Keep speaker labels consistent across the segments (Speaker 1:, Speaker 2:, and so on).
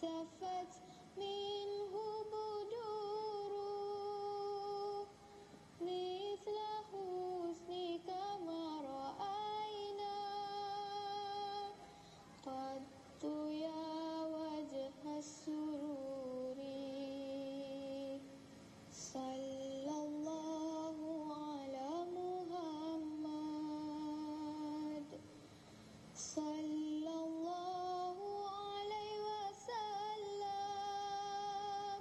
Speaker 1: فاحتفت منه بدور مثل حسنك ما رأينا قط يا وجه السرور صلى الله على محمد صلى الله عليه وسلم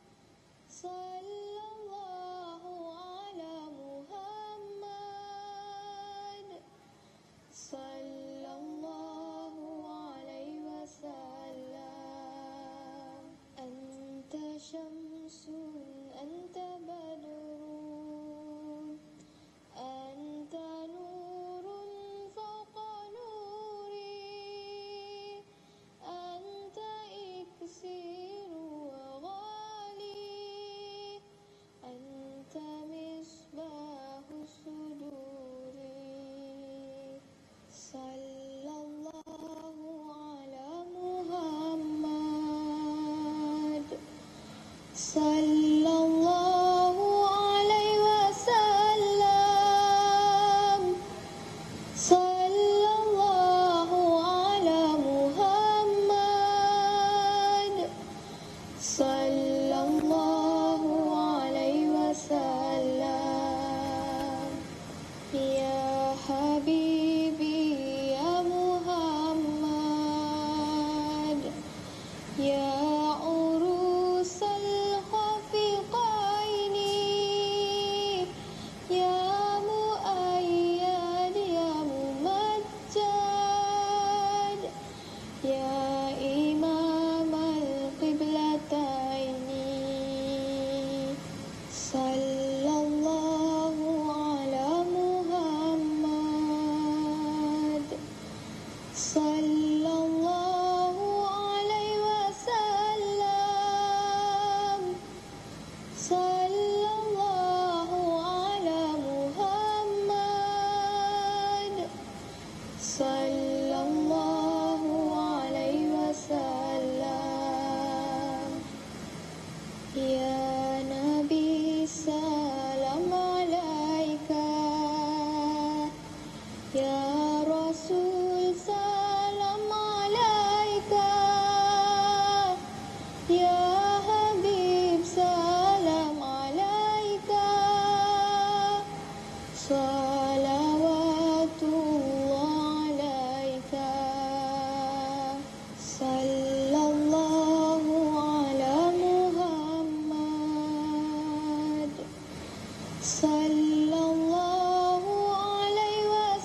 Speaker 1: صلى الله على محمد صلى الله عليه وسلم أنت شمس أنت بدر أنت نور فوق نوري أنت إكسير وغالي أنت مصباح الصدور صلى الله على محمد صلى الله عليه وسلم صلى الله على محمد صلى الله عليه وسلم يا حبيبي يا محمد يا عروس الخفقين يا مؤيد يا ممجد يا إمام القبلتين صلى الله على محمد صلى الله عليه وسلم صلى الله على محمد صلى الله عليه وسلم يا نبي سلام عليك يا رسول سلام عليك يا حبيب سلام عليك صلوات الله عليك صلى الله على محمد صلى الله عليه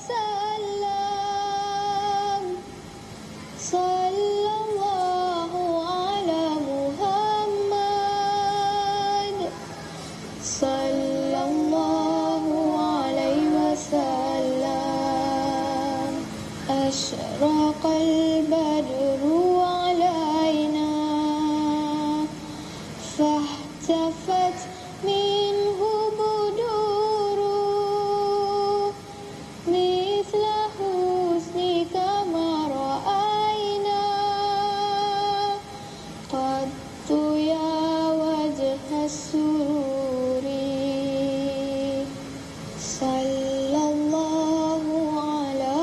Speaker 1: وسلم صلى الله على محمد صلى الله عليه وسلم أشرق البدر علينا فاحتفت منه بدور مثل حسنك ما رأينا قط يا وجه السرور صلى الله على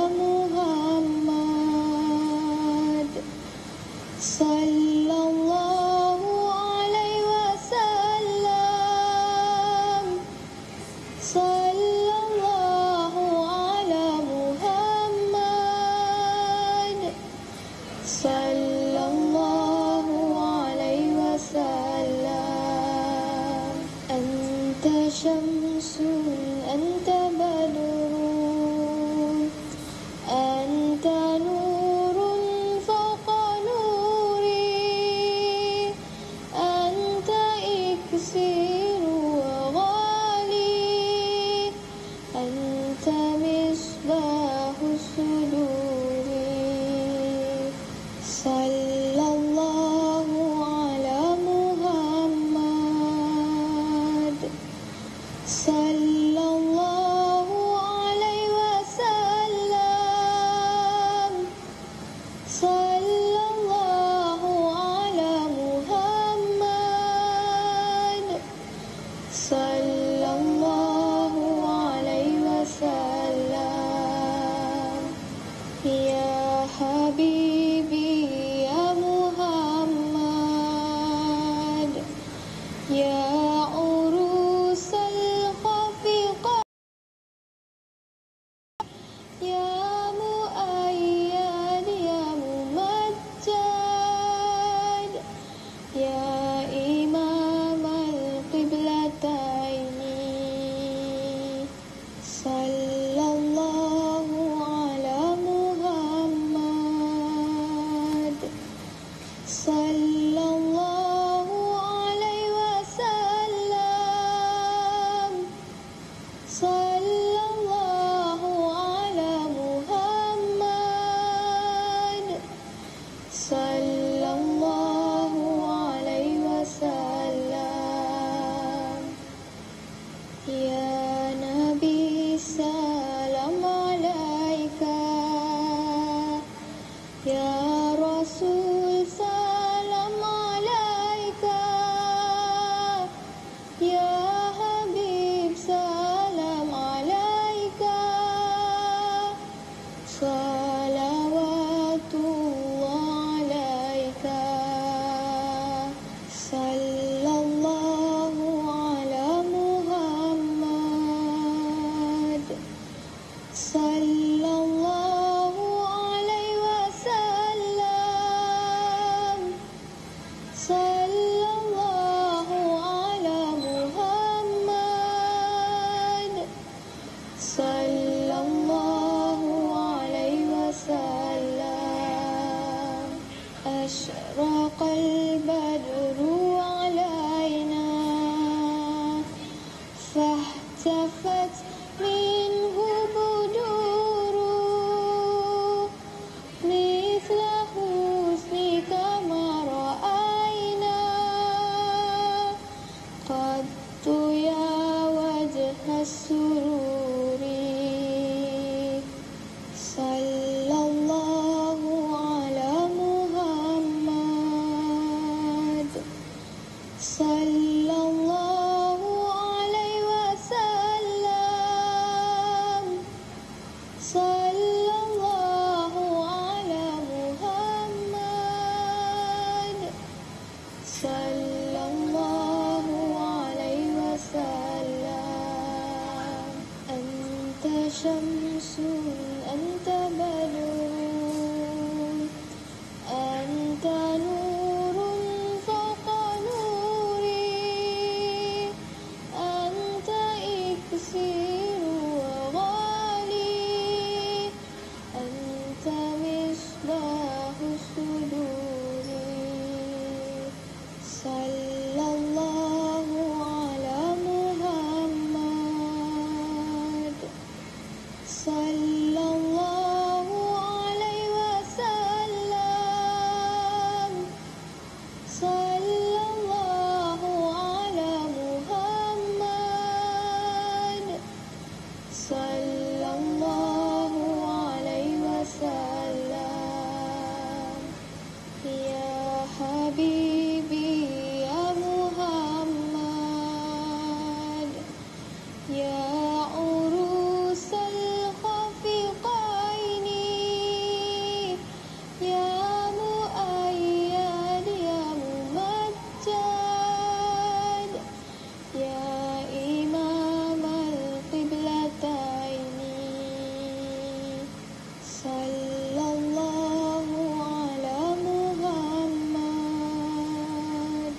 Speaker 1: محمد صلى الله عليه وسلم صلى الله على محمد صلى الله عليه وسلم أنت شمس أنت بدر أنت نور فوق نوري أنت إكسير وغالي أنت مصباح الصدور صلى الله على محمد صلى sallallahu alaihi wasallam. Sallallahu ala Muhammad. Sallallahu alaihi wasallam. Ya Nabi salam alaika. Ya Rasul salam alaika. Ya Habib salam alaika. Salawatullah alaika. Sallallahu ala Muhammad. Sallallahu alaihi wasallam. Sallallahu ala Muhammad. Sallallahu alaihi wasallam. Ashraqal badru alaina. Fahtafat minhu buduru. Mithla husnika ma ra'ayna. Qattu ya wajha sururi. Sallallahu ala Muhammad. Sallallahu alaihi wasallam. Sallallahu ala Muhammad. Sallallahu alaihi wasallam. Anta syamsun, anta badrun, anta nurun fawqa nuri, anta iksiru wa ghali, anta misbahu suduri. Sallallahu ala Muhammad. Sallallahu alaihi wasallam. Sallallahu ala Muhammad. Sallallahu alaihi wasallam. Ya Habibi ya Muhammad. Ya urusal khafiqaini. Ya muayyad ya mumajjad. Ya imam al-qiblataini. Sallallahu ala Muhammad.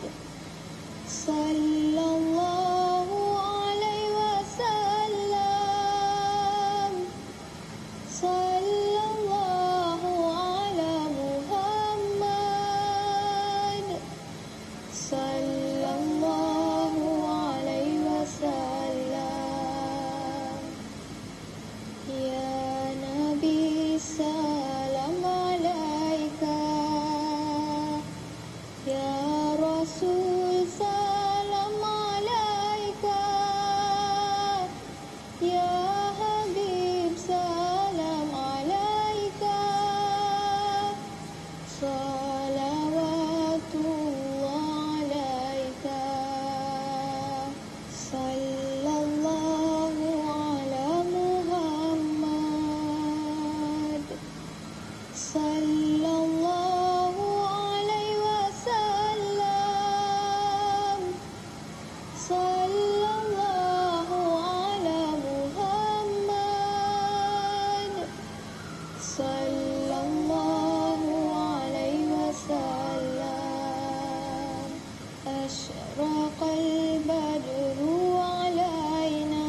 Speaker 1: Sallallahu alaihi wasallam. Sallallahu ala Muhammad. Sallallahu alaihi wasallam. Ya Nabi salam alaika. Ya Rasul salam alaika. Ya Habib salam alaika. Salawatullah alaika. Sallallahu ala Muhammad. Sallallahu alaihi wasallam. Sallallahu ala Muhammad. Sallallahu alaihi wasallam. Ashraqal badru alaina.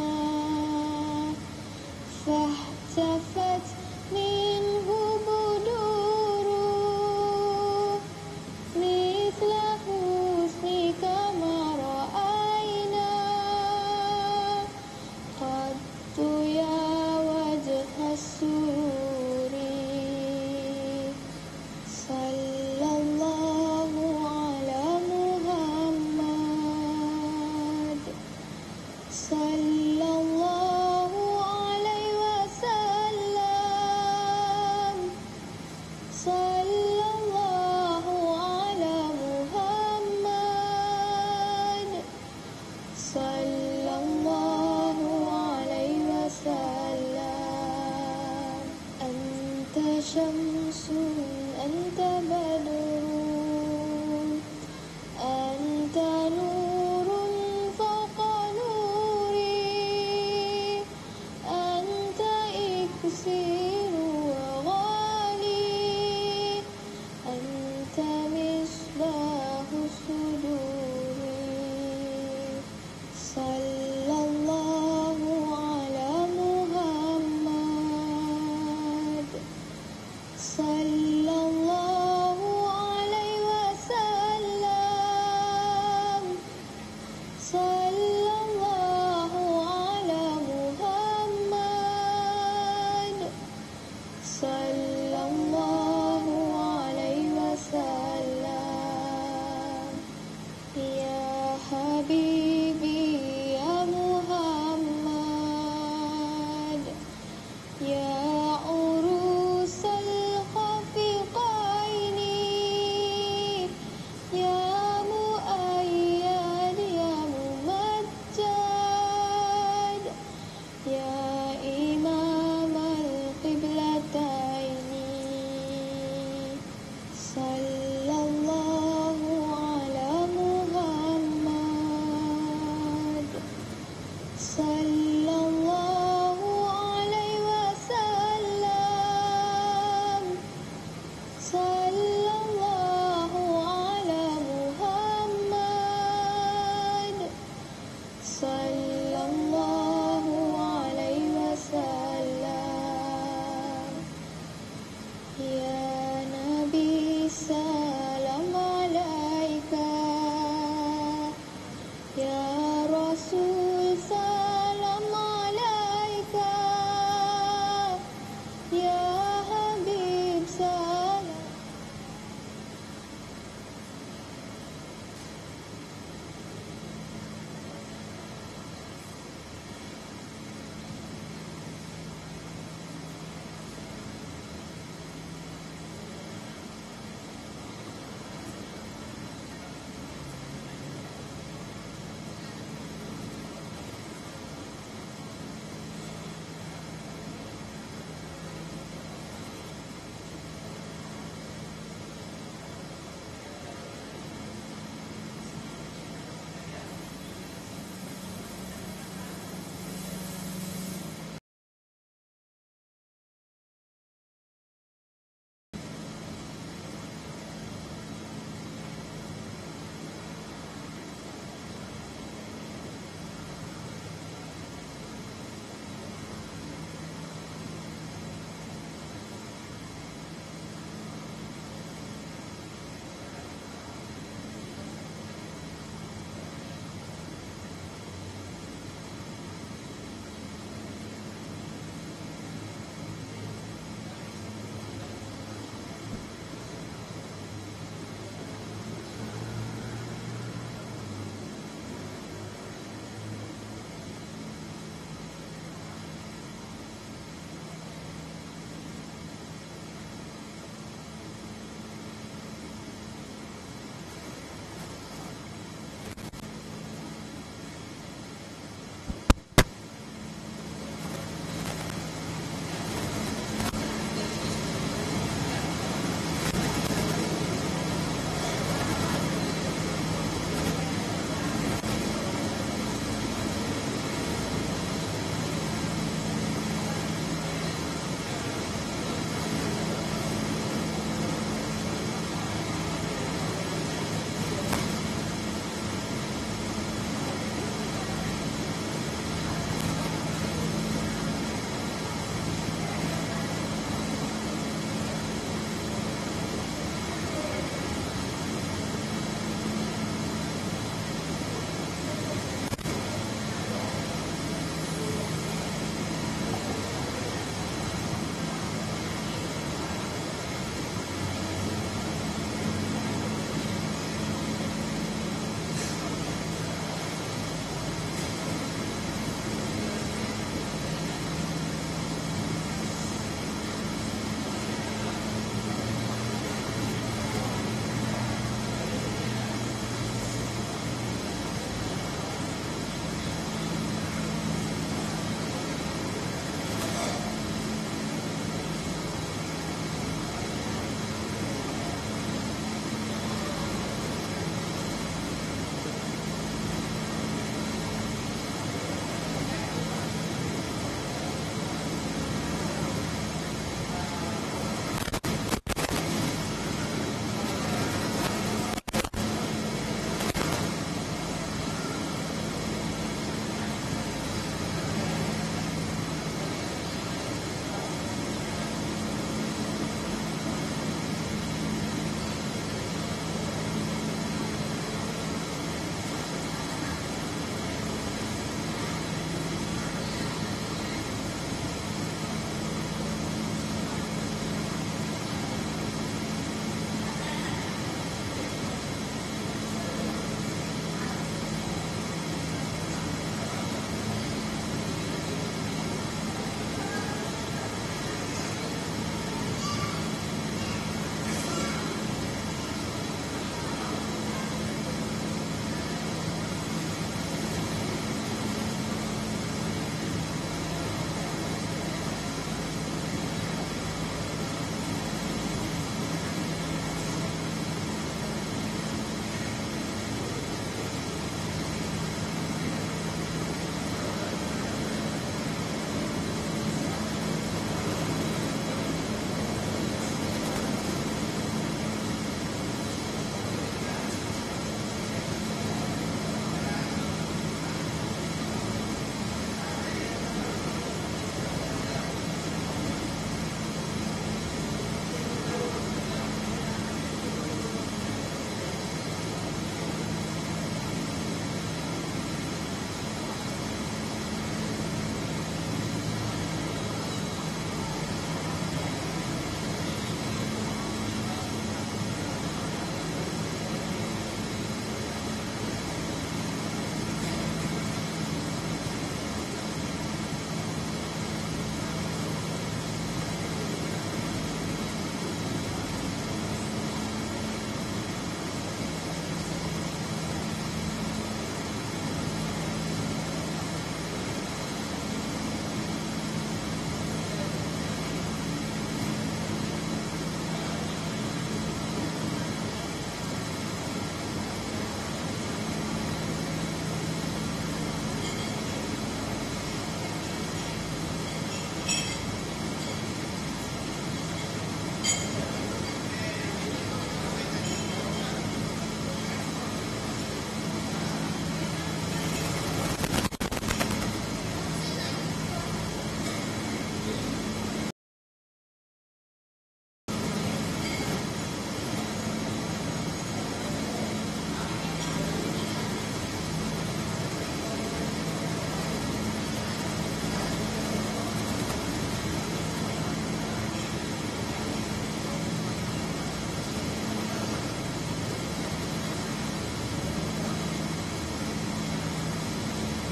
Speaker 1: Fahtafat minhu buduru. حبيبي يا محمد يا عروس الخفقين يا مؤيد يا ممجد يا إمام القبلتين صلى الله على محمد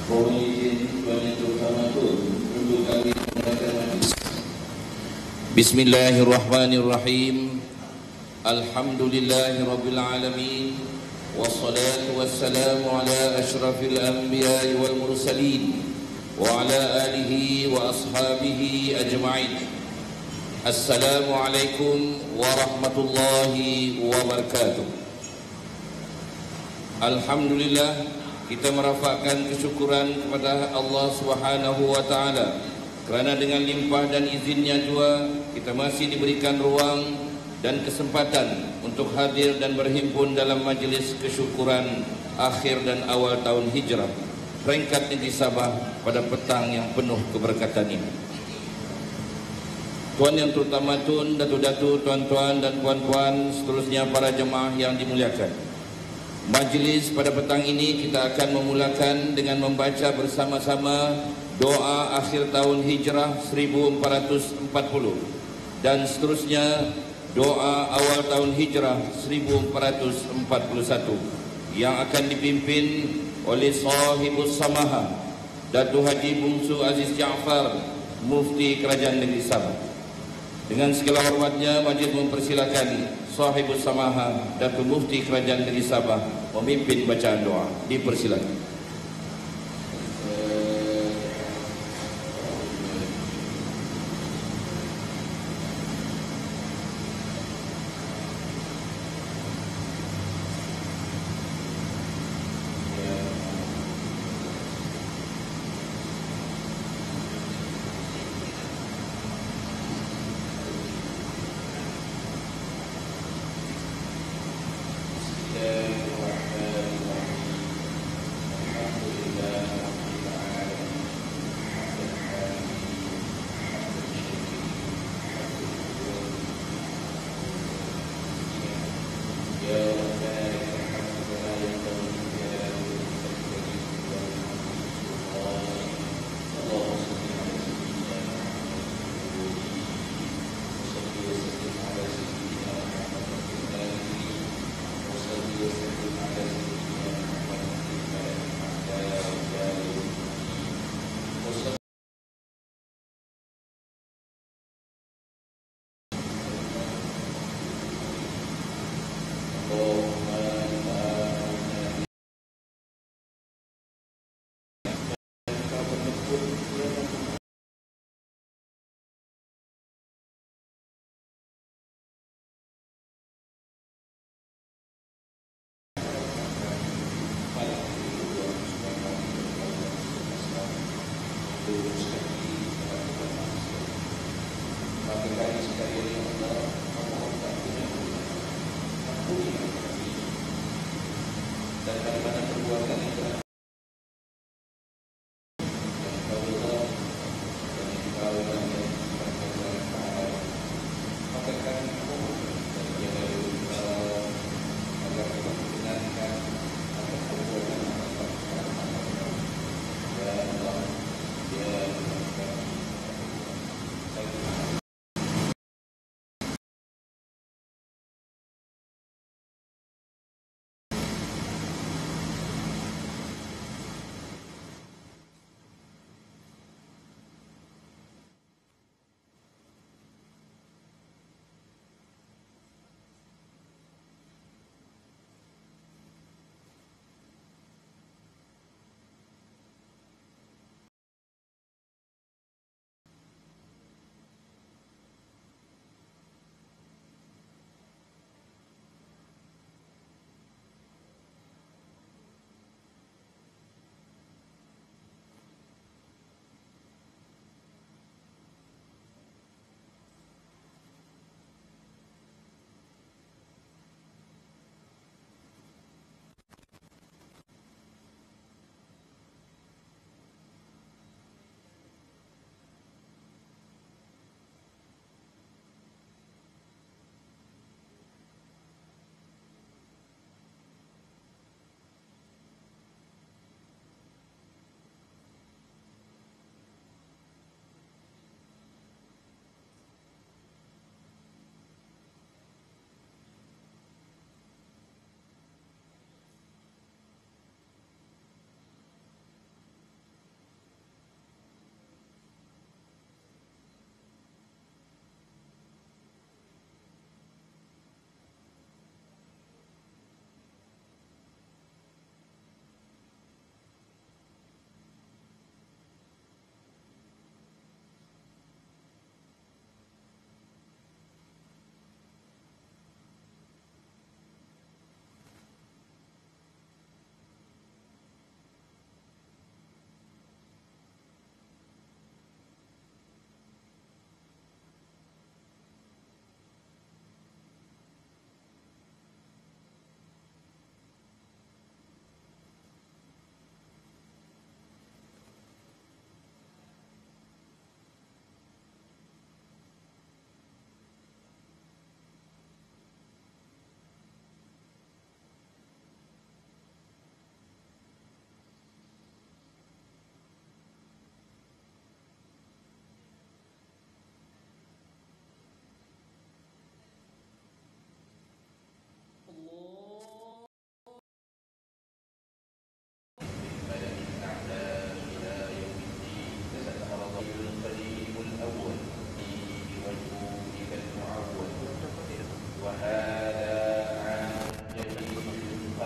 Speaker 2: Mohon izin Tuan Yang Terhormat untuk kami mengadakan majlis. Bismillahirrahmanirrahim. Alhamdulillahirabbil alamin. Wassalatu wassalamu ala asyrafil anbiya'i wal mursalin wa ala alihi wa ashabihi ajma'in. Assalamualaikum warahmatullahi wabarakatuh. Alhamdulillah, kita merafakkan kesyukuran kepada Allah Subhanahu wa taala kerana dengan limpah dan izinnya jua kita masih diberikan ruang dan kesempatan untuk hadir dan berhimpun dalam majlis kesyukuran akhir dan awal tahun Hijrah peringkat negeri Sabah pada petang yang penuh keberkatan ini. Tuan Yang Terutama Tun, Datu-Datu, Tuan-Tuan dan Puan-Puan, seterusnya para jemaah yang dimuliakan. Majlis pada petang ini kita akan memulakan dengan membaca bersama-sama doa akhir tahun Hijrah 1440 dan seterusnya doa awal tahun Hijrah 1441 yang akan dipimpin oleh Sahibus Samaha Datuk Haji Bungsu Aziz Jaafar, Mufti Kerajaan Negeri Sabah. Dengan segala hormatnya, majlis mempersilakan Sahibus Samaha Datuk Mufti Kerajaan Negeri Sabah memimpin bacaan doa. Dipersilakan.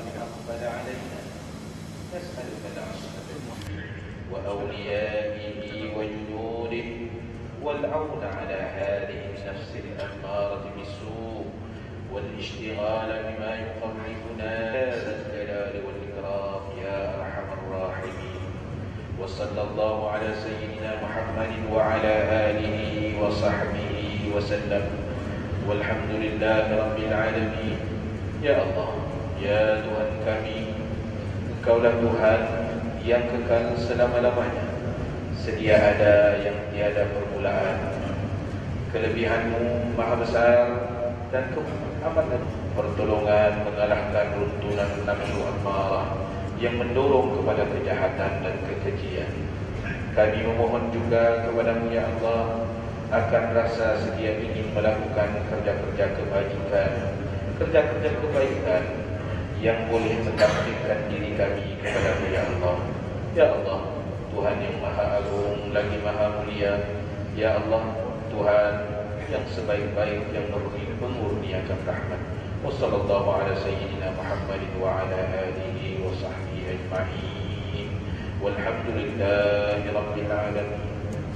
Speaker 2: قد أقبل علينا نسألك العصمة وأوليائه وجنوده والعون على هذه النفس الأمارة بالسوء والاشتغال بما يقربنا يا ذا الجلال والإكرام يا أرحم الراحمين. وصلى الله على سيدنا محمد وعلى آله وصحبه وسلم والحمد لله رب العالمين. Ya Allah, ya Tuhan kami, Engkaulah Tuhan yang kekal selama-lamanya, sedia ada yang tiada permulaan. Kelebihan-Mu maha besar dan amat pertolongan mengalahkan runtuhan nafsu amarah yang mendorong kepada kejahatan dan kekejian. Kami memohon juga kepada-Mu ya Allah akan rasa sedia ingin melakukan kerja-kerja kebajikan, kerja-kerja kebaikan yang boleh mendekatkan diri kami kepada-Mu ya Allah. Ya Allah, Tuhan yang maha agung lagi maha mulia. Ya Allah, Tuhan yang sebaik-baik yang mengurniakan rahmat. Wassallallahu ala sayyidina Muhammadin wa ala alihi wa sahbihi ajma'in. Walhamdulillahi rabbil alamin.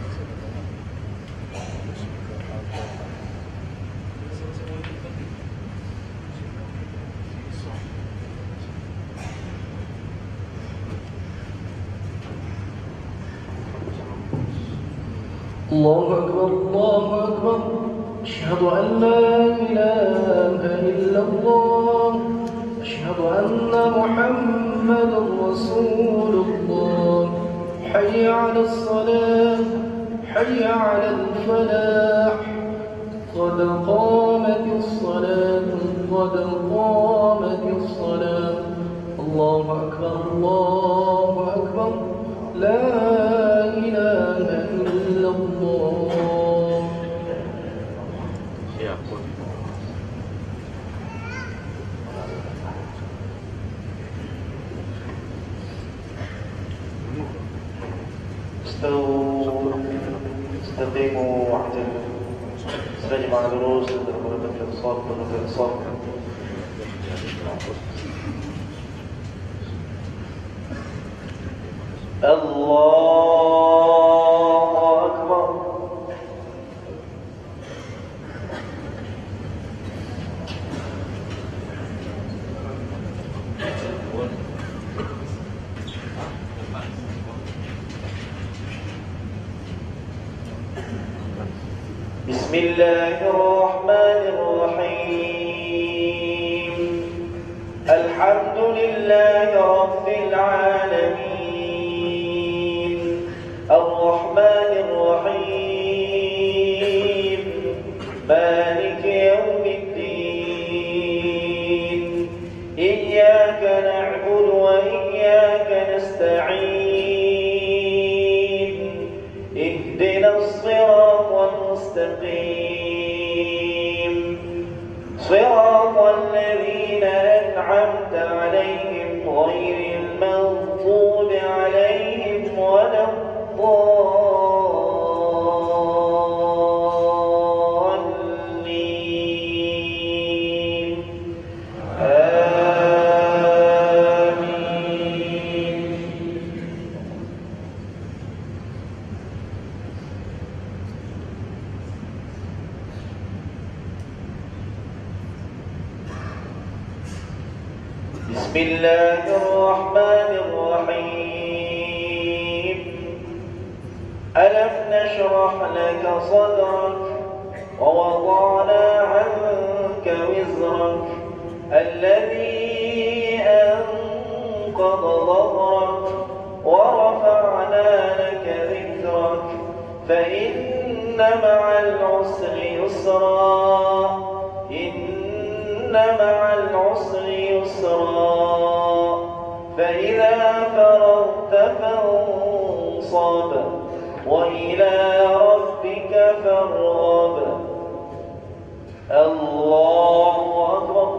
Speaker 3: الله أكبر الله أكبر أشهد أن لا إله إلا الله أشهد أن محمدا رسول الله حي على الصلاة حي على الفلاح قد قامت الصلاة قد قامت الصلاة الله أكبر الله أكبر لا إله إلا الله.
Speaker 4: استقيموا واعتدلوا. استجمع الرؤوس لضرورة الانصاف والانصاف. الله أكبر. بسم الله الرحمن الرحيم. الحمد لله رب العالمين الرحمن الرحيم مالك يوم الدين إياك نعبد وإياك نستعين اهدنا الصراط المستقيم صراط الذين أنعمت عليهم غير المغضوب عليهم ولا الضالين آمين. بسم الله الرحمن الرحيم. ألم نشرح لك صدرك ووضعنا عنك وزرك الذي أنقض ظهرك ورفعنا لك ذكرك فإن مع العسر يسرا إن مع العسر يسرا فإذا فرغت فانصب وإلى ربك فارغب. الله أكبر.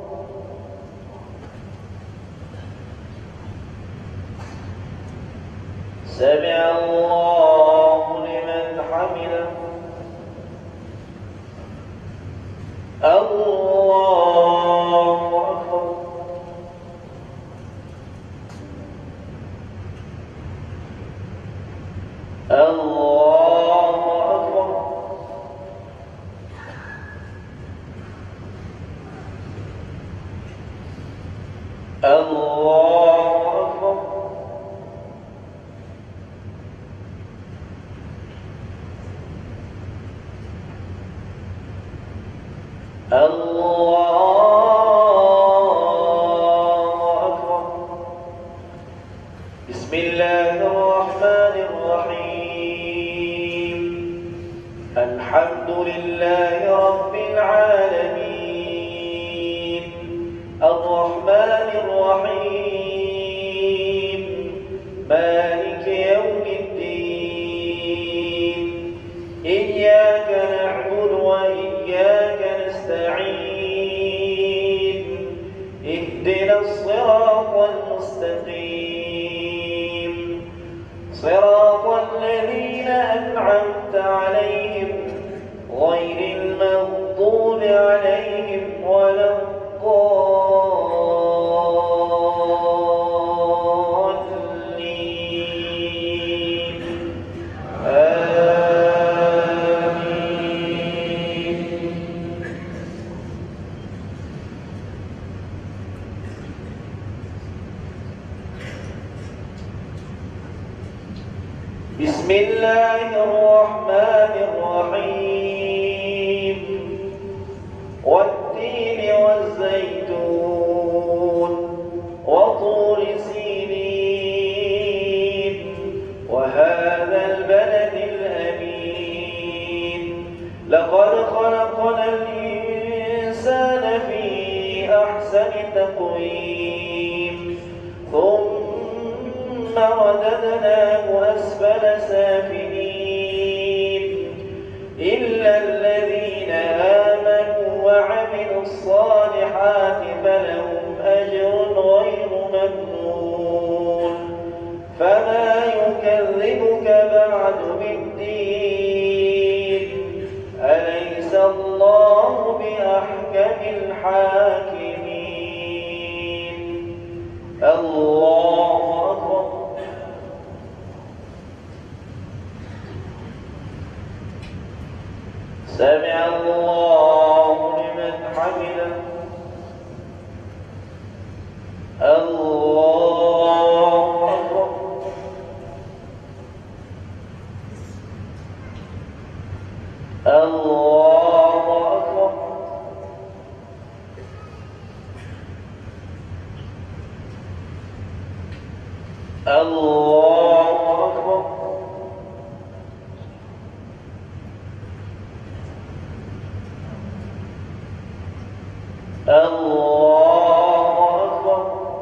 Speaker 4: سمع الله لمن حمده. الله أكبر. الله أكبر. الله أكبر. بسم الله الرحمن الرحيم. الحمد لله رب العالمين الرحمن الرحيم مالك يوم الدين إياك نعبد وإياك نستعين اهدنا الصراط المستقيم صراط الذين أنعمت عليهم غير المغضوب عليهم ولا الضالين آمين. بسم الله الرحمن الرحيم والتين والزيتون وطور سينين وهذا البلد الأمين لقد خلقنا الإنسان في أحسن تقويم ثم رددناه أسفل سافلين إلا الذين آمنوا وعملوا الصالحات فلهم أجر غير ممنون فما يكذبك بعد بالدين أليس الله بأحكم الحاكمين. الله أكبر. سمع الله لمن حمده. الله أكبر. الله أكبر. الله أكبر. الله أكبر.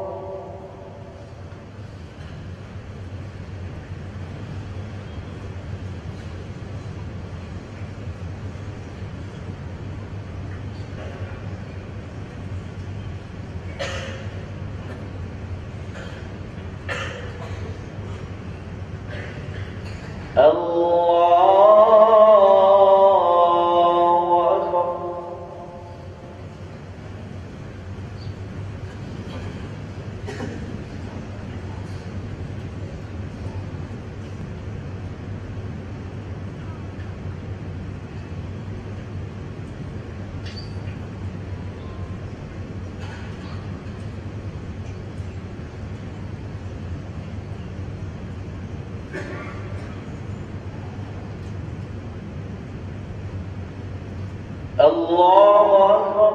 Speaker 4: الله أكبر.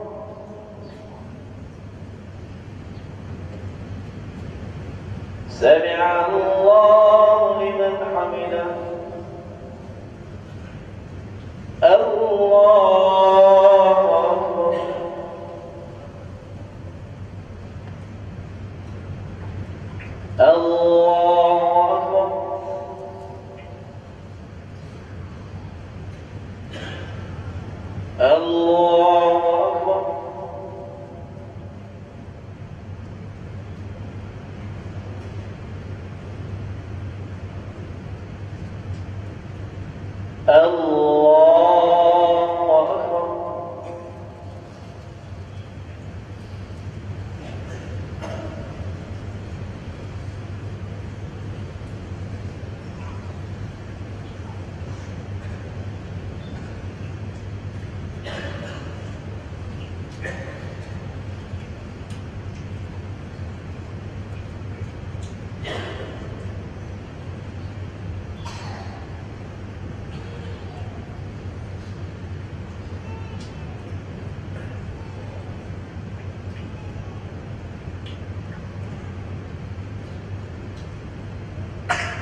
Speaker 4: سمع الله لمن حمده. الله أكبر. الله أكبر. الله أكبر. الله أكبر.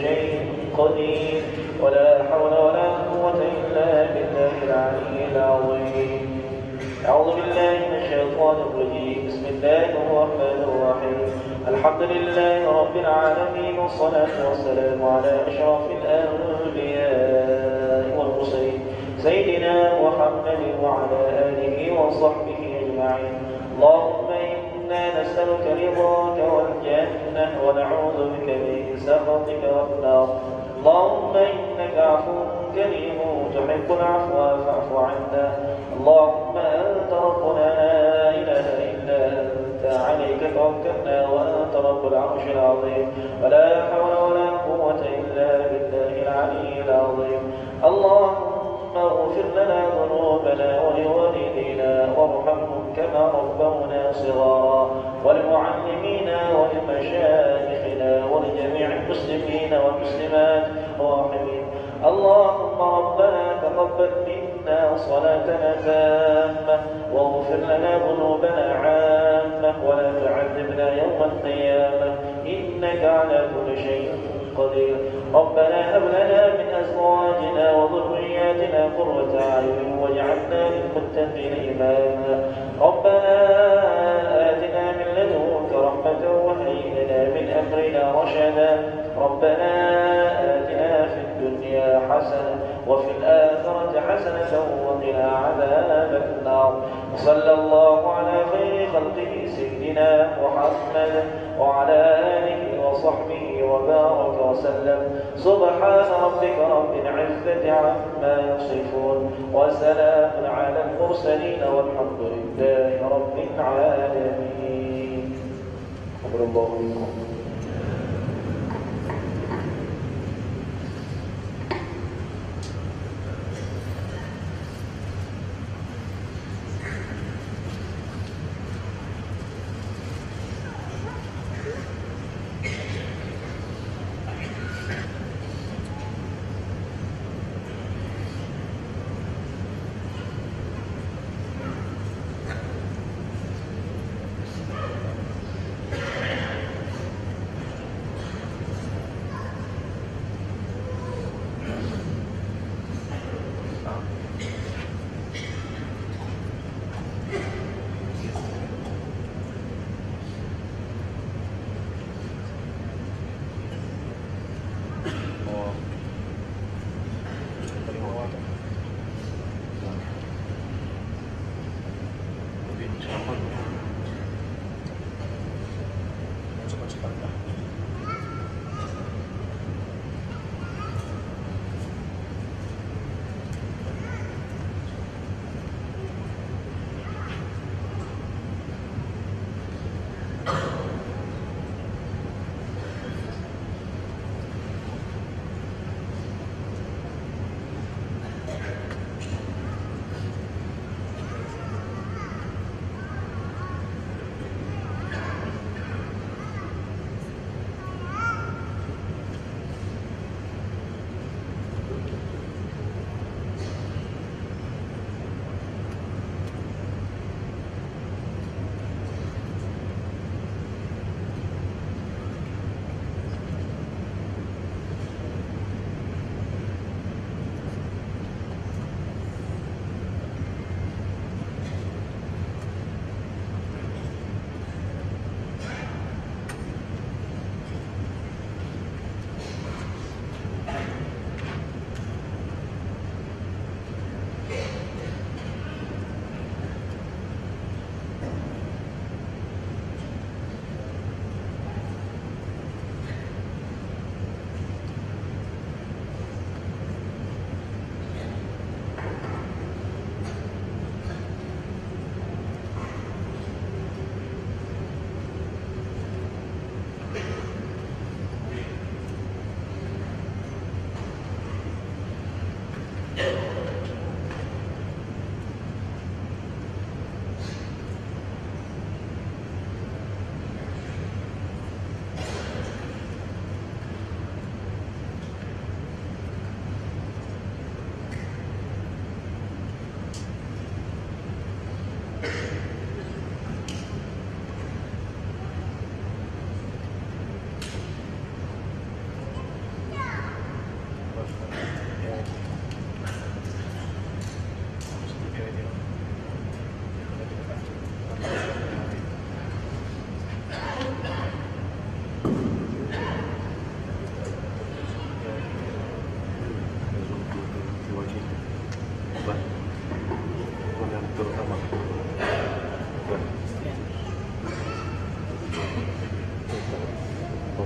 Speaker 4: شيء قدير ولا حول ولا قوة إلا بالله العلي العظيم. أعوذ بالله من الشيطان الرجيم. بسم الله الرحمن الرحيم. الحمد لله رب العالمين والصلاة والسلام على أشرف الأنبياء والمرسلين سيدنا محمد وعلى آله وصحبه أجمعين. اللهم إنا نسألك رضاك والجنة ونعوذ بك من سخطك والنار. اللهم إنك عفو كريم تحب العفو فاعف عنا. اللهم أنت ربنا لا إله إلا أنت عليك توكلنا وأنت رب العرش العظيم ولا حول ولا قوة إلا بالله العلي العظيم. اللهم اغفر لنا ذنوبنا ولوالدينا وارحمهم كما ربونا صغارا ولمعلمينا ولمشايخنا ولجميع المسلمين والمسلمات الراحمين. اللهم ربنا تقبل منا صلاتنا تامة واغفر لنا ذنوبنا عامة ولا تعذبنا يوم القيامة إنك على كل شيء قدير. ربنا هب لنا من أزواجنا وذرياتنا قرة أعين واجعلنا للمتقين إماما. ربنا آتنا من لدنك رحمة وهيئ لنا من أمرنا رشدا. ربنا آتنا في الدنيا حسنة وفي الآخرة حسنة وقنا عذاب النار. صلى الله على خير خلقه سيدنا محمد وعلى آله وصحبه وبارك وسلم. سبحان ربك رب العزة عما يصفون وسلام على المرسلين والحمد لله رب العالمين. قبل الله منكم.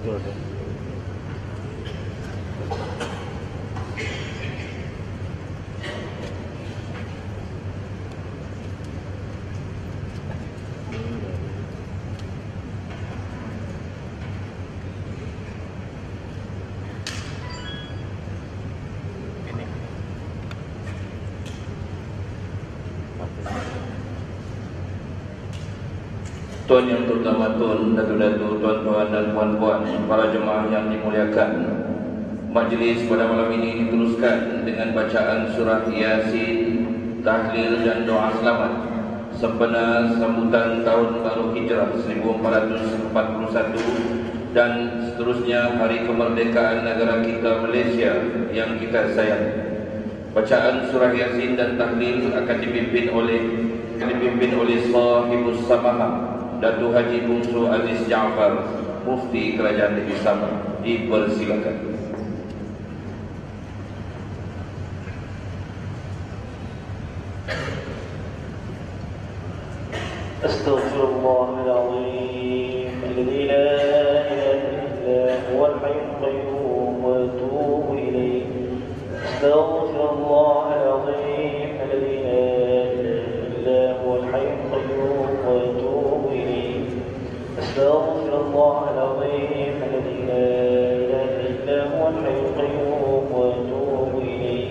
Speaker 2: Tuan yang terutama, Tuan, Datuk-datuk, tuan-tuan dan puan-puan, para jemaah yang dimuliakan, majlis pada malam ini diteruskan dengan bacaan surah Yasin, tahlil dan doa selamat sempena sambutan tahun baru Hijrah 1441 dan seterusnya hari kemerdekaan negara kita Malaysia yang kita sayangi. Bacaan surah Yasin dan tahlil akan dipimpin oleh Sahibus Samahah Datuk Haji Bungsu Aziz Jaafar, Mufti Kerajaan Negeri Sabah. Dipersilakan.
Speaker 4: Astaghfirullahaladzim alladzi la ilaha illa huwal hayyul qayyum wa atubu ilaih. Astaghfirullahaladzim alladzi la ilaha illa huwal hayyul qayyum wa atubu ilaih. Astaghfirullahaladzim alladzi la ilaha illa huwal hayyul qayyum wa atubu ilaih.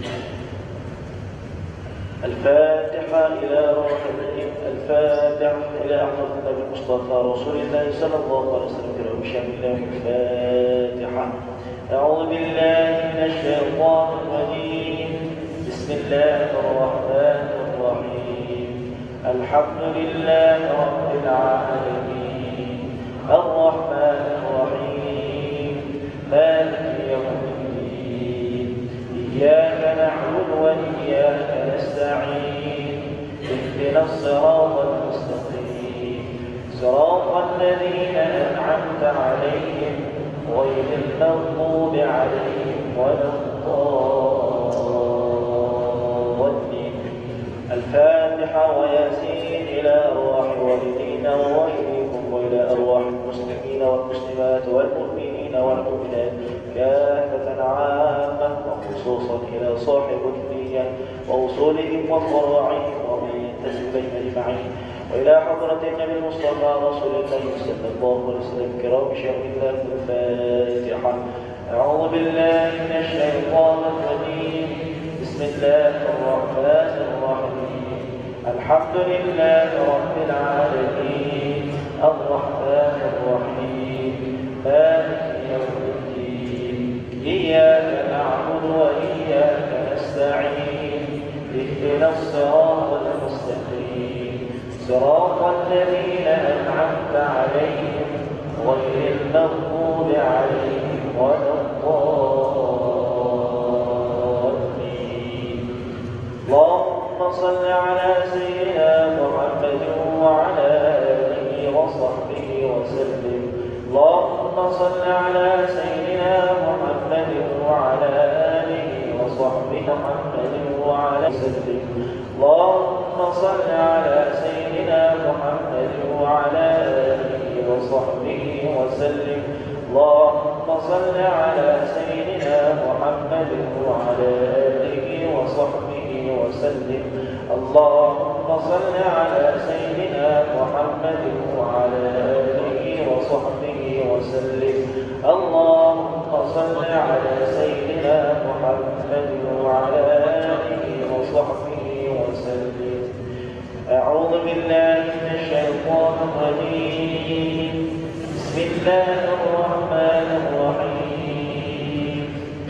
Speaker 4: الفاتحة إلى روح الفاتحة إلى أحمد النبي المصطفى رسول الله صلى الله عليه وسلم برمشان الله الفاتحة. أعوذ بالله من الشيطان الرجيم. بسم الله الرحمن الرحيم. الحمد لله رب العالمين الرحمن الرحيم مالك يوم الدين إياك نعبد وإياك نستعين اهدنا الصراط المستقيم صراط الذين أنعمت عليهم غير المغضوب عليهم ولا الضالين. الفاتحة وياسين إلى أرواح والدينا ووالديكم وإلى أرواح المسلمين والمسلمات والمؤمنين والمؤمنات كافة عامة وخصوصا إلى صاحب النية وأصولهم وفروعهم ومن ينتسب إليهم أجمعين وإلى حضرة النبي المصطفى رسول الله صلى الله عليه وسلم كرام شهر الله الفاتحة. أعوذ بالله من الشيطان الرجيم. بسم الله الرحمن الرحيم. الحمد لله رب العالمين الرحمن الرحيم مالك يوم الدين إياك نعبد وإياك نستعين اهدنا الصراط المستقيم صراط الذين أنعمت عليهم غير المغضوب عليهم ولا الضالين. اللهم صل على سيدنا محمد وعلى آله وصحبه وسلم. اللهم صل على سيدنا محمد وعلى آله وصحبه محمد وعلى وسلم. اللهم صل على سيدنا محمد وعلى آله وصحبه وسلم. اللهم صل على سيدنا محمد وعلى آله وصحبه وسلم. اللهم صل على سيدنا محمد وعلى آله وصحبه وسلم. اللهم صل على سيدنا محمد وعلى آله وصحبه وسلم. أعوذ بالله من الشيطان الرجيم. بسم الله الرحمن الرحيم.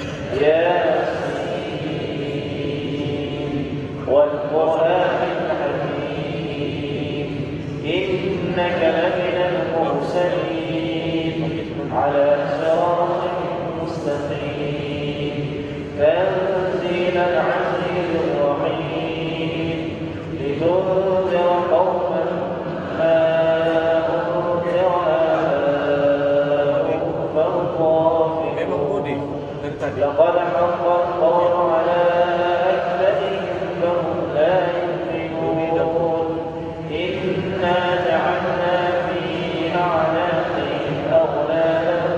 Speaker 4: ياسين والقرآن الحكيم إنك لمن المرسلين على صراط مستقيم تنزيل العزيز الرحيم لتنذر قوما ما أنذر آباؤهم فهم غافلون. لقد حق القول على أكثرهم فهم لا يؤمنون. إنا جعلنا في أعناقهم أغلالا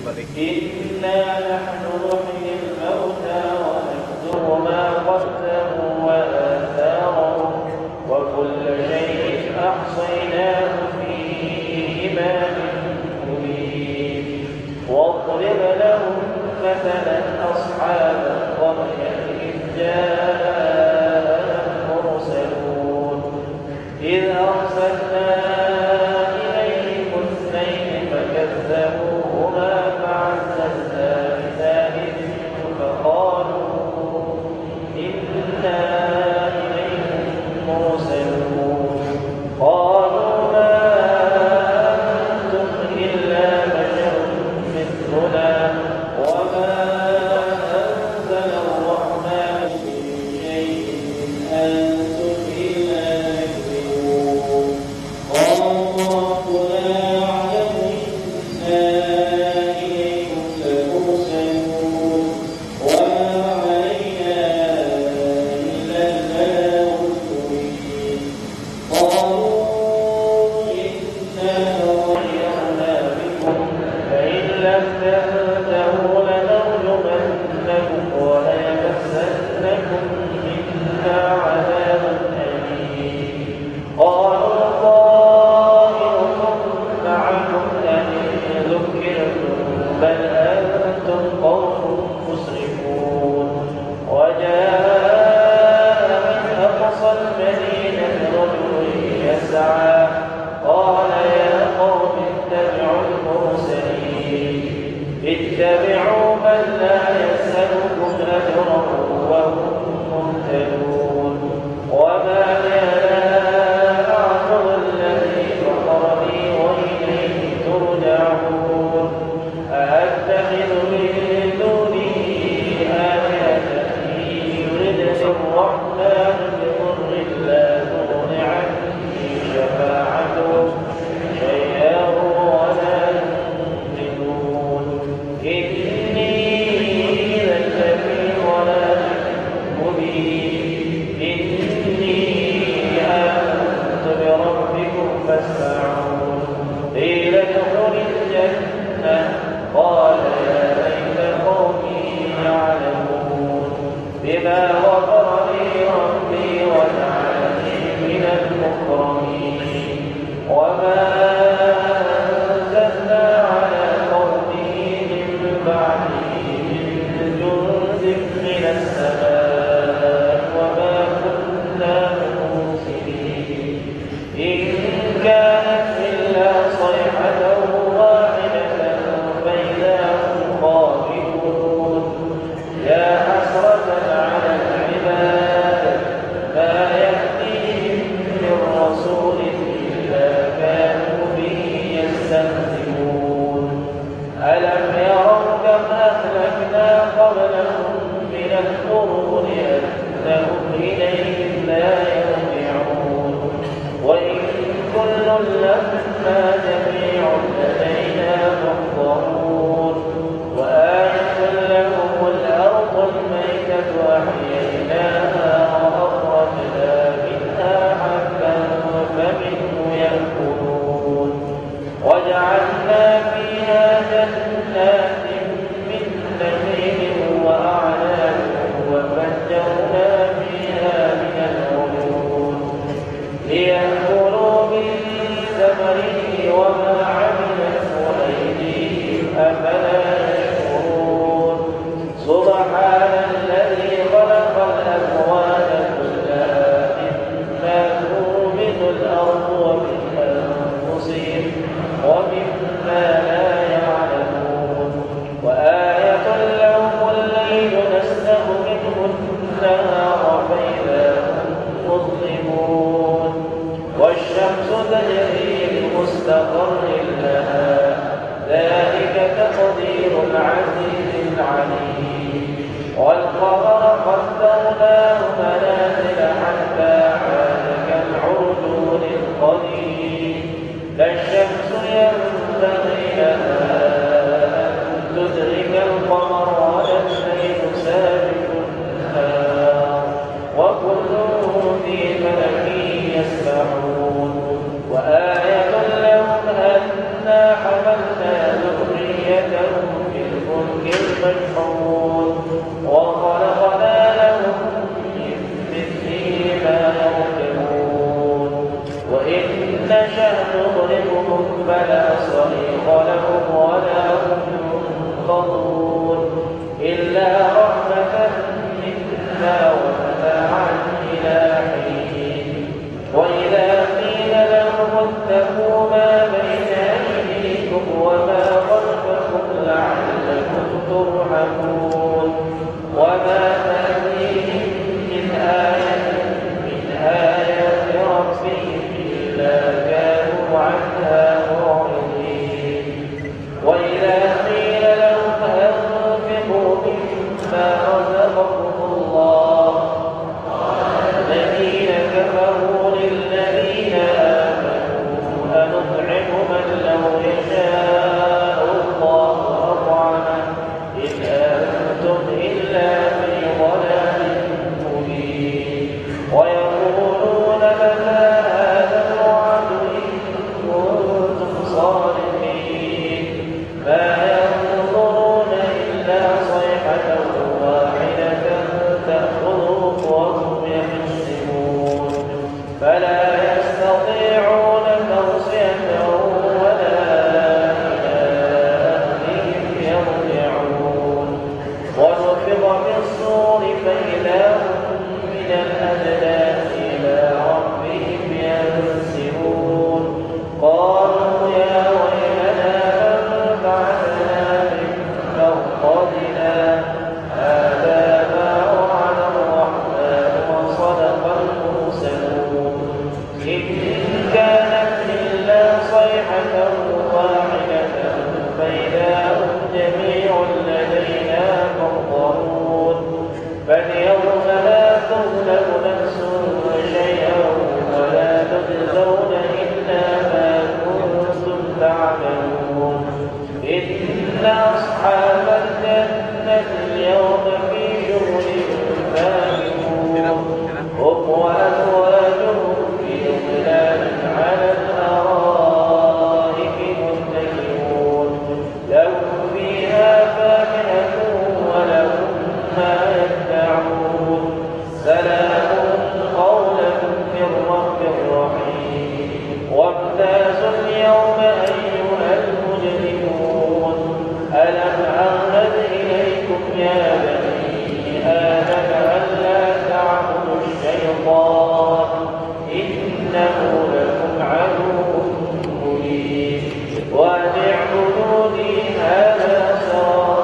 Speaker 4: إنا نحن نحيي الموتى ونكتب ما قدموا وآثارهم وكل شيء أحصيناه في إمام مبين واضرب لهم مثلا أصحاب القرية إذ جاء المرسلون إذ أرسلنا إليهم اثنين فكذبوهما فعززنا بثالث فقالوا إنا إليكم مرسلون قالوا ما أنتم إلا بشر مثلنا وما أنزل الرحمن من شيء أنتم إلا تكذبون قالوا ربنا يعلم إنا إليكم لمرسلون وما علينا إلا البلاغ المبين قالوا إنا تطيرنا بكم فإن لم تنتهوا لنرجمنكم وليمسنكم منا عذاب أليم قالوا طائركم معكم أن ذكرتم بل أنتم قوم مسرفون وجاء من أقصى المدينة رجل يسعى قال يا قوم اتبعوا المرسلين اتبعوا من لا يسألكم أجرا وهم مهتدون وما لي لا أعبد الذي فطرني وإليه ترجعون أأتخذ من دونه آلهة يردني الرحمن بضر لا تغن عني شفاعتهم شيئا ولا ينقذون إني إذا لفي ضلال مبين إني آمنت بربكم فاسمعون قيل ادخل الجنة قال يا ليت قومي يعلمون بما غفر لي ربي وجعلني من المكرمين وما أنزلنا على قومه من بعده من جند من السماء وما كنا مرسلين إن كانت إلا صيحة واحدة فإذا هم خامدون يا حسرة على العباد ما يأتيهم من رسول إلا كانوا به يستهزئون ألم يروا كم أهلكنا قبلهم من القرون أنهم إليهم لا يرجعون وإن كل لما جميع لدينا محضرون وآية لهم الأرض الميتة أحييناها وأخرجنا منها حبا فمنه يأكلون وجعلنا فيها جنات من نخيل وأعناب وفجرنا فيها من العيون ليأكلوا من ثمره وما عملته أيديهم أفلا يشكرون سبحان الذي خلق الأزواج كلها مما تنبت الأرض ومن أنفسهم ومما لا يعلمون وآية لهم الليل نسلخ منه النهار فإذا هم مظلمون والشمس تجري لمستقر لها ذلك تقدير العزيز العليم والقمر قدرناه منازل حتى عاد كالعرجون القديم لا الشمس ينبغي لها أن تدرك القمر ولا الليل سابق النهار وكل في فلك يسبحون وآية لهم أنا حملنا ذريتهم مجحود وخلقنا لهم من مثله ما يركبون وإن نشأ نغرقهم فلا صريخ لهم ولا هم ينقذون إلا رحمة منا ومتاعا إلى حين وإذا قيل لهم اتقوا ما بين أيديكم وما خلفكم لعلكم ترحمون وما تأتيهم من آية من آيات ربهم إلا كانوا عنها معرضين وإذا قيل لهم أنفقوا مما رزقكم الله الذين كفروا للذين آمنوا أنطعم من لو يشاء الله أطعمه إن أنتم إلا في ضلال مبين ويقولون متى هذا الوعد إن كنتم صادقين ما ينظرون إلا صيحة واحدة تأخذهم وهم يحسبون فلا يستطيعون توصية ولا إلى أهلهم يرجعون ونفخ في الصور فإذا هم من الأجداث إلى ربهم ينسلون قالوا يا ويلنا من بعثنا من مرقدنا هذا ما وعد الرحمن وصدق المرسلون إن كانت إلا صيحة واحدة فإذا هم جميع لدينا محضرون فاليوم لا تظلم نفس شيئا ولا تجزون إلا ما كنتم تعملون إن أصحاب الجنة اليوم في شغل فاكهون هم وأزواجهم في ظلال على الأرائك متكئون لهم فيها فاكهة ولهم ما يدعون سلام قولا من رب رحيم وامتازوا اليوم أيها المجرمون ألم أعهد إليكم يا بني آدم ألا تعبدوا الشيطان إنه لكم عدو مبين وأن اعبدوني هذا صراط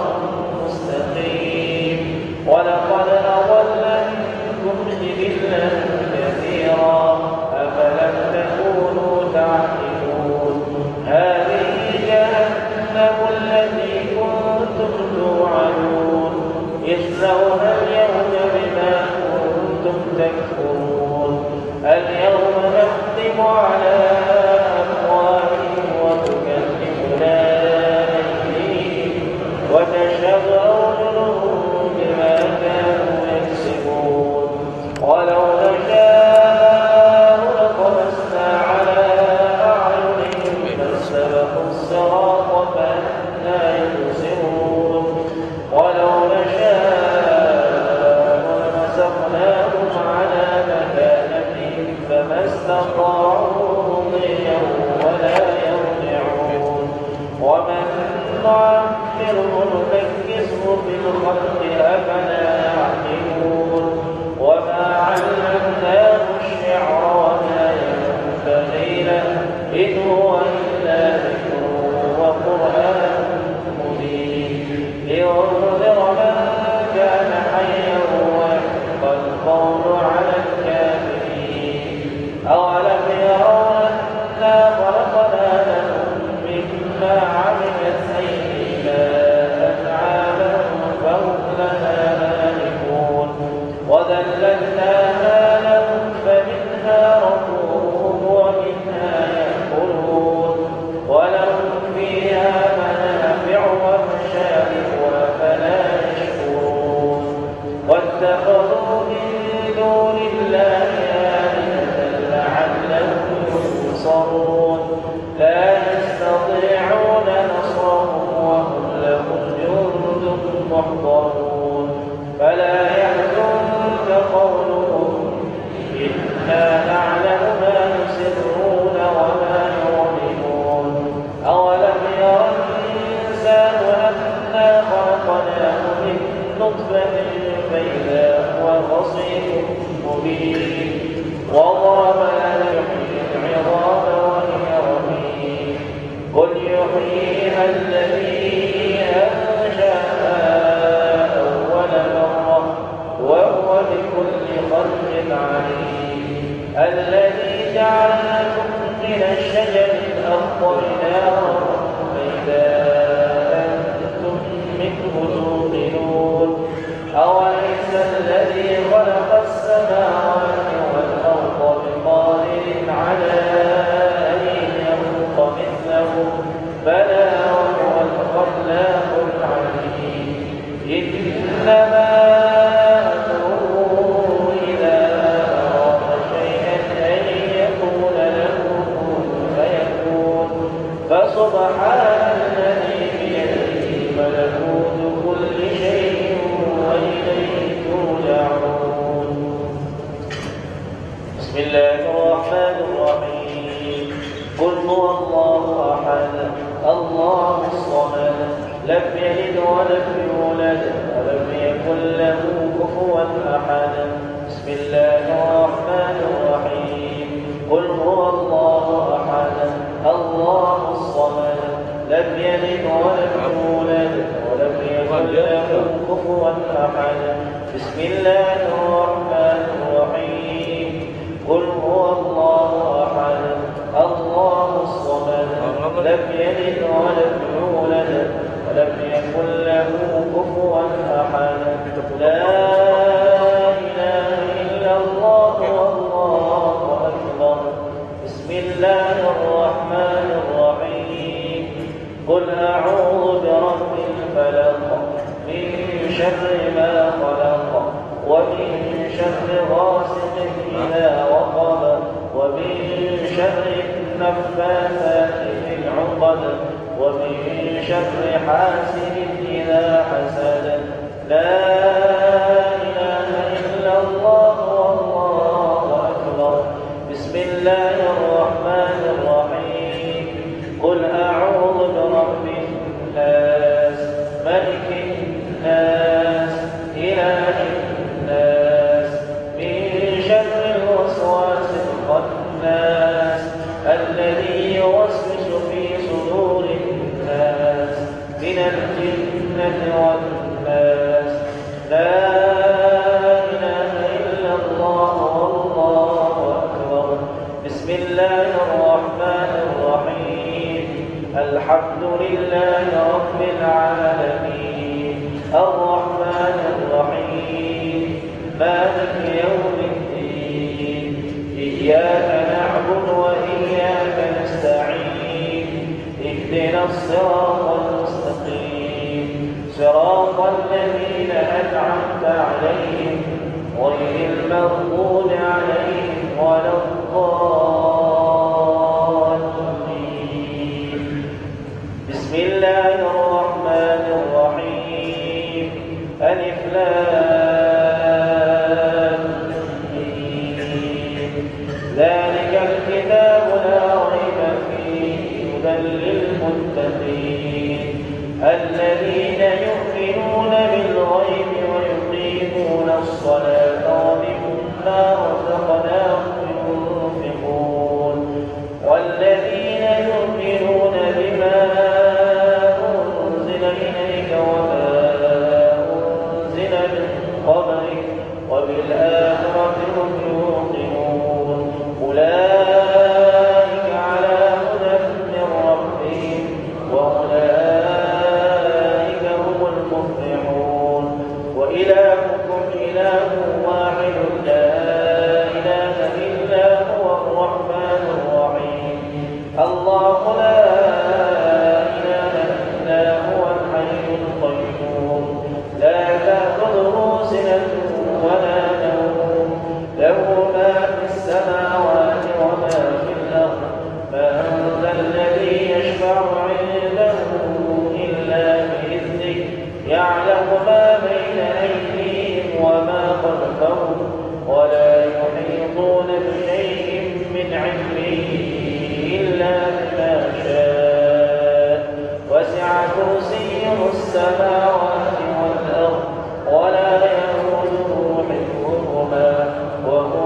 Speaker 4: مستقيم ولقد أضل منكم جبلا كثيرا أفلم تكونوا تعقلون هذه جهنم التي كنتم توعدون اصلوها اليوم بما كنتم تكفرون اليوم نختم على أفواههم وتكلمنا أيديهم وتشهد أرجلهم بما كانوا يكسبون ولو نشاء لطمسنا على أعينهم فاستبقوا الصراط فأنى يبصرون ولو نشاء لمسخناهم على مكانتهم فما استطاعوا مضيا ولا يرجعون ومن نعمره ننكسه في الخلق أفلا يعقلون وما علمناه الشعر وما ينبغي له إن هو إلا ذكر وقرآن مبين لينذر من كان حيا ويحق القول على الكافرين أولم يروا أنا خلقنا لهم مما عملت أيدينا أنعاما فهم لها مالكون مبين وضرب لنا يحيي العظام وهي رميم قل يحييها الذي أنشأها أول مرة وهو بكل خلق عليم الذي جعل لكم من الشجر الأخضر نارا فإذا أنتم منه توقنون أوليس الذي خلق السماوات والأرض بقادر على أن يخلق مثلهم بلى وهو الخلاق العليم إنما أمره إذا أراد شيئا أن يقول له كن فيكون فسبحان الذي بيده ملكوت كل شيء وإليه ترجعون بسم الله الرحمن الرحيم قل هو الله أحد الله الصمد لم يلد ولم يولد ولم يكن له كفوا أحد بسم الله الرحمن الرحيم قل هو الله أحد الله الصمد لم يلد ولم يولد ولم يكن له كفوا أحد بسم الله الرحمن الرحيم قل هو الله أحد الله الصمد لم يلد ولم يولد ولم يكن له كفوا أحد لا إله إلا الله والله أكبر بسم الله الرحمن الرحيم قل أعوذ برب الفلق من شر ما خلق ومن شر غاسق إذا وقب ومن شر النفاثات في العقد ومن شر حاسد إذا حسد لا إله إلا الله والله أكبر بسم الله الرحمن الرحيم قل أعوذ برب الناس ملك الناس إله الناس من شر الوسواس الخناس الذي يوسوس في صدور الناس من الجنة والناس لا إله إلا الله والله أكبر بسم الله الرحمن الرحيم الحمد لله رب العالمين الرحمن الرحيم مالك يوم الدين إياك نعبد وإياك نستعين اهدنا الصراط المستقيم صراط الذين أنعمت عليهم غير المغضوب عليهم ولا الضالين بسم الله الرحمن الرحيم ألف لام ميم ذلك الكتاب لا ريب فيه هدى للمتقين الذين يؤمنون بالغيب ويقيمون الصلاة ومما رزقناهم ينفقون والذين يؤمنون بما أنزل إليك وما أنزل من قبلك وبالآخرة هم يوقنون أولئك على هدى من ربهم وأولئك هم المفلحون وإلهكم إله واحد لا إله إلا هو الرحمن الرحيم الله لا إله إلا هو الحي القيوم لا تأخذه سنة ولا نوم له ما في السماوات وما في الأرض من ذا الذي يشفع عنده إلا بإذنه يعلم ما بين أيديهم وما خلفهم ولا يحيطون بشيء من علمه إلا بما شاء وسع كرسيه السماوات والأرض ولا يئوده حفظهما وهو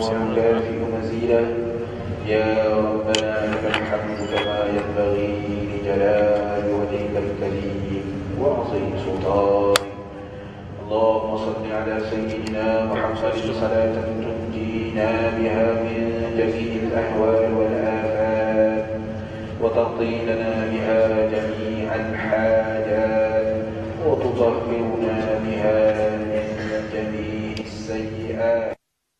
Speaker 5: ونكافئ مزيدا. يا ربنا لك الحمد كما ينبغي لجلال وجهك الكريم وعظيم سلطانك. اللهم صل على سيدنا محمد صلاة تنجينا بها من جميع الأهوال والآفات وتقضي لنا بها جميع الحاجات وتطهرنا بها من جميع السيئات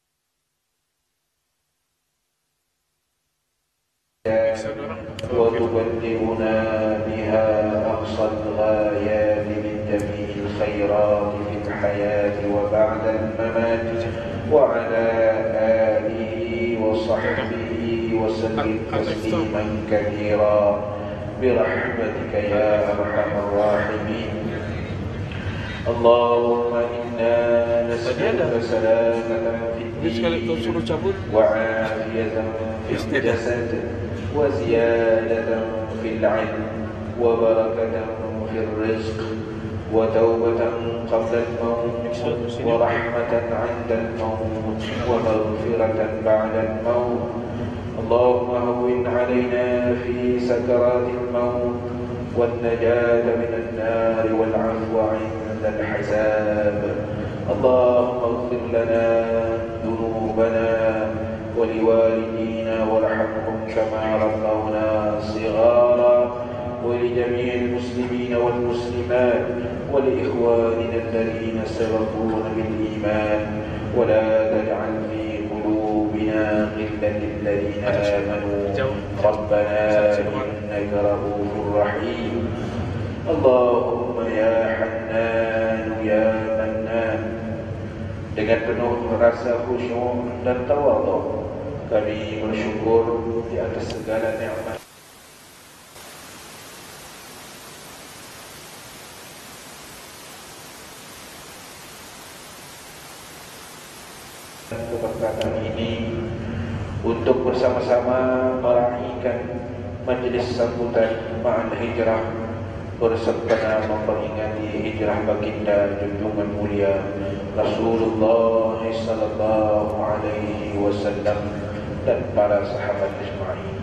Speaker 5: وتبلغنا بها أقصى الغايات من جميع الخيرات في الحياة وبعد الممات. وعلى آله وصحبه وسلم تسليما كثيرا برحمتك يا أرحم الراحمين. اللهم إنا نسألك سلامة في الدين وعافية في الجسد وزيادة في العلم وبركة في الرزق وتوبة قبل الموت ورحمة عند الموت ومغفرة بعد الموت. اللهم هون علينا في سكرات الموت والنجاة من النار والعفو عند الحساب. اللهم اغفر لنا ذنوبنا ولوالدينا وارحمهم كما ربونا صغارا، ولجميع المسلمين والمسلمات ولإخواننا الذين سبقونا بالإيمان، ولا تجعل في قلوبنا غلا للذين آمنوا ربنا إنك رؤوف رحيم. اللهم يا حنان يا منان. Dengan penuh rasa khusyuk dan tawadhu kami bersyukur di atas segala nikmat dan keberkatan ini untuk bersama-sama meraihkan majlis sambutan Ma'al Hijrah bersempena memperingati hijrah baginda junjungan mulia Rasulullah sallallahu alaihi wasallam dan para sahabat ajma'in.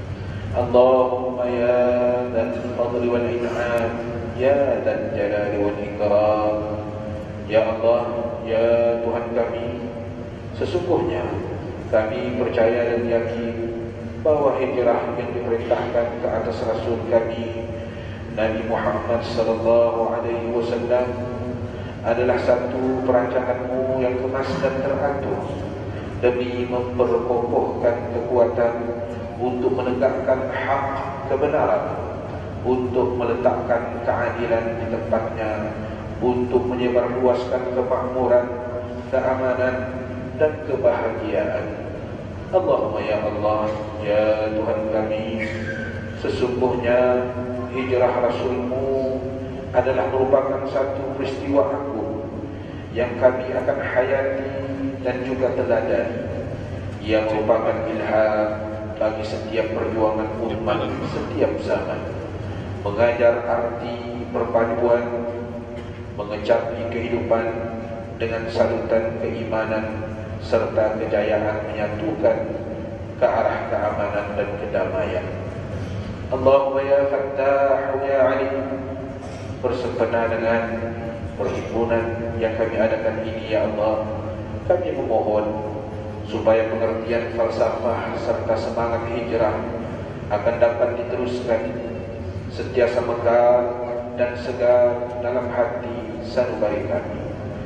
Speaker 5: Allahumma ya dzal fadli wal in'am ya dzal jalali wal ikram. Ya Allah, ya Tuhan kami, sesungguhnya kami percaya dan yakin bahwa hijrah yang diperintahkan ke atas Rasul kami Nabi Muhammad sallallahu alaihi wasallam adalah satu perancangan-Mu yang kemas dan teratur demi memperkokohkan kekuatan untuk menegakkan hak kebenaran, untuk meletakkan keadilan di tempatnya, untuk menyebarluaskan kemakmuran, keamanan dan kebahagiaan. Allahumma ya Allah, ya Tuhan kami, sesungguhnya hijrah Rasul-Mu adalah merupakan satu peristiwa agung yang kami akan hayati dan juga teladani. Ia merupakan ilham bagi setiap perjuangan umat setiap zaman, mengajar arti perpaduan, mengecapi kehidupan dengan salutan keimanan serta kejayaan menyatukan ke arah keamanan dan kedamaian. Allahumma ya Fattah ya Alim, bersempena dengan perhimpunan yang kami adakan ini ya Allah, kami memohon supaya pengertian falsafah serta semangat hijrah akan dapat diteruskan sentiasa mekar dan segar dalam hati sanubari kami,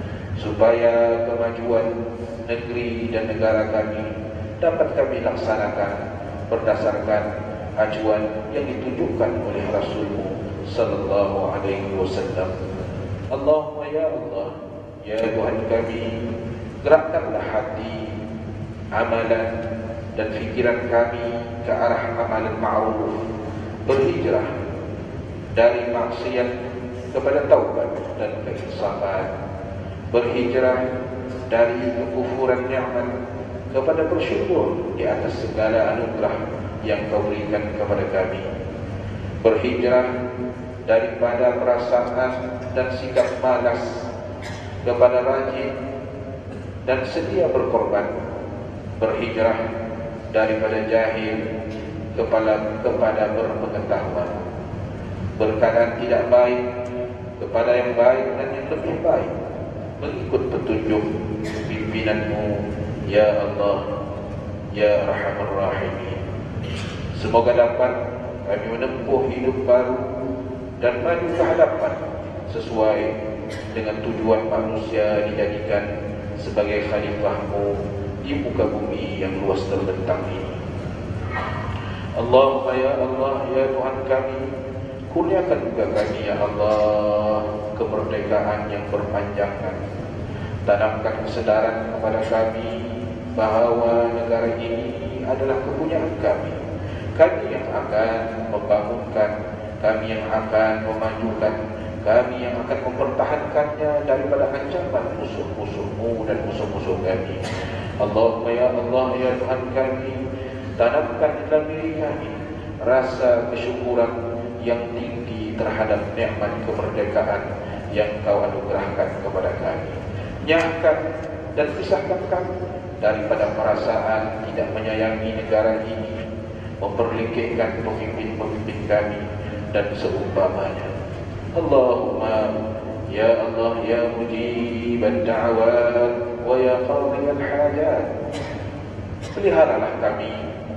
Speaker 5: supaya kemajuan negeri dan negara kami dapat kami laksanakan berdasarkan ajuan yang ditunjukkan oleh Rasul-Mu sallallahu alaihi wasallam. Allahumma ya Allah, ya Tuhan kami, gerakkanlah hati, amalan dan fikiran kami ke arah amalan ma'ruf, berhijrah dari maksiat kepada taubat dan keinsafan, berhijrah dari kekufuran nikmat kepada bersyukur di atas segala anugerah yang Kau berikan kepada kami, berhijrah daripada perasaan dan sikap malas kepada rajin dan sedia berkorban berhijrah daripada jahil kepada berpengetahuan, berkeadaan tidak baik kepada yang baik dan yang lebih baik, mengikut petunjuk pimpinanmu ya Allah ya Arhamar Rahimin. Semoga dapat kami menempuh hidup baru dan maju ke hadapan sesuai dengan tujuan manusia dijadikan sebagai khalifahmu di muka bumi yang luas terbentang ini. Allahumma ya Allah ya Tuhan kami, kurniakan juga kami ya Allah kemerdekaan yang berpanjangan. Tanamkan kesadaran kepada kami bahawa negara ini adalah kepunyaan kami. Kami yang akan membangunkan, kami yang akan memajukan, kami yang akan mempertahankannya daripada ancaman musuh-musuhmu dan musuh-musuh kami. Allahumma ya Allah ya Tuhan kami, tanamkan dalam diri kami rasa kesyukuran yang tinggi terhadap nikmat kemerdekaan yang Kau anugerahkan kepada kami. Nyahkan dan pisahkan kami daripada perasaan tidak menyayangi negara ini, memperlekehkan pemimpin-pemimpin kami dan seumpamanya. Allahumma ya Allah ya mujib ad-da'awat wa ya qadhi al-hajat, peliharalah kami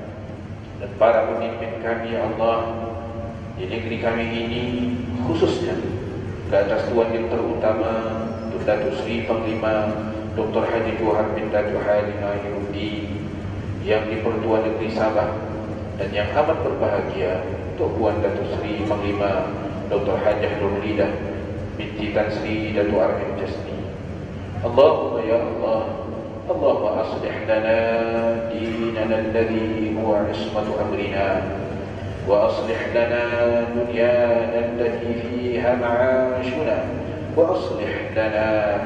Speaker 5: dan para pemimpin kami ya Allah di negeri kami ini, khususnya ke atas Tuan yang terutama Tun Datuk Seri Panglima Dr. Haji Johan bin Datuk Haji Nahiruddin yang di Pertuan Negeri Sabah, dan yang amat berbahagia Tuan Datuk Seri Panglima Dr. Hajah Nurlidah binti Tan Sri Datuk Arham Jasni. Allahumma ya Allah, Allahumma aslih lana dinana alladhi huwa ismatu amrina, wa aslih lana dunyana allati fiha ma'ashuna, wa aslih lana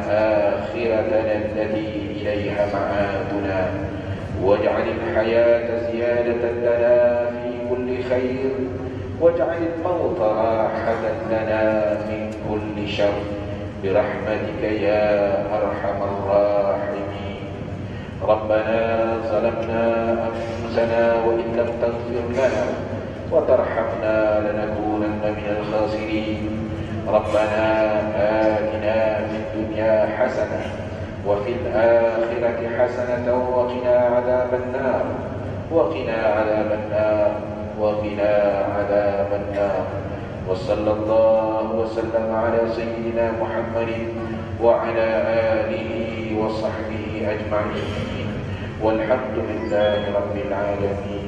Speaker 5: akhiratana allati ilayha ma'aduna, waj'al al-hayata ziyadatan lana fi kulli khair, waj'al al-mawta rahatan lana min kulli syarr, birahmatika ya arhamar rahimin. Rabbana zalamna anfusana wa in lam taghfir lana wa tarhamna lanakunanna minal khasirin. Rabbana atina fid dunya hasanah wa fil akhirati hasanatan wa qina adzaban nar wa qina adzaban nar wa qina adzaban nar. Wa sallallahu wa sallam ala sayyidina Muhammadin wa ala alihi wa sahbihi ajma'in, walhamdulillahi rabbil alamin.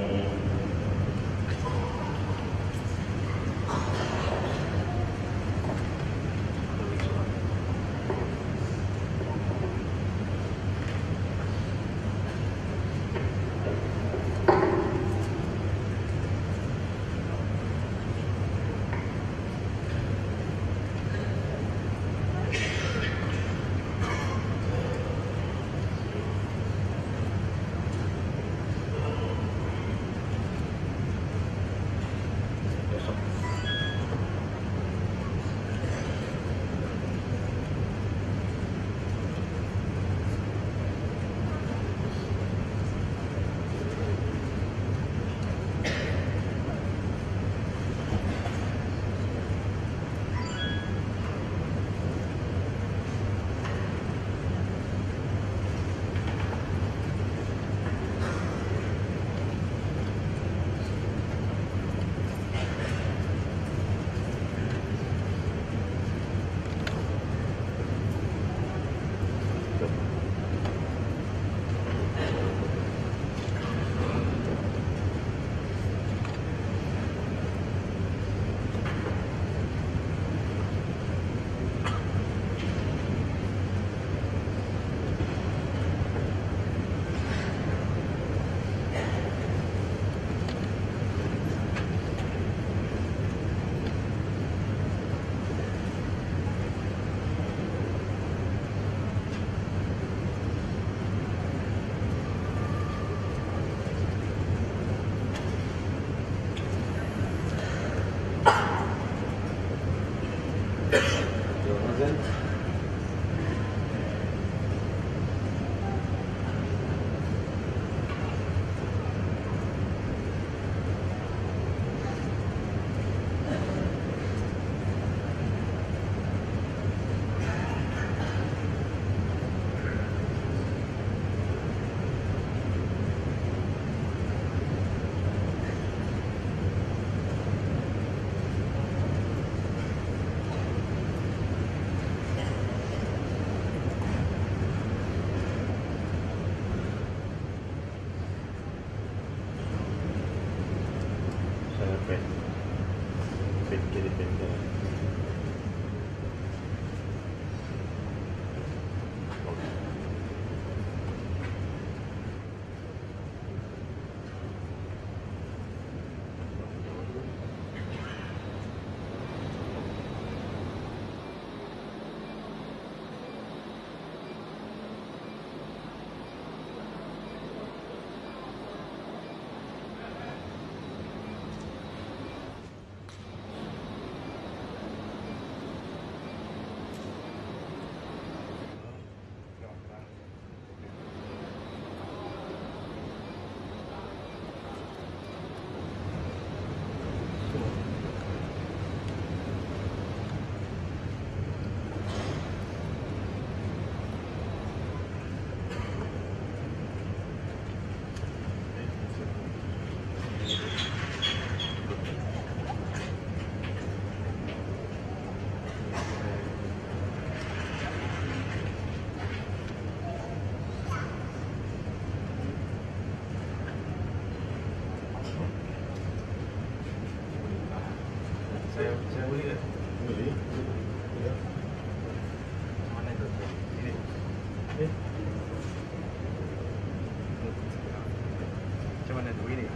Speaker 6: Saya boleh tak? Boleh. Mana tu? Ini. Macam mana tu? Begini.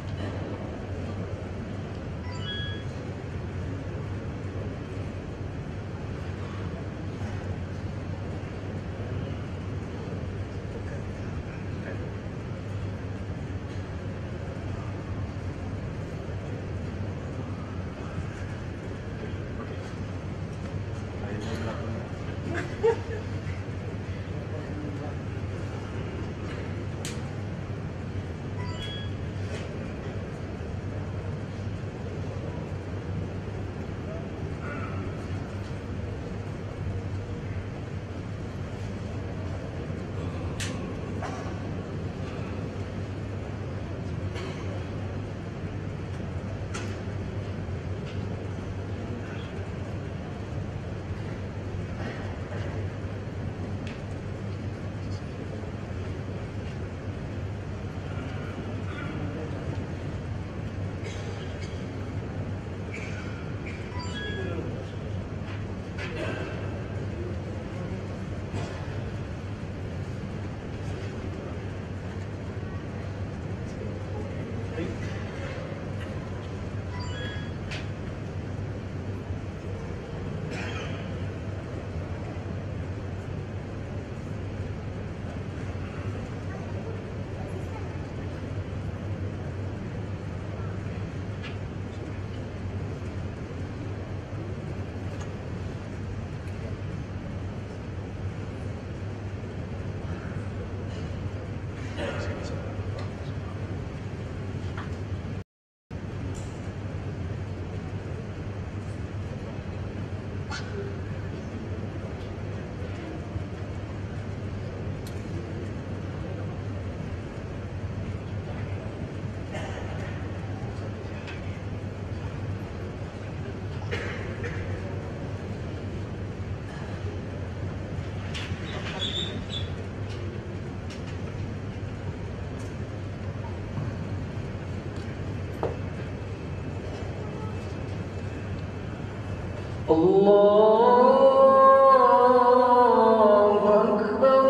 Speaker 3: الله أكبر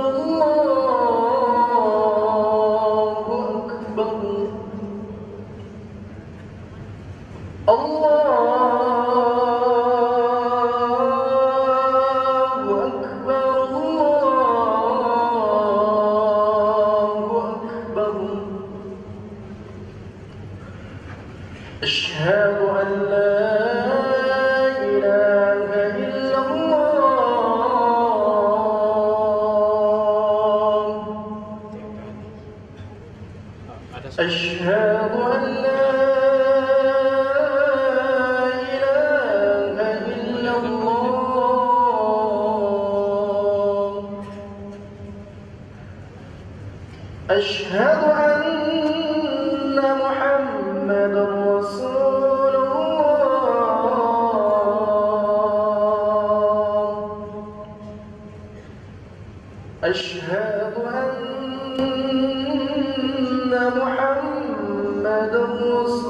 Speaker 3: الله أكبر الله أكبر الله أكبر أشهد أن لا أشهد أن لا إله إلا الله أشهد أن محمدا رسول الله أشهد أن محمد رسول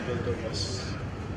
Speaker 6: 12.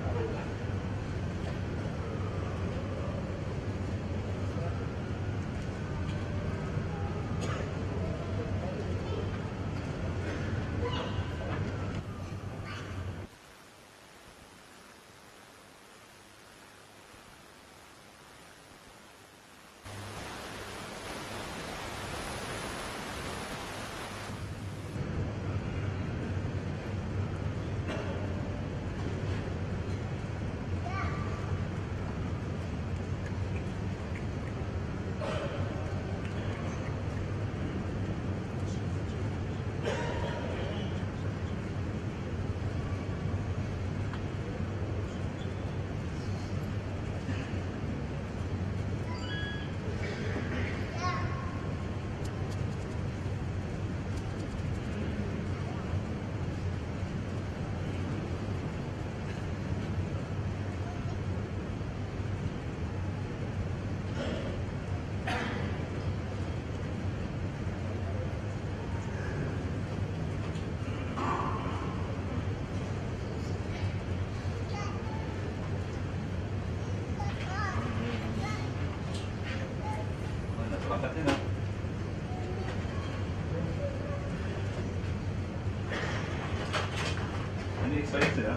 Speaker 6: Ini expired sudah?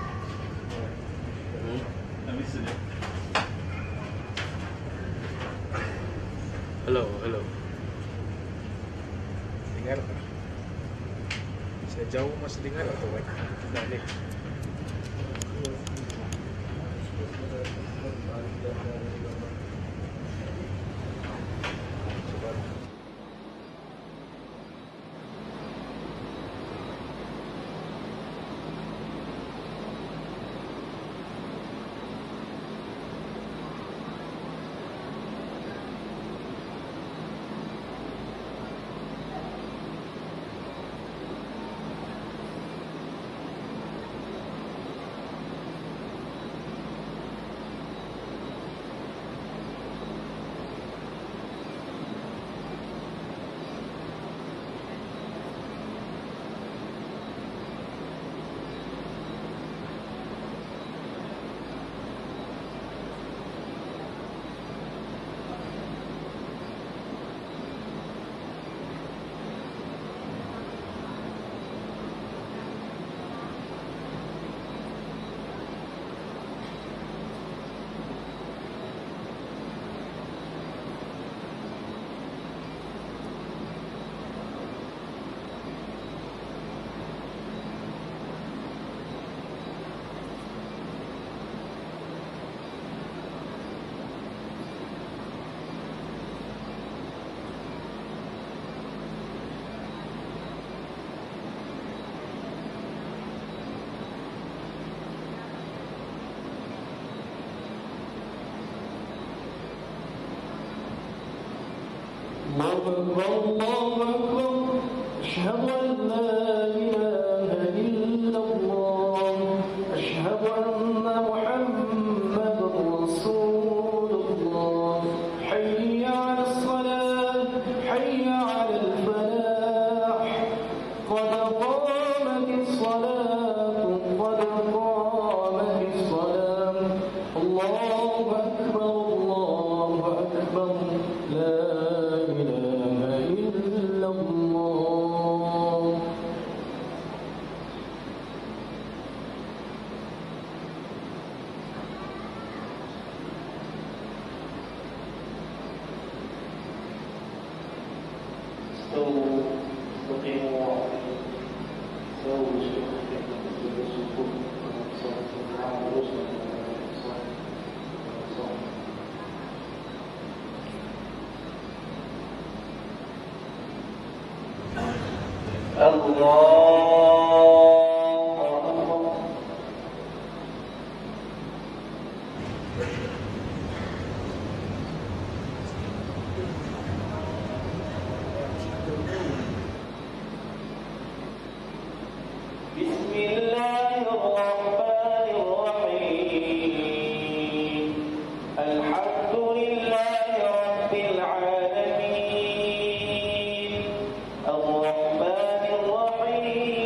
Speaker 6: Habis sudah? Hello. Dengar tak? Saya jauh masih dengar atau baik? Tidak ni.
Speaker 3: الله أكبر أشهد أن لا إله إلا الله أشهد أن محمدا رسول الله حي على الصلاة حي على الفلاح قد قامت الصلاة قد قامت الصلاة الله أكبر لا إله إلا الله
Speaker 4: استووا استقيموا واعدلوا سووا شيئا بالسكون والصلاة على رسل الرحمن الرحيم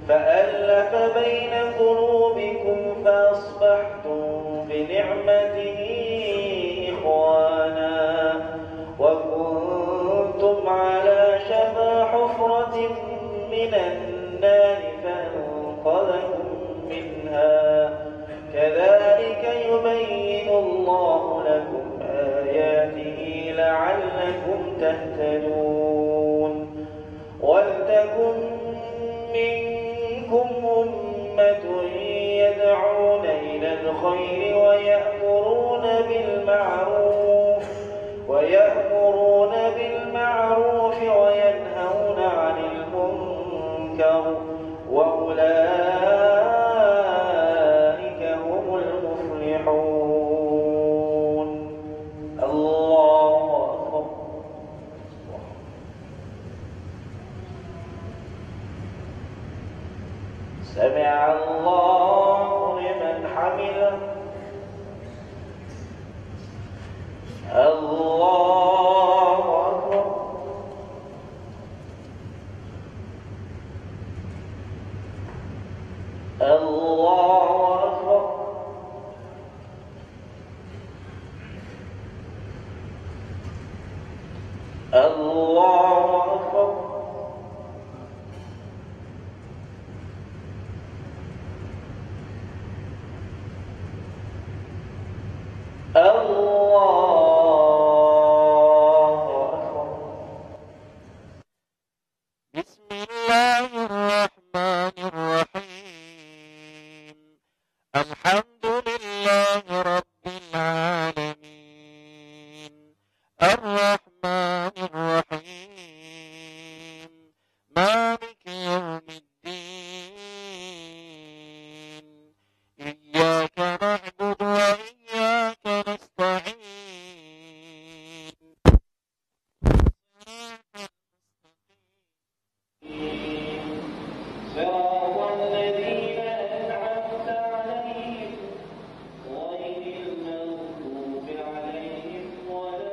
Speaker 4: فألف بين قلوبكم فأصبحتم بنعمته إخوانا وكنتم على شفا حفرة من النار فأنقذكم منها كذلك يبين الله لكم آياته لعلكم تهتدون ولتكن منكم أمة يدعون إلى الخير ويأمرون بالمعروف وينهون عن المنكر وأولئك هم المفلحون. الله أكبر. سمع الله لمن حمده. الله أكبر. الله أكبر. الله أكبر.
Speaker 7: بسم الله الرحمن الرحيم الحمد لله رب العالمين الرحمن الرحيم مالك يوم الدين إياك نعبد وإياك نستعين
Speaker 4: صراط الذين أنعمت عليهم غير المغضوب عليهم ولا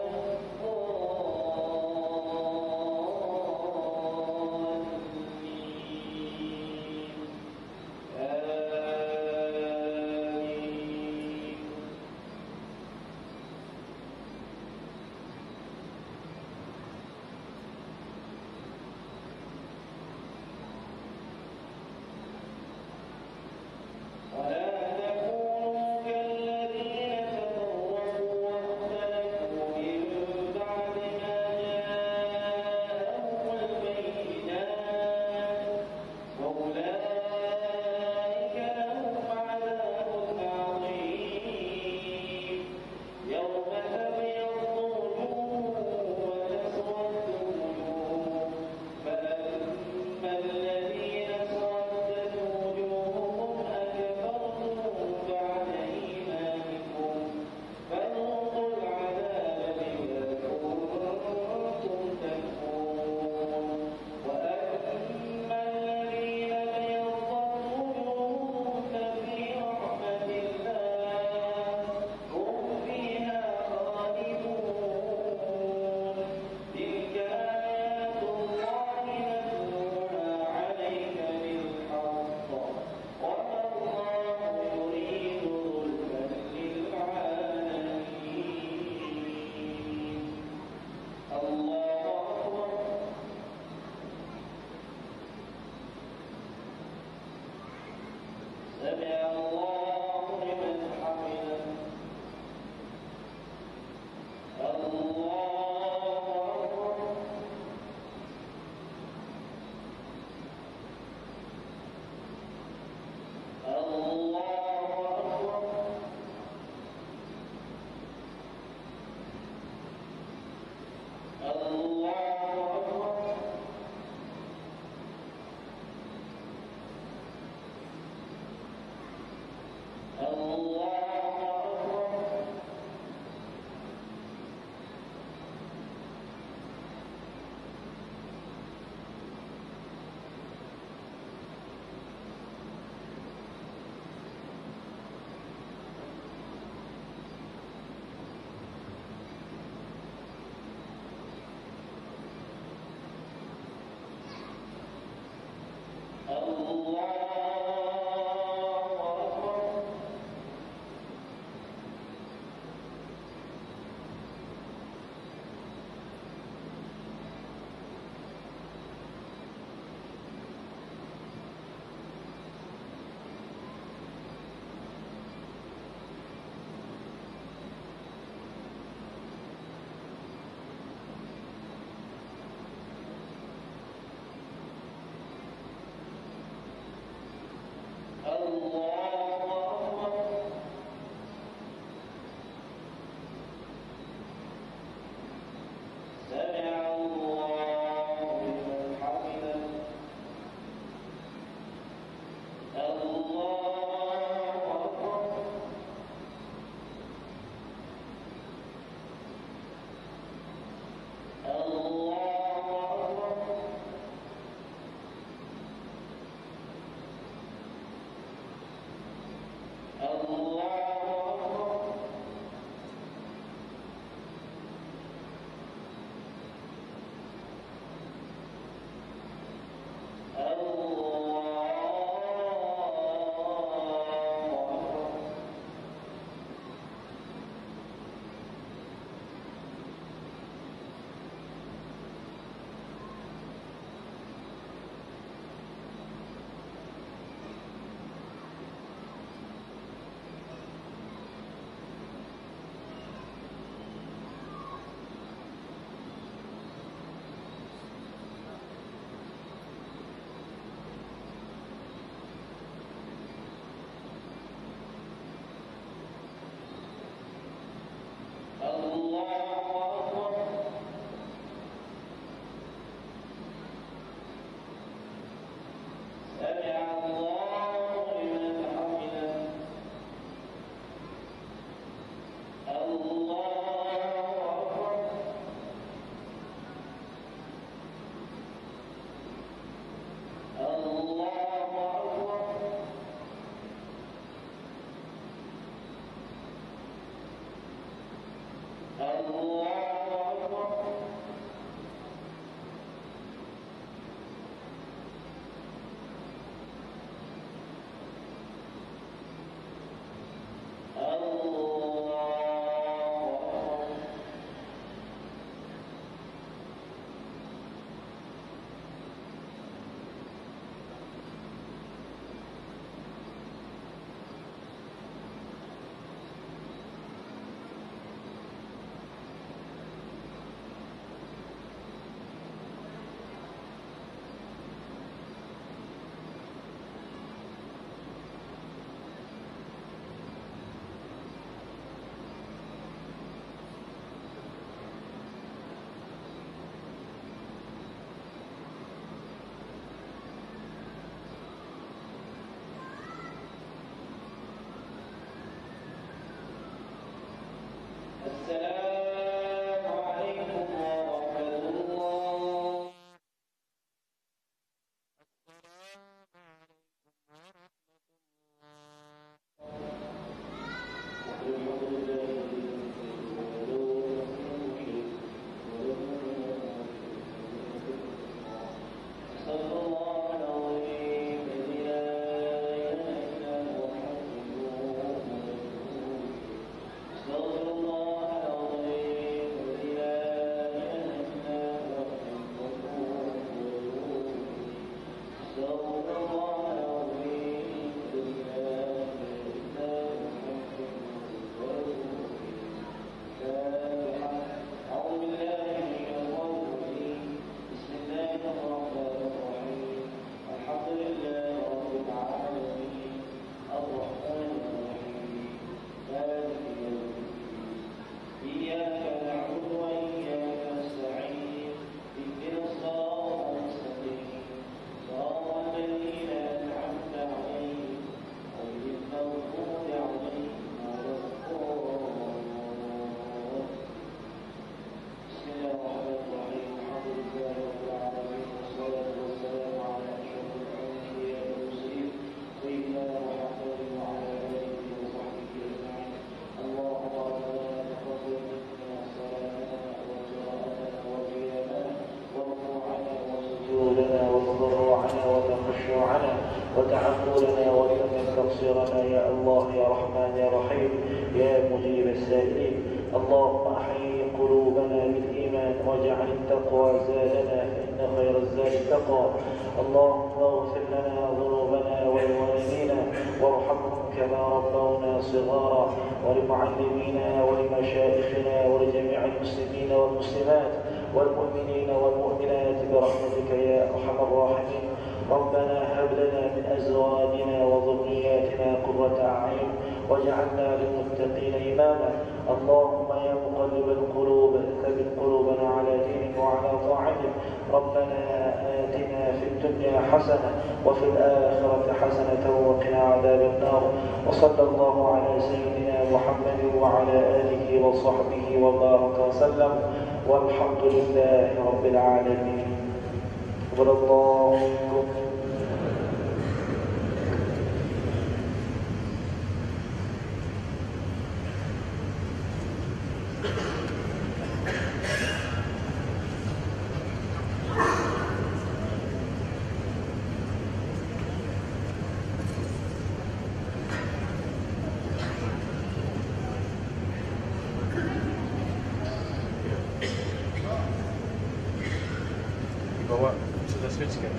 Speaker 4: وتعملنا ولم تقصيرنا يا الله يا رحمن يا رحيم يا مجيب السائلين. اللهم أحيي قلوبنا بالإيمان واجعل التقوى زادنا فإن خير الزاد التقوى. اللهم اغفر لنا ذنوبنا ولوالدينا وارحمهم كما ربونا صغارا، ولمعلمينا ولمشايخنا ولجميع المسلمين والمسلمات والمؤمنين والمؤمنات برحمتك يا أرحم الراحمين. ربنا هب لنا من أزواجنا وذرياتنا قرة أعين واجعلنا للمتقين إماما. اللهم يا مقلب القلوب ثبت قلوبنا على دينك وعلى طاعتك. ربنا آتنا في الدنيا حسنة وفي الآخرة حسنة وقنا عذاب النار. وصلى الله على سيدنا محمد وعلى آله وصحبه وبارك وسلم، والحمد لله رب العالمين. قبل الله منكم.
Speaker 6: Bawa sudah switch kan?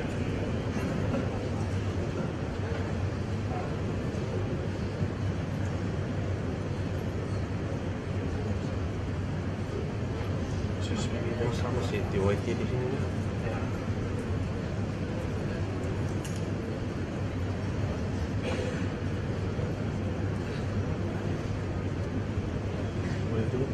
Speaker 6: Switch begini sama si TYT di sini. Ya. Boleh dulu.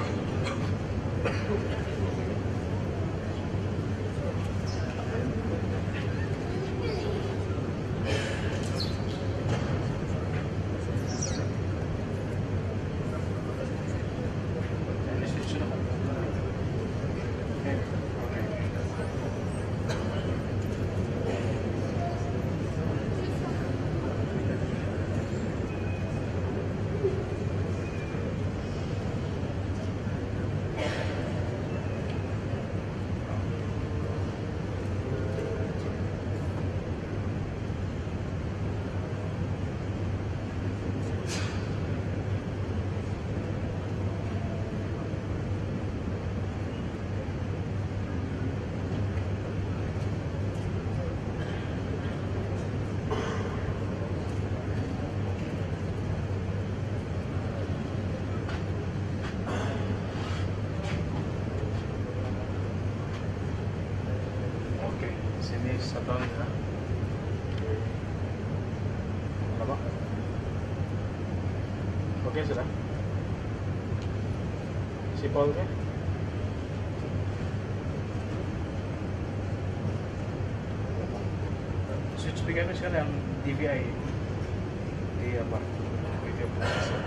Speaker 6: Sini satu ya. Apa? Oke sudah. Si Paul kan? Switch speaker itu yang DVI di apa? Video processor.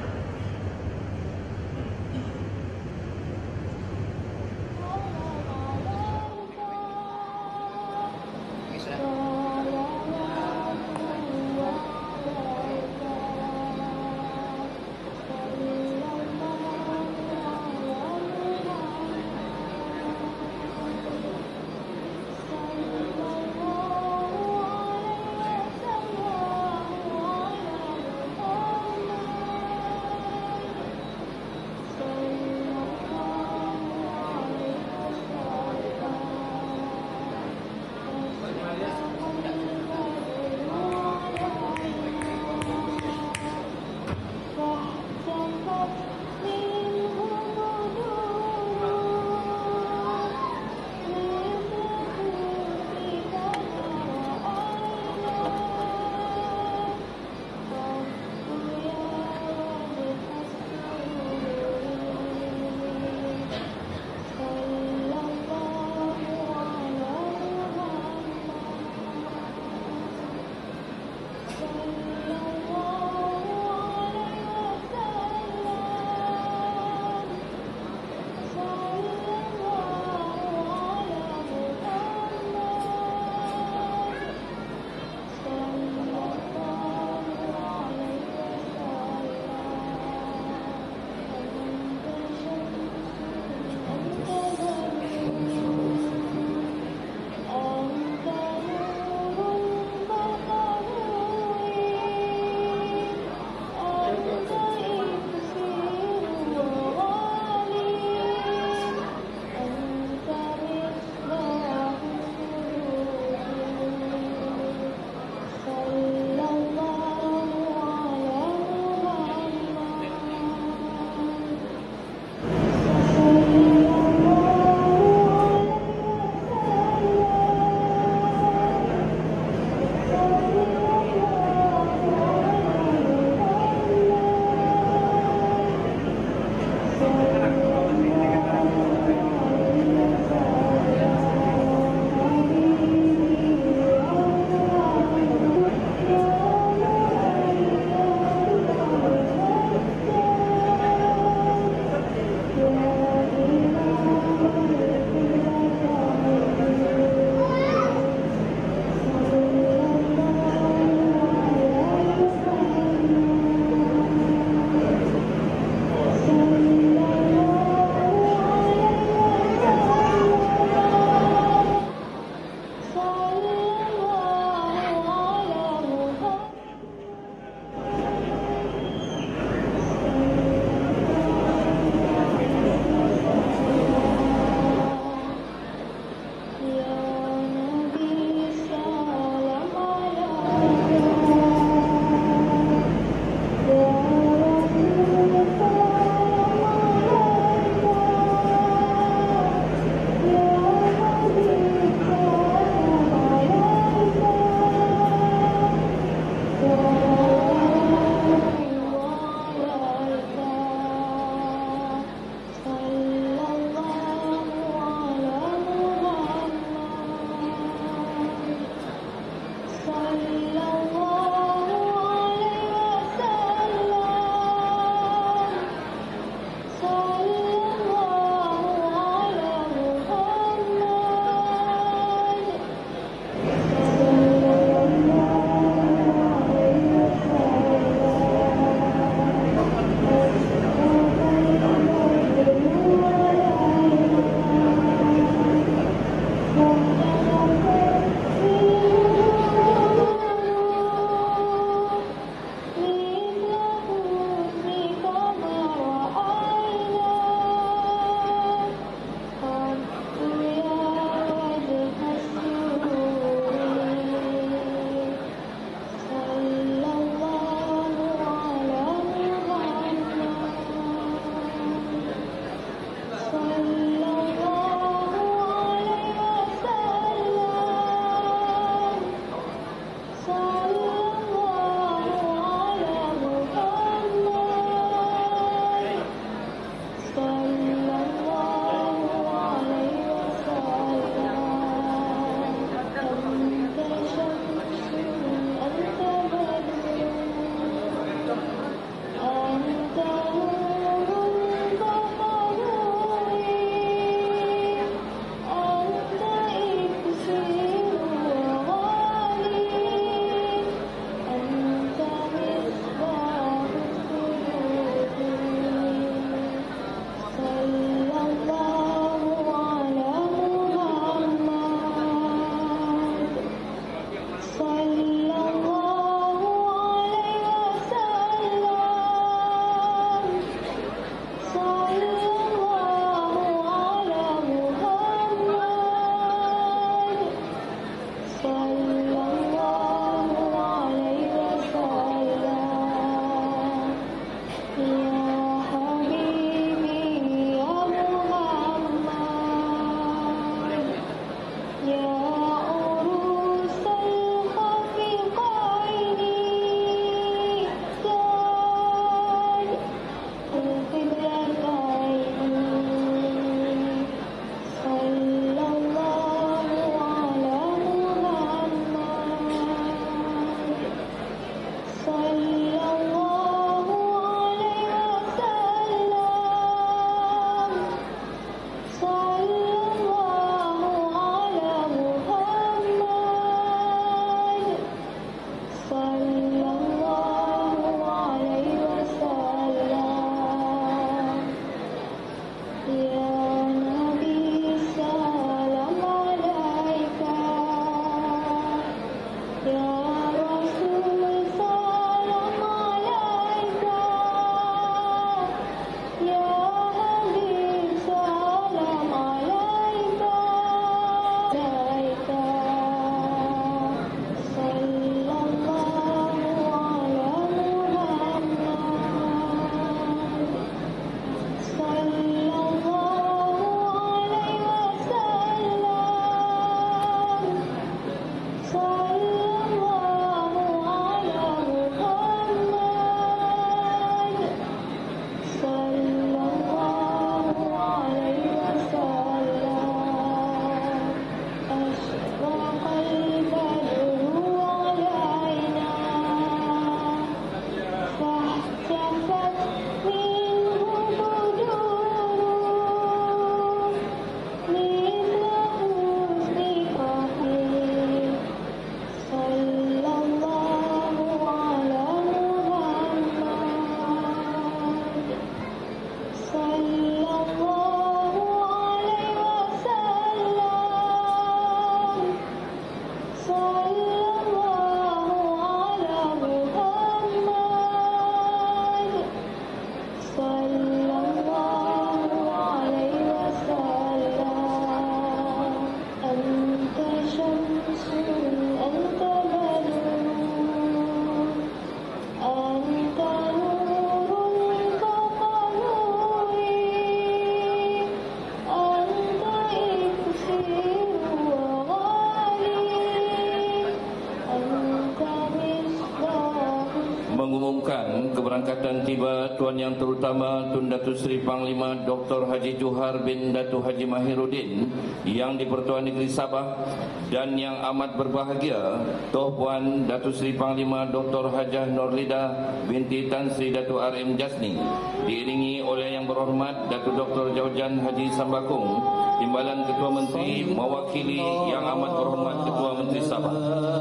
Speaker 2: mengumumkan keberangkatan tiba Tuan Yang Terutama Tun Datuk Seri Panglima Dr. Haji Johar bin Datuk Haji Mahiruddin yang di-Pertuan Negeri Sabah, dan yang amat berbahagia Toh Puan Datuk Seri Panglima Dr. Hajah Nurlidah binti Tan Sri Datuk RM Jasni, diiringi oleh Yang Berhormat Datuk Dr. Jaujan Haji Sambakung, Timbalan Ketua Menteri, mewakili Yang Amat Berhormat Ketua Menteri Sabah.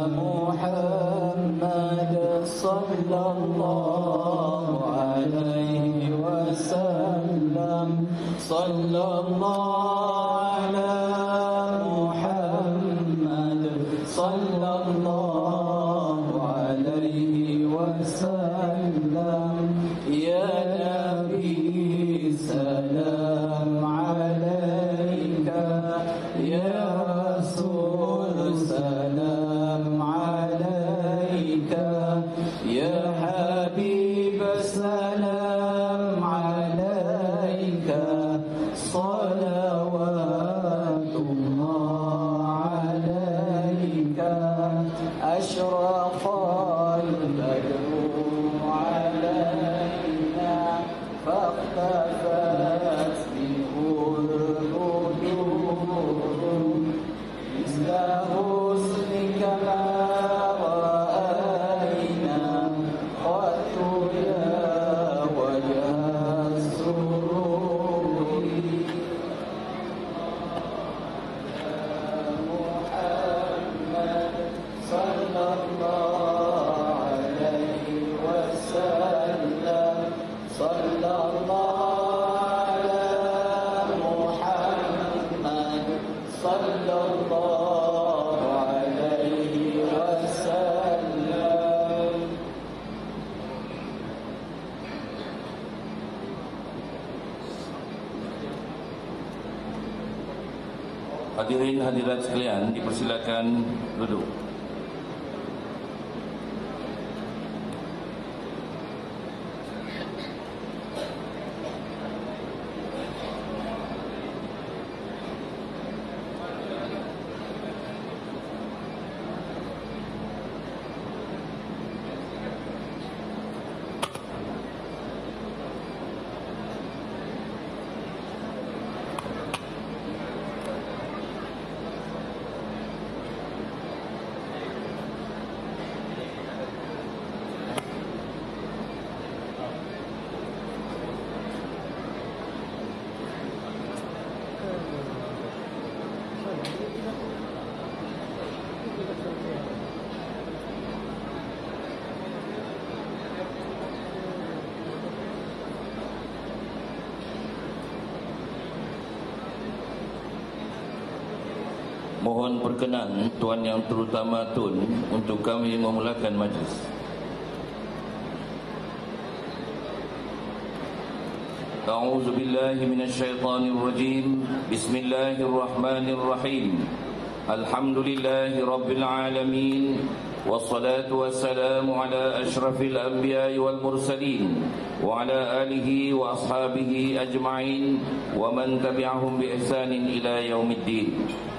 Speaker 3: Muhammad sallallahu alaihi wasallam, sallallahu ala Muhammad sallallahu alaihi wasallam, ya Nabi salam alaika, ya Rasul salam alaika, ya Habib salam alaika, salawatullah alaika, ashraqal badru alaina, faqtafat bihul hudud, misla husnika ma ra'ayna, qattu ya wajah sururi, Muhammad sallallahu alaihi wasallam, sallallahu ala Muhammad sallallahu alaihi wasallam.
Speaker 2: Hadirin hadirat sekalian, dipersilakan duduk. Mohon perkenan Tuan Yang Terutama Tun untuk kami memulakan majlis. A'udzu billahi minasyaitonir rajim. Bismillahirrahmanirrahim. Alhamdulillahi rabbil alamin. Wassalatu wassalamu ala asyrafil anbiya'i wal mursalin wa ala alihi wa ashabihi ajma'in wa man tabi'ahum bi ihsanin ila yaumiddin.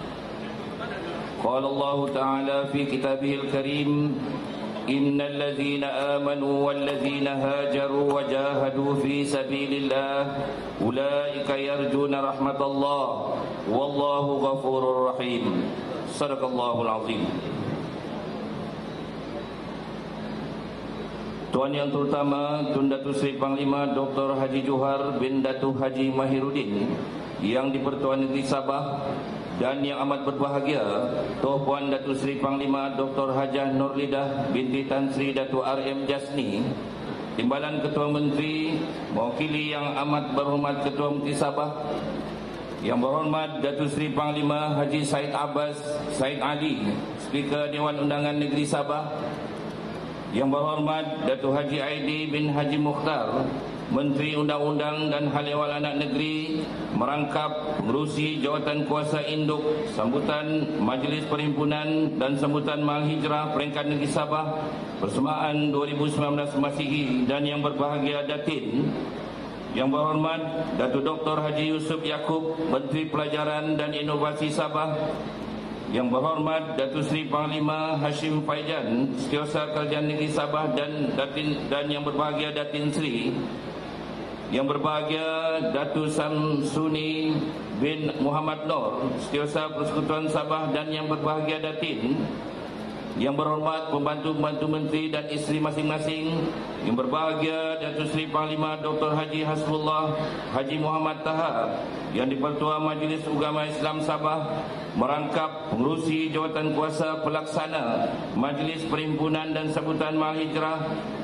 Speaker 2: Qala Allah Ta'ala fi kitabihil karim, innal ladzina amanu wal ladzina hajaru wa jahadu fi sabilillah ulaika yarjuna rahmatallah wallahu ghafurur rahim. Sadaqallahul azim. Tuan Yang Terutama Tun Datuk Seri Panglima Dr. Haji Johar bin Datuk Haji Mahiruddin yang di-Pertuan Negeri Sabah, dan yang amat berbahagia Toh Puan Datuk Seri Panglima Dr. Hajah Nurlidah binti Tan Sri Datuk RM Jasni, Timbalan Ketua Menteri, mewakili Yang Amat Berhormat Ketua Menteri Sabah, Yang Berhormat Datuk Seri Panglima Haji Said Abbas Said Ali, Speaker Dewan Undangan Negeri Sabah, Yang Berhormat Datuk Haji Aidi bin Haji Mukhtar, Menteri Undang-Undang dan Hal Ehwal Anak Negeri, merangkap pengerusi Jawatan Kuasa Induk, sambutan Majlis Perhimpunan dan sambutan Mahal Hijrah Peringkat Negeri Sabah Persembahan 2019 Masihi, dan yang berbahagia Datin Yang Berhormat Datuk Dr. Haji Yusuf Yaakob, Menteri Pelajaran dan Inovasi Sabah, Yang berhormat Datuk Seri Panglima Hashim Faijan, Setiausaha Kerajaan Negeri Sabah dan yang berbahagia Datin Seri, yang berbahagia Datuk Samsuni bin Muhammad Nur, Setiausaha Persekutuan Sabah dan yang berbahagia Datin, yang berhormat pembantu-pembantu menteri dan isteri masing-masing, yang berbahagia Datuk Seri Panglima Dr. Haji Hasbullah Haji Muhammad Taha, yang di-Pertua Majlis Ugama Islam Sabah, merangkap pengerusi jawatan kuasa pelaksana Majlis Perhimpunan dan Sambutan Mahal-Hijrah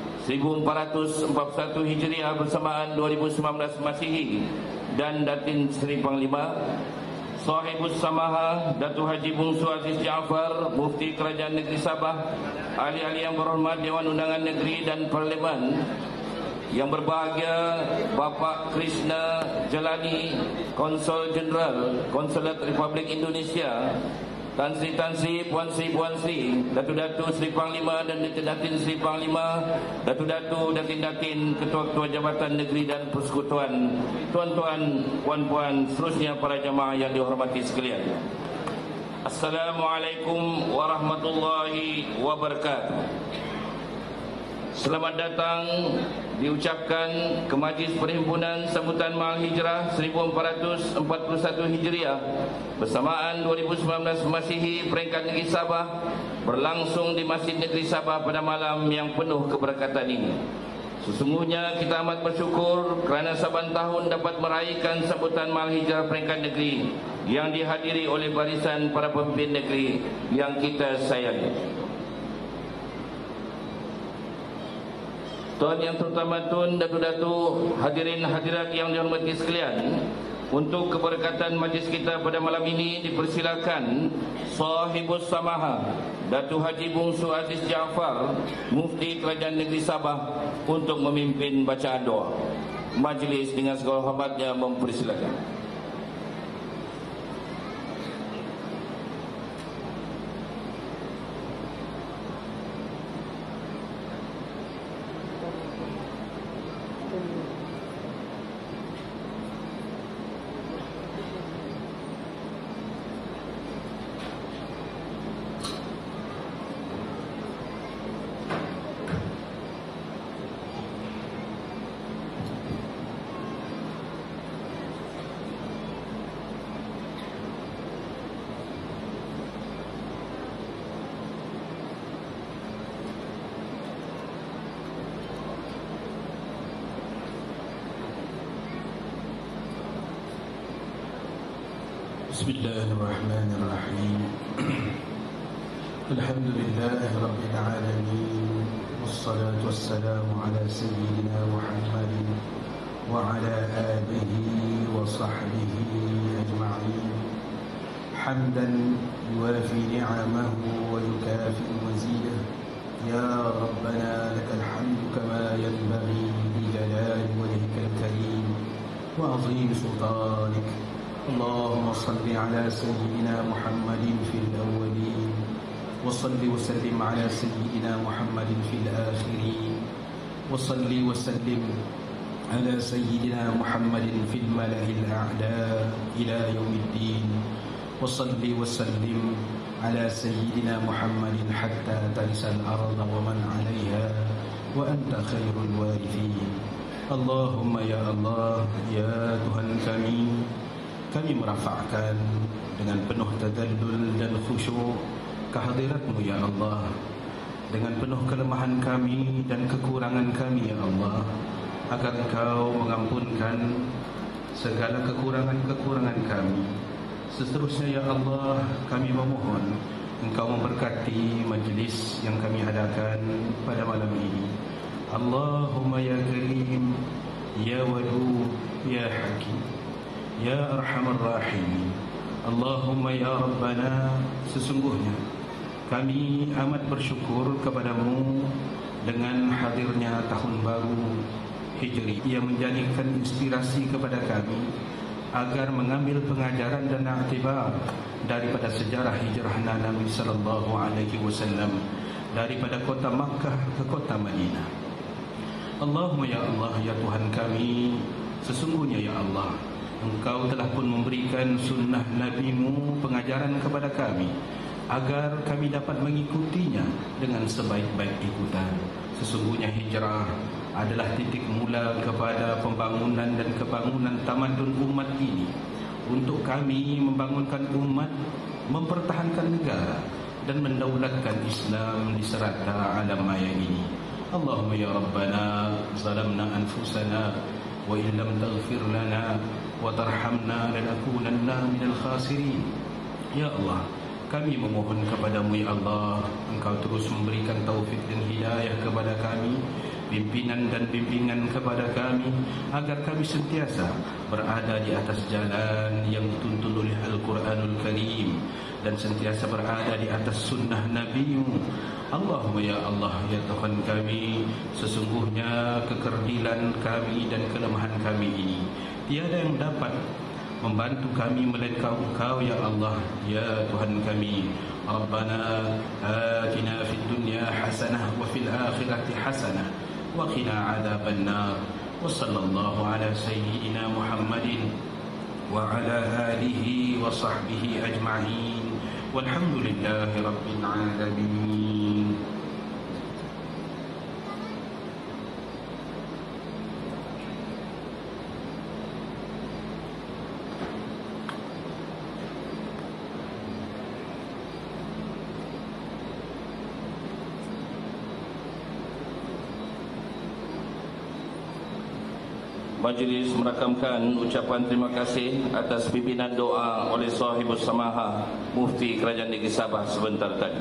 Speaker 2: 1441 Hijriah bersamaan 2019 Masihi, dan Datin Seri Panglima, Sahibus Samaha Datuk Haji Bungsu Aziz Jaafar, Mufti Kerajaan Negeri Sabah, ahli-ahli yang berhormat Dewan Undangan Negeri dan Parlimen, yang berbahagia Bapak Krishna Jalani, Konsul Jeneral Konsulat Republik Indonesia, Tan Sri, Puan Sri, Datu Sri Panglima dan Datin Sri Panglima, Datu, Datin, Ketua-Ketua Jabatan Negeri dan Persekutuan, tuan-tuan, puan-puan, seterusnya para jamaah yang dihormati sekalian. Assalamualaikum warahmatullahi wabarakatuh. Selamat datang diucapkan ke Majlis Perhimpunan Sambutan Mahal-Hijrah 1441 Hijriah bersamaan 2019 Masihi peringkat Negeri Sabah, berlangsung di Masjid Negeri Sabah pada malam yang penuh keberkatan ini. Sesungguhnya kita amat bersyukur kerana saban tahun dapat meraihkan sambutan Mahal-Hijrah peringkat negeri yang dihadiri oleh barisan para pemimpin negeri yang kita sayangi. Tuan yang terutama, Tun, Datu-Datu, hadirin hadirat yang dihormati sekalian, untuk keberkatan majlis kita pada malam ini dipersilakan Sahibus Samaha Datuk Haji Bungsu Aziz Jaafar, Mufti Kerajaan Negeri Sabah, untuk memimpin bacaan doa. Majlis dengan segala hormatnya mempersilakan.
Speaker 8: Bismillahirrahmanirrahim. Alhamdulillahi Rabbil Alamin, wassalatu wassalamu ala Sayyidina Muhammadin wa ala alihi wa sahbihi ajma'in. Hamdan yuwafi ni'amahu wa yukafi mazidah. Ya Rabbana lakal hamdu kama yanbaghi li jalali wajhikal karim wa azim sultanik. اللهم صل على سيدنا محمد في الأولين وصل وسلم على سيدنا محمد في الآخرين وصل وسلم على سيدنا محمد في الملأ الأعلى إلى يوم الدين وصل وسلم على سيدنا محمد حتى ترث الأرض ومن عليها وأنت خير الوارثين. اللهم يا الله يا Tuhan kami merafakkan dengan penuh tadallul dan khusyuk kehadirat-Mu ya Allah, dengan penuh kelemahan kami dan kekurangan kami ya Allah, agar Engkau mengampunkan segala kekurangan-kekurangan kami. Seterusnya ya Allah, kami memohon Engkau memberkati majlis yang kami adakan pada malam ini. Allahumma ya Karim, ya Wadud, ya Hakim, ya Arhamar Rahimin. Allahumma ya Rabbana, sesungguhnya kami amat bersyukur kepadamu dengan hadirnya tahun baru Hijri yang menjadikan inspirasi kepada kami agar mengambil pengajaran dan iktibar daripada sejarah hijrah Nabi sallallahu alaihi wasallam daripada kota Makkah ke kota Madinah. Allahumma ya Allah ya Tuhan kami, sesungguhnya ya Allah, Engkau telah pun memberikan sunnah Nabi-Mu pengajaran kepada kami agar kami dapat mengikutinya dengan sebaik-baik ikutan. Sesungguhnya hijrah adalah titik mula kepada pembangunan dan kebangunan tamadun umat ini. Untuk kami membangunkan umat, mempertahankan negara dan mendaulatkan Islam di serata alam maya ini. Allahumma ya Rabbana zalamna anfusana wa in lam taghfir lana wa tarhamna lanakunanna minal khasirin. Ya Allah, kami memohon kepadamu ya Allah, Engkau terus memberikan taufik dan hidayah kepada kami, pimpinan dan bimbingan kepada kami, agar kami sentiasa berada di atas jalan yang dituntun oleh Al-Quranul Karim dan sentiasa berada di atas sunnah Nabi-Mu. Allahumma ya Allah, ya Tuhan kami, sesungguhnya kekerdilan kami dan kelemahan kami ini tiada yang dapat membantu kami melainkan Engkau ya Allah, ya Tuhan kami. Rabbana atina fid dunya hasanah wa fil akhirati hasanah wa qina adzaban nar. Wa sallallahu ala sayyidina Muhammadin wa ala alihi wa sahbihi ajma'in. Walhamdulillahi rabbil alamin.
Speaker 2: Majlis merakamkan ucapan terima kasih atas pimpinan doa oleh Sahibus Samaha Mufti Kerajaan Negeri Sabah sebentar tadi.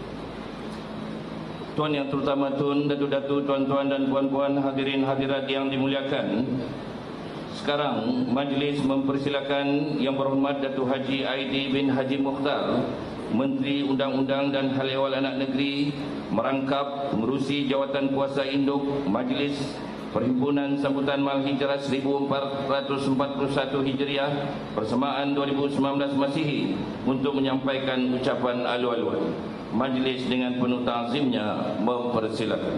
Speaker 2: Tuan yang terutama, Tun, Datu-Datu, tuan-tuan dan puan-puan, hadirin hadirat yang dimuliakan, sekarang majlis mempersilakan Yang Berhormat Datuk Haji Aidi bin Haji Mukhtar, Menteri Undang-Undang dan Hal Ehwal Anak Negeri, merangkap mengurusi jawatan kuasa induk Majlis Perhimpunan Sambutan Mal Hijrah 1441 Hijriah Persamaan 2019 Masihi untuk menyampaikan ucapan alu-aluan. Majlis dengan penuh ta'zimnya mempersilakan.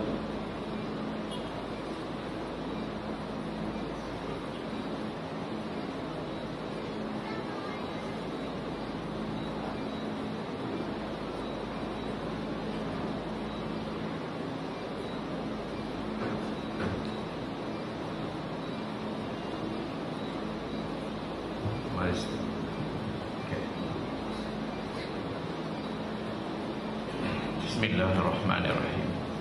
Speaker 9: Bismillahirrahmanirrahim.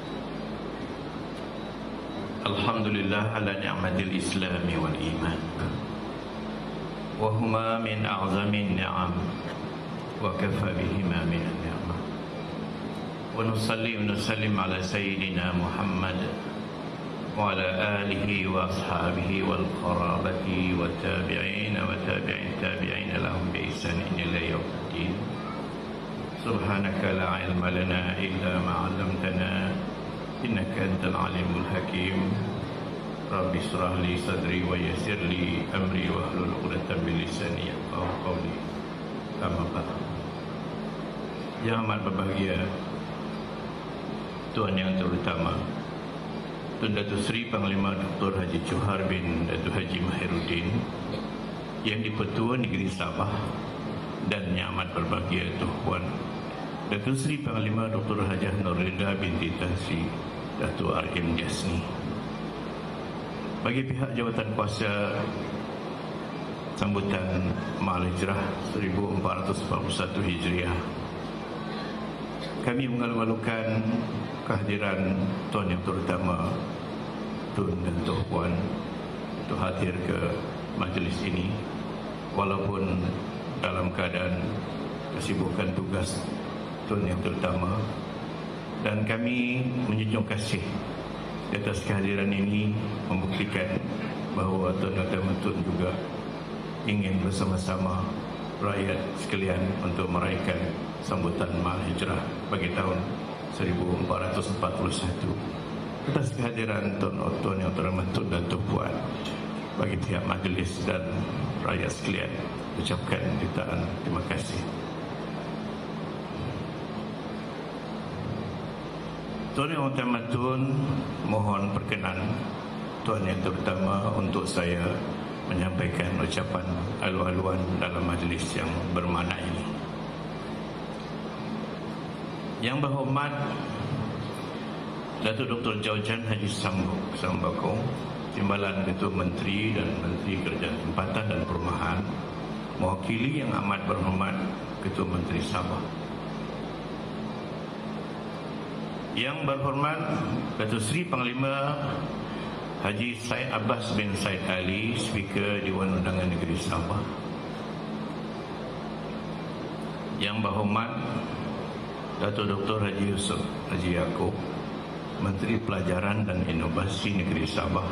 Speaker 9: Alhamdulillah ala ni'matil islami wal iman, wa huma min a'zamin ni'am wa kafa bihima min ni'mah. Wa nusalli wa nusallim ala sayyidina Muhammad wa ala alihi wa ashabihi wal qarabati wa tabi'in wa tabi'in tabi'in lahum bi ihsan ila yaumiddin. Subhanaka la ilma lana illa ma 'allamtana innaka antal alimul hakim. Rabbi shrah li sadri wa yassir li amri wa hlul 'uqdatam min lisani yafqahu qawli. Amma ba'd. Yang amat berbahagia, Tuan yang terutama, Tun Datuk Seri Panglima Dr. Haji Johar bin Datuk Haji Mahiruddin, Yang di-Pertua Negeri Sabah, dan yang amat berbahagia Tuan Datuk Seri Panglima Dr. Hajah Nurrida binti Tansi Datuk R.M. Jasni. Bagi pihak jawatan kuasa sambutan Mal Hijrah 1441 Hijriah, kami mengalu-alukan kehadiran Tuan yang terutama, Tun dan Tuan Puan, untuk hadir ke majlis ini walaupun dalam keadaan kesibukan tugas Tuan yang terutama, dan kami menjunjung kasih di atas kehadiran ini, membuktikan bahawa Tuan yang terutama Tun juga ingin bersama-sama rakyat sekalian untuk meraihkan sambutan Mal Hijrah bagi tahun 1441. Atas kehadiran Tuan yang terhormat Tun dan Tuan Puan, bagi pihak majlis dan rakyat sekalian ucapkan jutaan terima kasih. Tuan yang terhormat Tun, mohon perkenan Tuan yang terutama untuk saya menyampaikan ucapan alu-aluan dalam majlis yang bermakna ini. Yang berhormat Datuk Dr. Jaujan Haji Sambakong, Timbalan Ketua Menteri dan Menteri Kerajaan Tempatan dan Perumahan, mewakili yang amat berhormat Ketua Menteri Sabah. Yang berhormat Datuk Seri Panglima Haji Said Abbas bin Said Ali, Speaker Dewan Undangan Negeri Sabah. Yang berhormat Datuk Dr. Haji Yusof Haji Yaakob, Menteri Pelajaran dan Inovasi Negeri Sabah.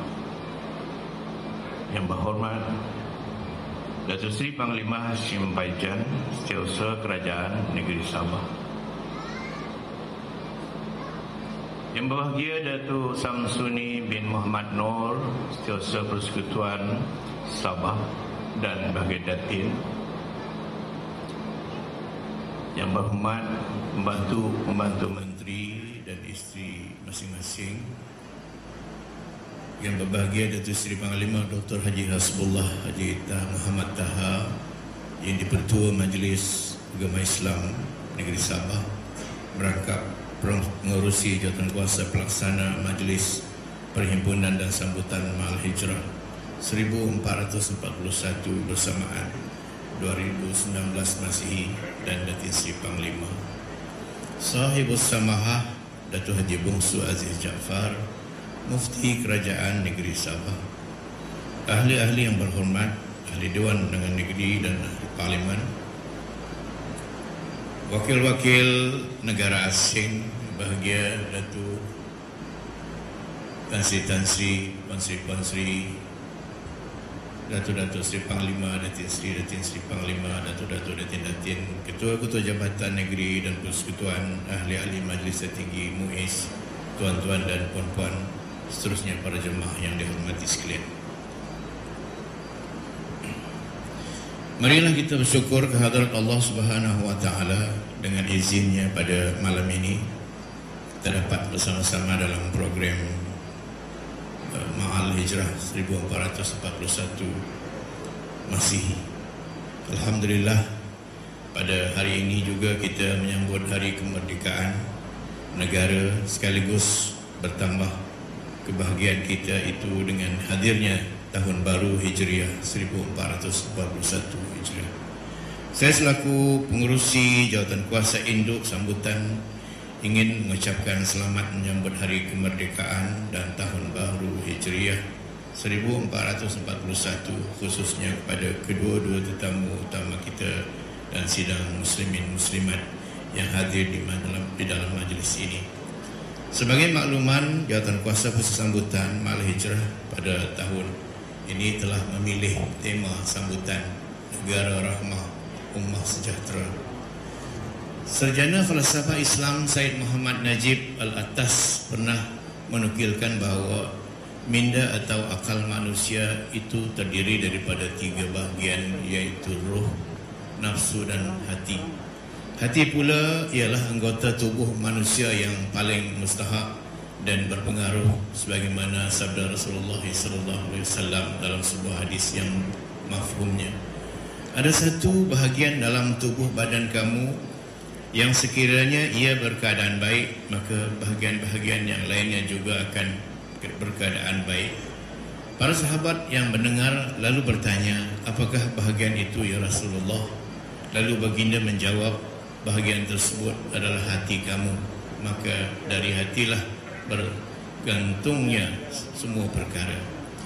Speaker 9: Yang berhormat Datuk Seri Panglima Hashim Baijan, Setiausaha Kerajaan Negeri Sabah. Yang berbahagia Datuk Samsuni bin Muhammad Noor, Setiausaha Persekutuan Sabah dan Bahagian Datin. Yang berhormat Pembantu Menteri dan isteri masing-masing. Yang berbahagia Datuk Seri Panglima Dr. Haji Hasbullah Haji Muhammad Taha, yang di-Pertua Majlis Agama Islam Negeri Sabah, merangkap mengurusi Jawatankuasa Pelaksana Majlis Perhimpunan dan Sambutan Ma'al Hijrah 1441 bersamaan 2019 Masihi, dan Datin Seri Panglima, Sahibus Samahah Datuk Haji Bungsu Aziz Jaafar, Mufti Kerajaan Negeri Sabah, ahli-ahli yang berhormat, ahli Dewan Undangan Negeri dan ahli Parlimen, wakil-wakil negara asing, bahagia Datuk Tan Sri, Puan-Sri, Datuk Seri Panglima, Datin Seri Panglima, Datin, Ketua-Ketua Jabatan Negeri dan Persekutuan, ahli-ahli Majlis Tertinggi MUIS, tuan-tuan dan puan-puan, seterusnya para jemaah yang dihormati sekalian. Marilah kita bersyukur kehadrat Allah Subhanahu wa taala dengan izinnya pada malam ini kita dapat bersama-sama dalam program Ma'al Hijrah 1441 Masihi. Alhamdulillah, pada hari ini juga kita menyambut hari kemerdekaan negara, sekaligus bertambah kebahagiaan kita itu dengan hadirnya Tahun Baru Hijriah 1441 Hijriah. Saya selaku pengurusi Jawatankuasa Induk Sambutan ingin mengucapkan selamat menyambut Hari Kemerdekaan dan Tahun Baru Hijriah 1441 khususnya kepada kedua-dua tetamu utama kita dan sidang muslimin muslimat yang hadir di dalam majlis ini. Sebagai makluman, Jawatankuasa Persambutan Ma'al Hijrah pada tahun ini telah memilih tema sambutan Negara Rahmah Ummah Sejahtera. Sarjana Falsafah Islam Syed Muhammad Najib Al-Attas pernah menukilkan bahawa minda atau akal manusia itu terdiri daripada 3 bahagian, iaitu roh, nafsu dan hati. Hati pula ialah anggota tubuh manusia yang paling mustahak dan berpengaruh, sebagaimana sabda Rasulullah SAW dalam sebuah hadis yang mafhumnya, ada satu bahagian dalam tubuh badan kamu yang sekiranya ia berkeadaan baik, maka bahagian-bahagian yang lainnya juga akan berkeadaan baik. Para sahabat yang mendengar lalu bertanya, apakah bahagian itu ya Rasulullah? Lalu baginda menjawab, bahagian tersebut adalah hati kamu, maka dari hatilah bergantungnya semua perkara.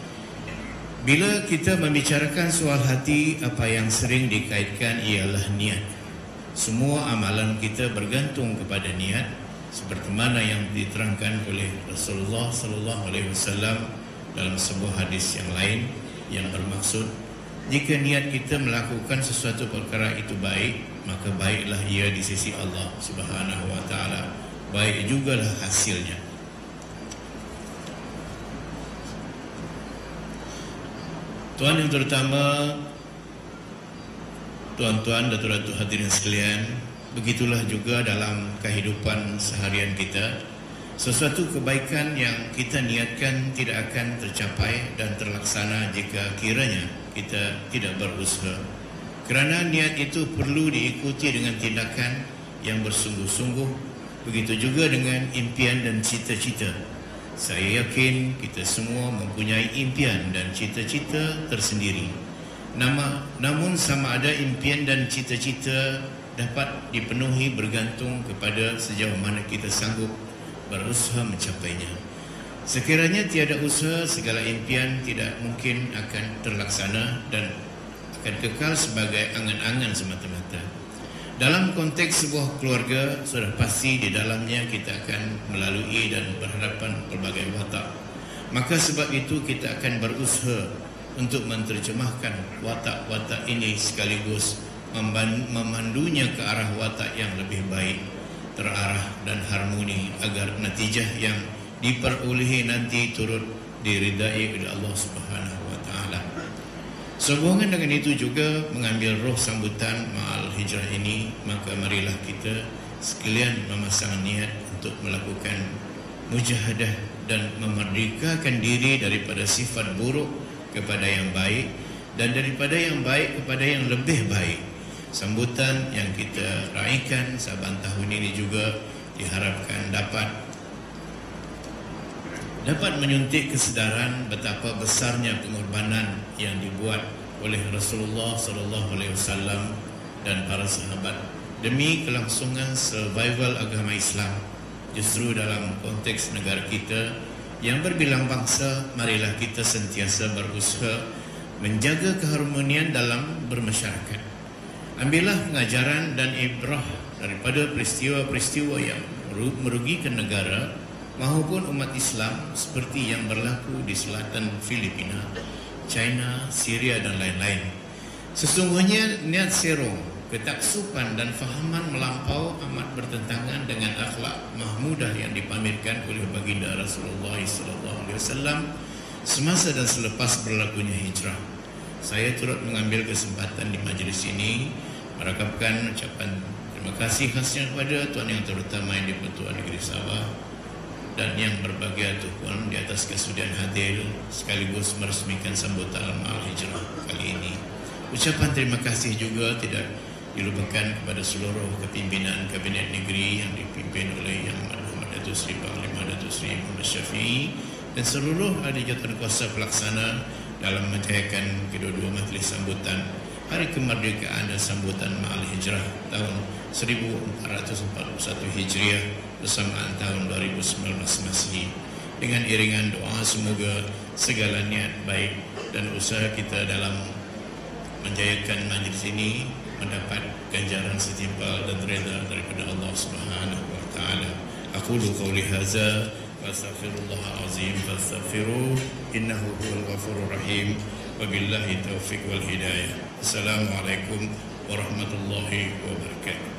Speaker 9: Bila kita membicarakan soal hati, apa yang sering dikaitkan ialah niat. Semua amalan kita bergantung kepada niat, seperti mana yang diterangkan oleh Rasulullah SAW dalam sebuah hadis yang lain, yang bermaksud jika niat kita melakukan sesuatu perkara itu baik, maka baiklah ia di sisi Allah Subhanahu wa taala, baik jugalah hasilnya. Tuan yang terutama, tuan-tuan, datuk-datuk hadirin sekalian, begitulah juga dalam kehidupan seharian kita. Sesuatu kebaikan yang kita niatkan tidak akan tercapai dan terlaksana jika kiranya kita tidak berusaha. Kerana niat itu perlu diikuti dengan tindakan yang bersungguh-sungguh
Speaker 10: Begitu juga dengan impian dan cita-cita. Saya yakin kita semua mempunyai impian dan cita-cita tersendiri. Namun sama ada impian dan cita-cita dapat dipenuhi bergantung kepada sejauh mana kita sanggup berusaha mencapainya. Sekiranya tiada usaha, segala impian tidak mungkin akan terlaksana dan akan kekal sebagai angan-angan semata-mata. Dalam konteks sebuah keluarga, sudah pasti di dalamnya kita akan melalui dan berhadapan pelbagai watak. Maka sebab itu kita akan berusaha untuk menerjemahkan watak-watak ini sekaligus memandunya ke arah watak yang lebih baik, terarah dan harmoni agar natijah yang diperolehi nanti turut diridai oleh Allah Subhanahu wa taala. Sehubungan dengan itu juga mengambil roh sambutan Ma'al Hijrah ini, maka marilah kita sekalian memasang niat untuk melakukan mujahadah dan memerdekakan diri daripada sifat buruk kepada yang baik dan daripada yang baik kepada yang lebih baik. Sambutan yang kita raikan saban tahun ini juga diharapkan dapat menyuntik kesedaran betapa besarnya pengorbanan yang dibuat oleh Rasulullah SAW dan para sahabat demi kelangsungan survival agama Islam. Justru dalam konteks negara kita yang berbilang bangsa, marilah kita sentiasa berusaha menjaga keharmonian dalam bermasyarakat. Ambillah pengajaran dan ibrah daripada peristiwa-peristiwa yang merugikan negara maupun umat Islam seperti yang berlaku di selatan Filipina, China, Syria dan lain-lain. Sesungguhnya niat serong, ketaksupan dan fahaman melampau amat bertentangan dengan akhlak mahmudah yang dipamerkan oleh baginda Rasulullah SAW semasa dan selepas berlakunya hijrah. Saya turut mengambil kesempatan di majlis ini merakapkan ucapan terima kasih khasnya kepada Tuan Yang Terutama Yang di-Pertuan Negeri Sabah dan yang berbahagia Tuan di atas kesudian hadir sekaligus meresmikan sambutan Ma'al Hijrah kali ini. Ucapan terima kasih juga tidak dilupakan kepada seluruh kepimpinan Kabinet Negeri yang dipimpin oleh Yang Muhammad Datuk Seri Panglima Datuk Seri Muhammad Syafiee dan seluruh ahli jawatankuasa pelaksana dalam menjayakan kedua-dua majlis sambutan Hari Kemerdekaan dan sambutan Ma'al Hijrah tahun 1441 Hijriah bersamaan tahun 2019 Masihi. Dengan iringan doa semoga segala niat baik dan usaha kita dalam menjayakan majlis ini mendapat ganjaran setimpal dan reda daripada Allah Subhanahu wa taala. Aqulu qawli hadza wa astaghfirullahal azim fastaghfiruh innahu huwal ghafurur rahim. Wabillahi taufiq wal hidayah. Assalamualaikum warahmatullahi wabarakatuh.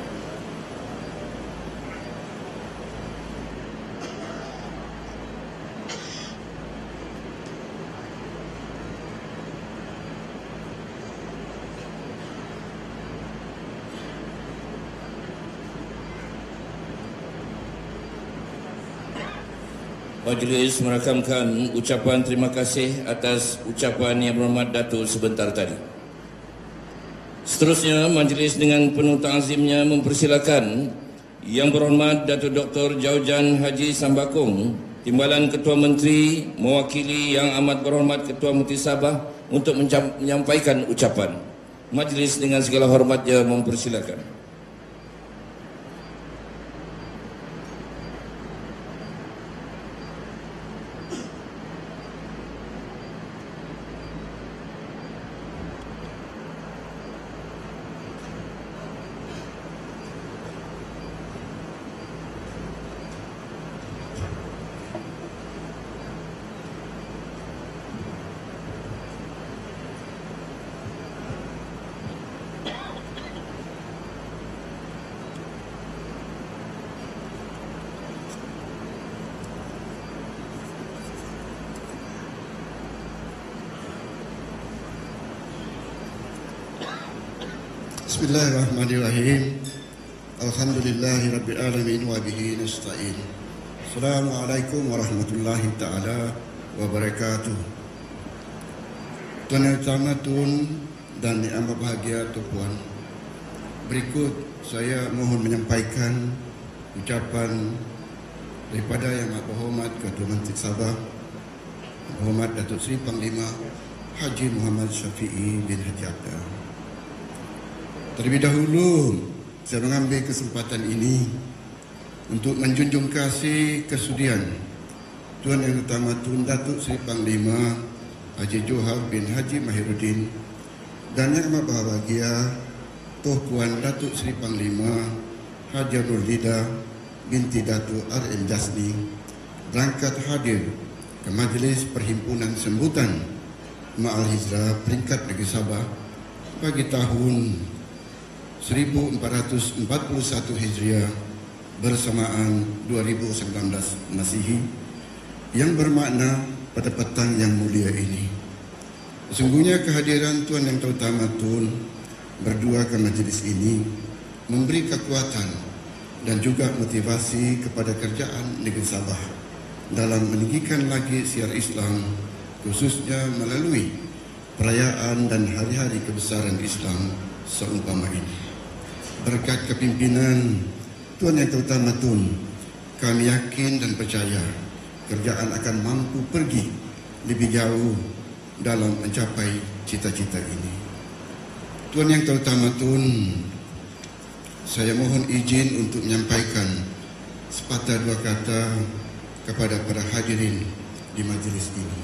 Speaker 2: Majlis merakamkan ucapan terima kasih atas ucapan Yang Berhormat Datuk sebentar tadi. Seterusnya, majlis dengan penuh ta'zimnya mempersilakan Yang Berhormat Datuk Dr. Jaujan Haji Sambakong, Timbalan Ketua Menteri, mewakili Yang Amat Berhormat Ketua Menteri Sabah untuk menyampaikan ucapan. Majlis dengan segala hormatnya mempersilakan.
Speaker 11: Bismillahirrahmanirrahim. Alhamdulillahirabbil alamin wa bihi nasta'in. Assalamualaikum warahmatullahi taala wabarakatuh. Tuan Yang Utama Tun dan Yang Berbahagia Tuan, berikut saya mohon menyampaikan ucapan daripada Yang Amat Berhormat Ketua Menteri Sabah, Berhormat Datuk Seri Panglima Haji Muhammad Syafiee bin Haji Abdul. Terlebih dahulu, saya mengambil kesempatan ini untuk menjunjung kasih kesudian Tuan Yang Utama Tun Datuk Seri Panglima Haji Johar bin Haji Mahiruddin dan Yang Amat Berbahagia Tuh Puan Datuk Seri Panglima Haji Nurlida binti Datuk R.M. Jasni berangkat hadir ke Majlis Perhimpunan Sambutan Ma'al Hijrah peringkat Negeri Sabah bagi tahun 1441 Hijriah bersamaan 2019 Masihi yang bermakna pada petang yang mulia ini. Sesungguhnya kehadiran Tuan Yang Terutama Tun berdua ke majlis ini memberi kekuatan dan juga motivasi kepada kerjaan negeri Sabah dalam meninggikan lagi siar Islam, khususnya melalui perayaan dan hari-hari kebesaran Islam seumpama ini. Berkat kepimpinan Tuan Yang Terutama Tun, kami yakin dan percaya kerjaan akan mampu pergi lebih jauh dalam mencapai cita-cita ini. Tuan Yang Terutama Tun, saya mohon izin untuk menyampaikan sepatah dua kata kepada para hadirin di majlis ini.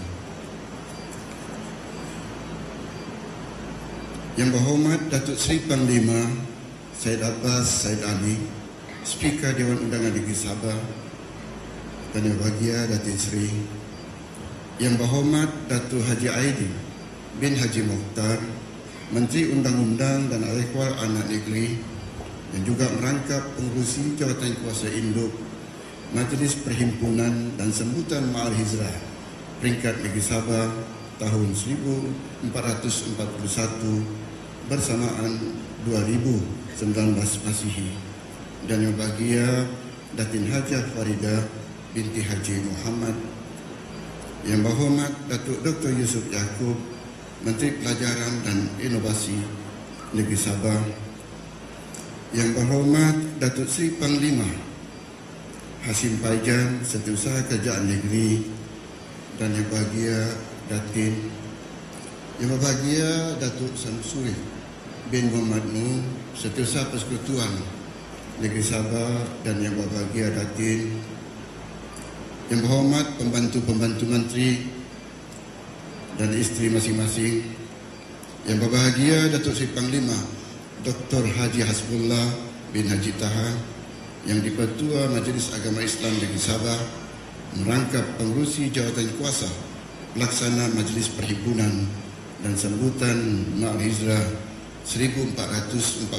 Speaker 11: Yang Berhormat Datuk Seri Panglima Syed Abbas Syed Ali, Speaker Dewan Undangan Negeri Sabah, dan Yang Berbahagia Datin Seri Yang Berhormat Datuk Haji Aidin bin Haji Mokhtar, Menteri Undang-Undang dan Al-Ikhwal Anak Negeri, dan juga merangkap pengurusi Jawatan Kuasa Induk Majlis Perhimpunan dan Sambutan Ma'al Hijrah peringkat Negeri Sabah tahun 1441 bersamaan 2019 Masihi, dan Yang Berbahagia Datin Hajah Farida binti Haji Muhammad, Yang Berhormat Datuk Dr. Yusuf Yaakob, Menteri Pelajaran dan Inovasi Negeri Sabah, Yang Berhormat Datuk Seri Panglima Hasim Paijan, Setiausaha Kerajaan Negeri, dan Yang Berbahagia Datin Yang Berbahagia Datuk Samsuri bin Muhammad Nur, Setiausaha Persekutuan Negeri Sabah, dan Yang Berbahagia Datin Yang Berhormat Pembantu-Pembantu Menteri dan isteri masing-masing, Yang Berbahagia Datuk Seri Panglima Dr. Haji Hasbullah bin Haji Taha, yang di-Pertua Majlis Agama Islam Negeri Sabah, merangkap pengurusi Jawatan Kuasa Pelaksana Majlis Perhimpunan dan Sambutan Ma'al Hijrah 1441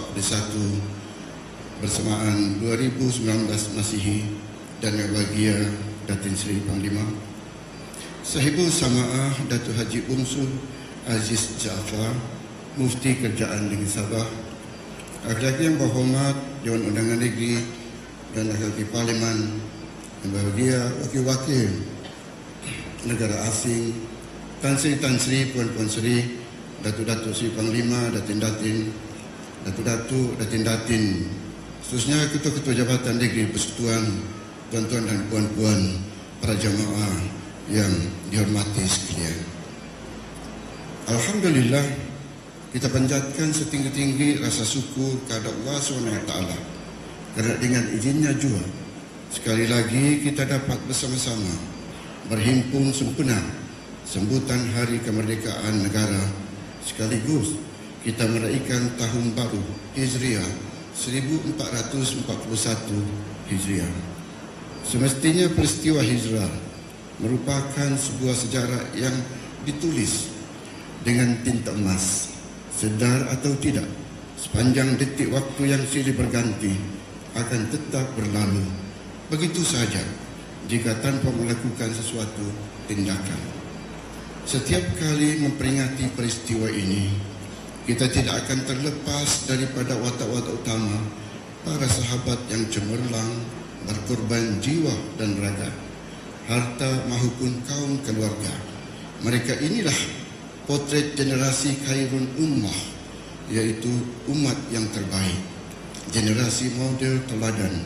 Speaker 11: bersamaan 2019 Masihi, dan Yang Berbahagia Datin Seri Panglima Sahibul Sama'ah Datuk Haji Umsul Aziz Jaafar, Mufti Kerajaan Negeri Sabah, Laki-laki Yang Berhormat Dewan Undangan Negeri dan Laki-laki Parlimen, Yang Berbahagia Wakil-Wakil Negara Asing, Tan Sri, Puan-Puan Sri, Datuk-Datuk Sri Panglima, Datin-Datin, Datuk-Datuk, Datin-Datin, khususnya Ketua-Ketua Jabatan Negeri Persekutuan, tuan-tuan dan puan-puan, para jamaah yang dihormati sekalian. Alhamdulillah, kita panjatkan setinggi-tinggi rasa syukur kepada Allah SWT kerana dengan izinnya jua sekali lagi kita dapat bersama-sama berhimpun sempena sambutan Hari Kemerdekaan Negara, sekaligus kita meraihkan Tahun Baru Hijriah 1441 Hijriah. Semestinya peristiwa hijrah merupakan sebuah sejarah yang ditulis dengan tinta emas. Sedar atau tidak, sepanjang detik waktu yang silih berganti akan tetap berlalu begitu saja jika tanpa melakukan sesuatu tindakan. Setiap kali memperingati peristiwa ini, kita tidak akan terlepas daripada watak-watak utama para sahabat yang cemerlang berkorban jiwa dan raga, harta maupun kaum keluarga. Mereka inilah potret generasi khairun ummah, iaitu umat yang terbaik, generasi model teladan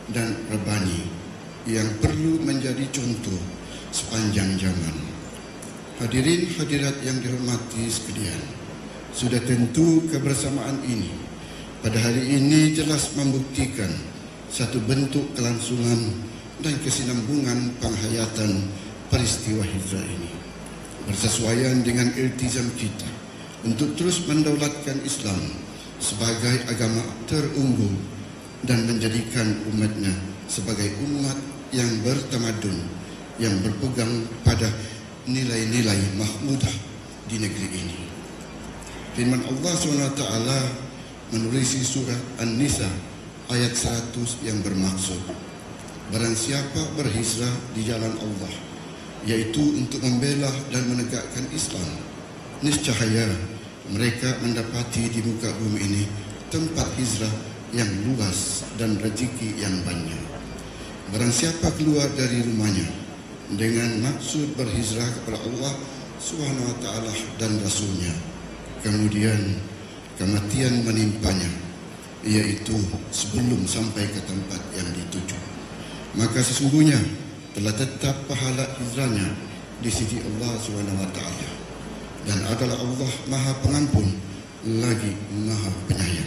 Speaker 11: dan rebani yang perlu menjadi contoh sepanjang zaman. Hadirin hadirat yang dihormati sekalian, sudah tentu kebersamaan ini pada hari ini jelas membuktikan satu bentuk kelangsungan dan kesinambungan penghayatan peristiwa hijrah ini, bersesuaian dengan iltizam kita untuk terus mendaulatkan Islam sebagai agama terunggul dan menjadikan umatnya sebagai umat yang bertamadun, yang berpegang pada nilai-nilai mahmudah di negeri ini. Firman Allah SWT menulis surah An-Nisa ayat 100 yang bermaksud, barang siapa berhijrah di jalan Allah, yaitu untuk membela dan menegakkan Islam, niscaya mereka mendapati di muka bumi ini tempat hijrah yang luas dan rezeki yang banyak. Barang siapa keluar dari rumahnya dengan maksud berhijrah kepada Allah SWT dan Rasulnya, kemudian kematian menimpanya, yaitu sebelum sampai ke tempat yang dituju, maka sesungguhnya telah tetap pahala hijrahnya di sisi Allah SWT, dan adalah Allah Maha Pengampun lagi Maha Penyayang.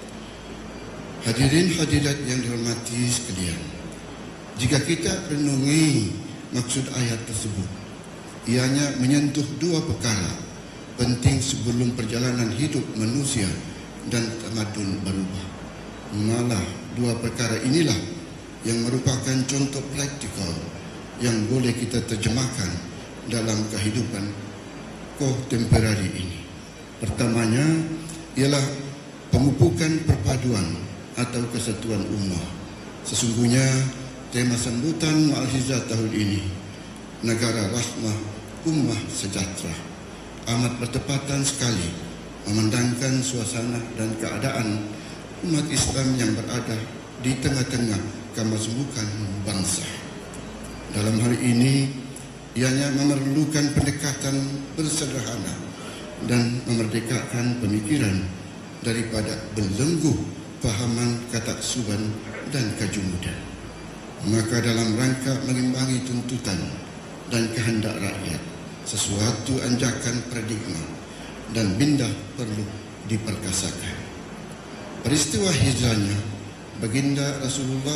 Speaker 11: Hadirin hadirat yang dihormati sekalian, jika kita renungi maksud ayat tersebut, ianya menyentuh dua perkara penting sebelum perjalanan hidup manusia dan tamadun berubah. Malah dua perkara inilah yang merupakan contoh praktikal yang boleh kita terjemahkan dalam kehidupan kontemporari ini. Pertamanya ialah pemupukan perpaduan atau kesatuan ummah. Sesungguhnya tema sambutan Al-Hijrah tahun ini, Negara Rahmah Ummah Sejahtera, amat bertepatan sekali memandangkan suasana dan keadaan umat Islam yang berada di tengah-tengah kemasmukan bangsa. Dalam hari ini, ianya memerlukan pendekatan bersederhana dan memerdekakan pemikiran daripada belenggu fahaman ketaksuban dan kejumudan. Maka dalam rangka mengimbangi tuntutan dan kehendak rakyat, sesuatu anjakan paradigma dan mindah perlu diperkasakan. Peristiwa hijrahnya baginda Rasulullah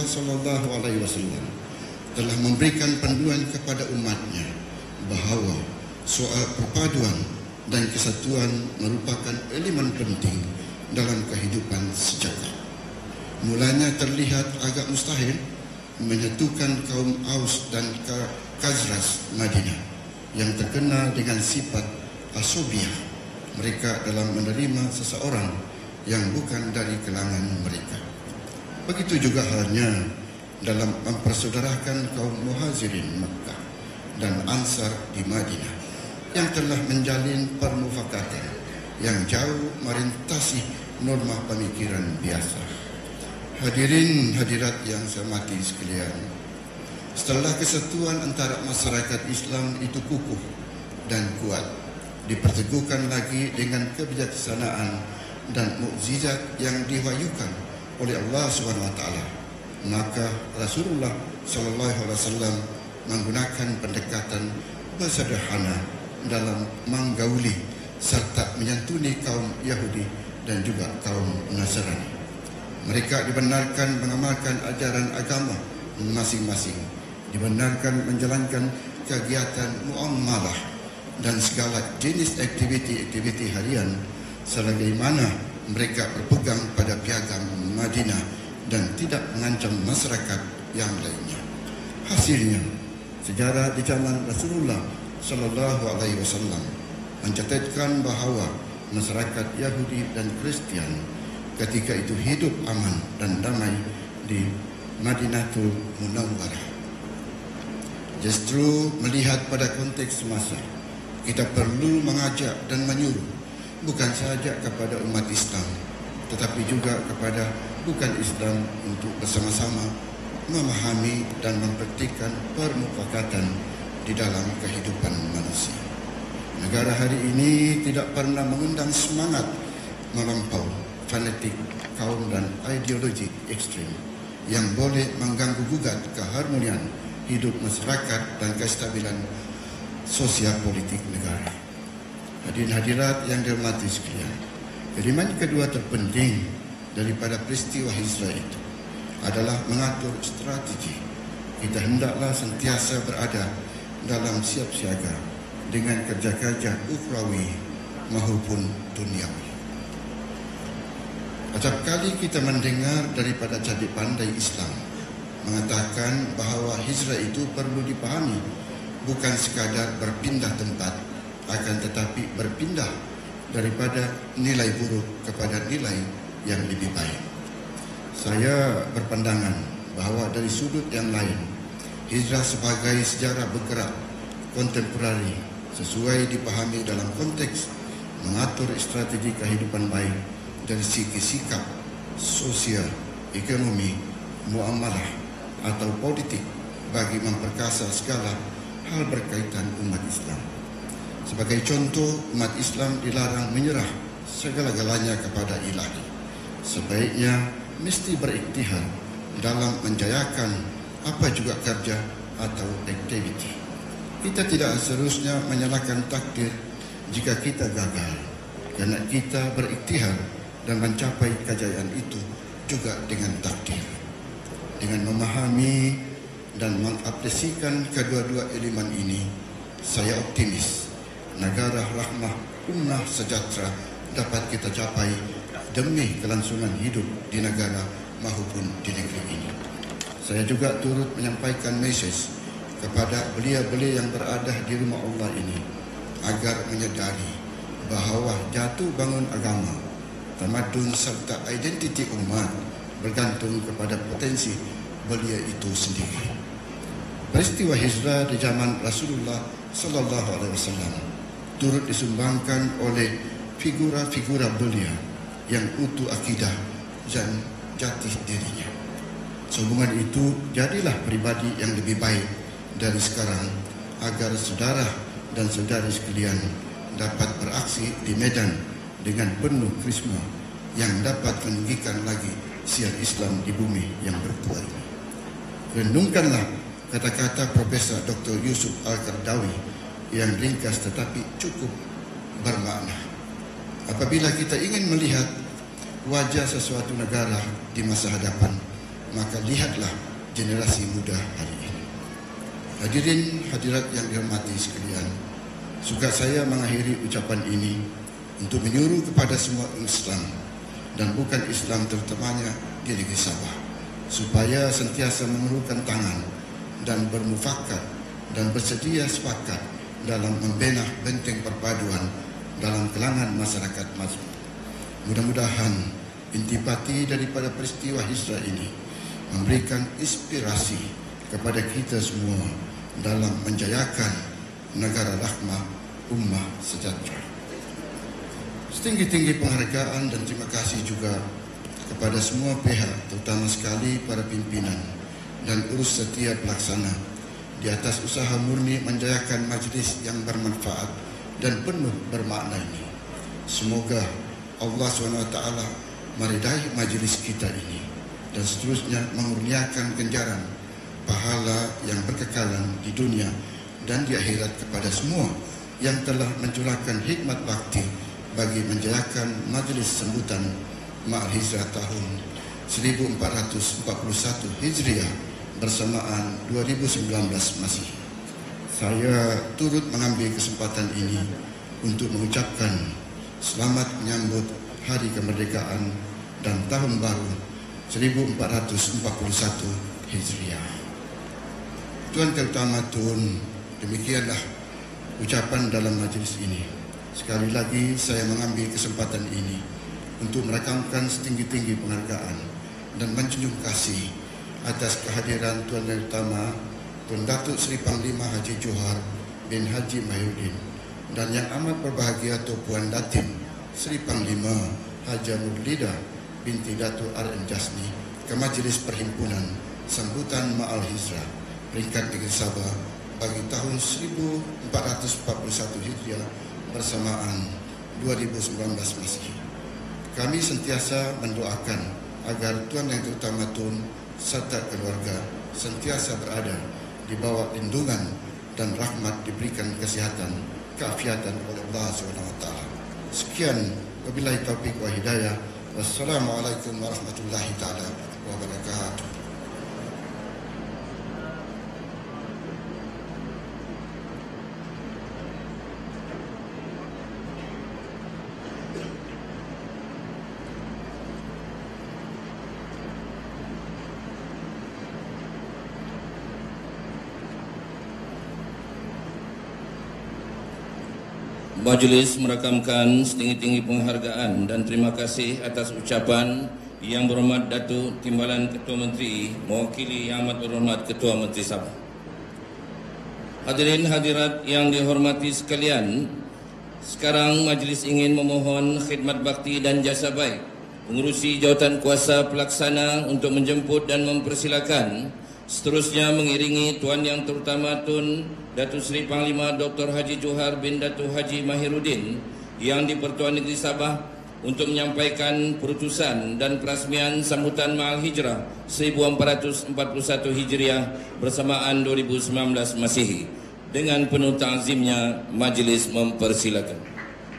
Speaker 11: SAW telah memberikan panduan kepada umatnya bahawa soal perpaduan dan kesatuan merupakan elemen penting dalam kehidupan sejahtera. Mulanya terlihat agak mustahil menyatukan kaum Aus dan Khazraj Madinah yang terkenal dengan sifat asobiah mereka dalam menerima seseorang yang bukan dari kalangan mereka. Begitu juga halnya dalam mempersaudarakan kaum Muhazirin Makkah dan Ansar di Madinah yang telah menjalin permufakatan yang jauh merintasi norma pemikiran biasa. Hadirin hadirat yang saya hormati sekalian, setelah kesatuan antara masyarakat Islam itu kukuh dan kuat, diperteguhkan lagi dengan kebijaksanaan dan mukjizat yang diwahyukan oleh Allah SWT, maka Rasulullah SAW menggunakan pendekatan bersederhana dalam menggauli serta menyantuni kaum Yahudi dan juga kaum Nasrani. Mereka dibenarkan mengamalkan ajaran agama masing-masing, dibenarkan menjalankan kegiatan muamalah dan segala jenis aktiviti-aktiviti harian sebagaimana mereka berpegang pada piagam Madinah dan tidak mengancam masyarakat yang lainnya. Hasilnya, sejarah di zaman Rasulullah SAW mencatatkan bahawa masyarakat Yahudi dan Kristian ketika itu hidup aman dan damai di Madinatul Munawwarah. Justru melihat pada konteks semasa, kita perlu mengajak dan menyuruh bukan sahaja kepada umat Islam, tetapi juga kepada bukan Islam untuk bersama-sama memahami dan mempraktikkan permufakatan di dalam kehidupan manusia. Negara hari ini tidak pernah mengundang semangat melampau fanatik kaum dan ideologi ekstrim yang boleh mengganggu gugat keharmonian hidup masyarakat dan kestabilan sosial politik negara. Hadirin hadirat yang dirahmati sekalian, elemen kedua terpenting daripada peristiwa hijrah itu adalah mengatur strategi. Kita hendaklah sentiasa berada dalam siap siaga dengan kerja-kerja ukhrawi maupun duniawi. Acap kali kita mendengar daripada cadik pandai Islam mengatakan bahawa hijrah itu perlu dipahami bukan sekadar berpindah tempat, akan tetapi berpindah daripada nilai buruk kepada nilai yang lebih baik. Saya berpandangan bahawa dari sudut yang lain, hijrah sebagai sejarah bergerak kontemporari sesuai dipahami dalam konteks mengatur strategi kehidupan baik dari segi sikap, sosial, ekonomi, muamalah atau politik bagi memperkasa segala hal berkaitan umat Islam. Sebagai contoh, umat Islam dilarang menyerah segala-galanya kepada ilahi. Sebaiknya mesti beriktihad dalam menjayakan apa juga kerja atau aktiviti. Kita tidak seharusnya menyalahkan takdir jika kita gagal, kerana kita beriktihad dan mencapai kejayaan itu juga dengan takdir. Dengan memahami dan mengapresiasikan kedua-dua elemen ini, saya optimis negara rahmah ummah sejahtera dapat kita capai demi kelangsungan hidup di negara maupun di negeri ini. Saya juga turut menyampaikan mesej kepada belia-belia yang berada di rumah Allah ini agar menyadari bahawa jatuh bangun agama, tamadun serta identiti umat bergantung kepada potensi belia itu sendiri. Peristiwa hijrah di zaman Rasulullah sallallahu alaihi wasallam turut disumbangkan oleh figura-figura belia yang utuh akidah dan jati dirinya. Sehubungan itu, jadilah pribadi yang lebih baik dari sekarang agar saudara dan saudari sekalian dapat beraksi di medan dengan penuh karisma yang dapat meninggikan lagi siar Islam di bumi yang bertuah ini. Renungkanlah kata-kata Profesor Dr. Yusuf Al-Qardawi yang ringkas tetapi cukup bermakna. Apabila kita ingin melihat wajah sesuatu negara di masa hadapan, maka lihatlah generasi muda hari ini. Hadirin hadirat yang dihormati sekalian, suka saya mengakhiri ucapan ini untuk menyuruh kepada semua Islam dan bukan Islam terutamanya di negeri Sabah, supaya sentiasa memerlukan tangan dan bermufakat dan bersedia sepakat dalam membina benteng perpaduan dalam kalangan masyarakat mazlum. Mudah-mudahan intipati daripada peristiwa hijrah ini memberikan inspirasi kepada kita semua dalam menjayakan negara rahmah ummah sejahtera. Setinggi-tinggi penghargaan dan terima kasih juga kepada semua pihak, terutama sekali para pimpinan dan urus setiap pelaksana di atas usaha murni menjayakan majlis yang bermanfaat dan penuh bermakna ini. Semoga Allah SWT meridai majlis kita ini dan seterusnya mengurniakan ganjaran pahala yang berkekalan di dunia dan di akhirat kepada semua yang telah mencurahkan hikmat bakti bagi menjayakan majlis sambutan Ma'al Hijrah tahun 1441 Hijriah bersamaan 2019 Masihi. Saya turut mengambil kesempatan ini untuk mengucapkan selamat menyambut Hari Kemerdekaan dan Tahun Baru 1441 Hijriah. Tuan Terutama Tun, demikianlah ucapan dalam majlis ini. Sekali lagi saya mengambil kesempatan ini untuk merakamkan setinggi-tinggi penghargaan dan menjunjung kasih atas kehadiran Tuan Yang Utama Tun Datuk Seri Panglima Haji Johar bin Haji Mahyudin dan yang amat berbahagia Puan Datin Seri Panglima Haja Nurlida binti Datuk R.M. Jasni ke Majlis Perhimpunan Sambutan Ma'al Hijrah peringkat negeri Sabah bagi tahun 1441 Hijriah bersamaan 2019 Masihi. Kami sentiasa mendoakan agar Tuan Yang Terutama Tun serta keluarga sentiasa berada di bawah lindungan dan rahmat, diberikan kesihatan, keafiatan oleh Allah SWT. Sekian, wabillahi taufiq wa hidayah. Wassalamualaikum warahmatullahi taala wabarakatuh.
Speaker 2: Majlis merakamkan setinggi-tinggi penghargaan dan terima kasih atas ucapan Yang Berhormat Datuk Timbalan Ketua Menteri mewakili Yang Amat Berhormat Ketua Menteri Sabah. Hadirin hadirat yang dihormati sekalian, sekarang majlis ingin memohon khidmat bakti dan jasa baik pengurusi jawatan kuasa pelaksana untuk menjemput dan mempersilakan seterusnya mengiringi Tuan Yang Terutama Tun Datuk Seri Panglima Dr. Haji Johar bin Datuk Haji Mahiruddin yang di Pertuan Negeri Sabah untuk menyampaikan perutusan dan perasmian sambutan Ma'al Hijrah 1441 Hijriah bersamaan 2019 Masihi. Dengan penuh ta'zimnya, majlis mempersilakan.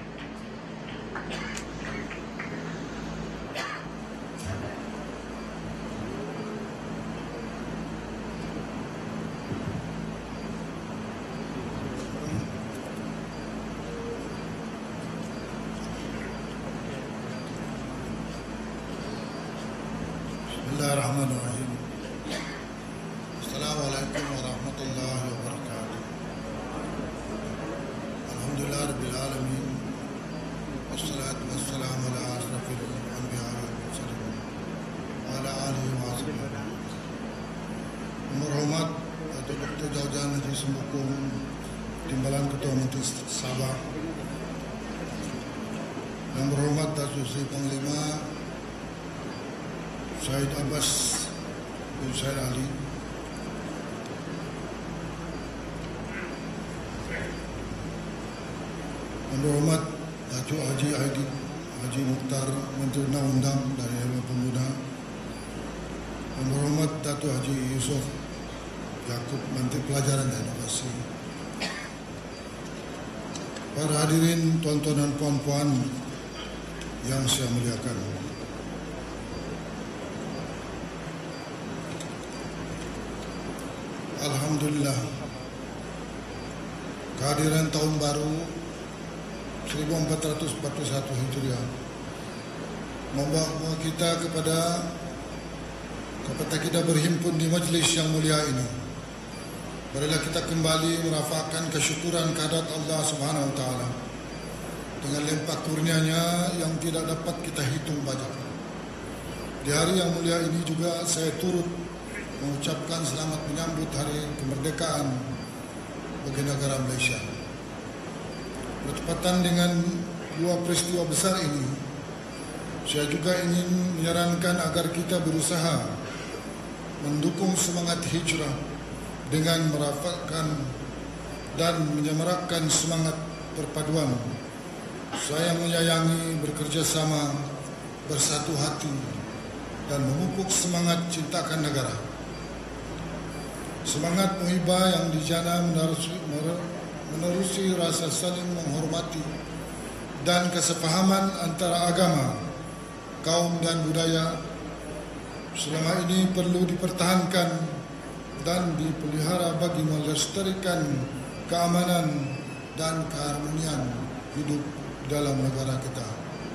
Speaker 12: Bismillahirrahmanirrahim. Assalamualaikum warahmatullahi wabarakatuh. Alhamdulillah rabbil alamin. Wassalatu wassalamu ala asrafil anbiya wal mursalin wa ala alihi wa sahbihi. Berhormat Datuk Dr. Jaujan Haji Sembukung Timbalan Ketua Menteri Sabah. Yang berhormat Datuk Seri Panglima Syahid Abbas bin Syed Ali, yang berhormat Datuk Haji Aidit Haji Mukhtar Menteri Undang-Undang dan Dewan Pemuda, yang berhormat Datuk Haji Yusof Yaakob Menteri Pelajaran dan Inovasi, para hadirin tuan-tuan dan puan-puan yang saya muliakan. Alhamdulillah, kehadiran tahun baru 1441 Hijriah membawa kita kepada kita berhimpun di majlis yang mulia ini. Marilah kita kembali merafakkan kesyukuran kehadirat Allah Subhanahu Wa Taala dengan limpah kurnianya yang tidak dapat kita hitung banyak. Di hari yang mulia ini juga saya turut mengucapkan selamat menyambut hari kemerdekaan bagi negara Malaysia. Bertepatan dengan dua peristiwa besar ini, saya juga ingin menyarankan agar kita berusaha mendukung semangat hijrah dengan merafakkan dan menyemarakkan semangat perpaduan sayang menyayangi, bekerja sama, bersatu hati dan memupuk semangat cintakan negara. Semangat muhibah yang dijana menerusi rasa saling menghormati dan kesepahaman antara agama, kaum dan budaya selama ini perlu dipertahankan dan dipelihara bagi melestarikan keamanan dan keharmonian hidup dalam negara kita.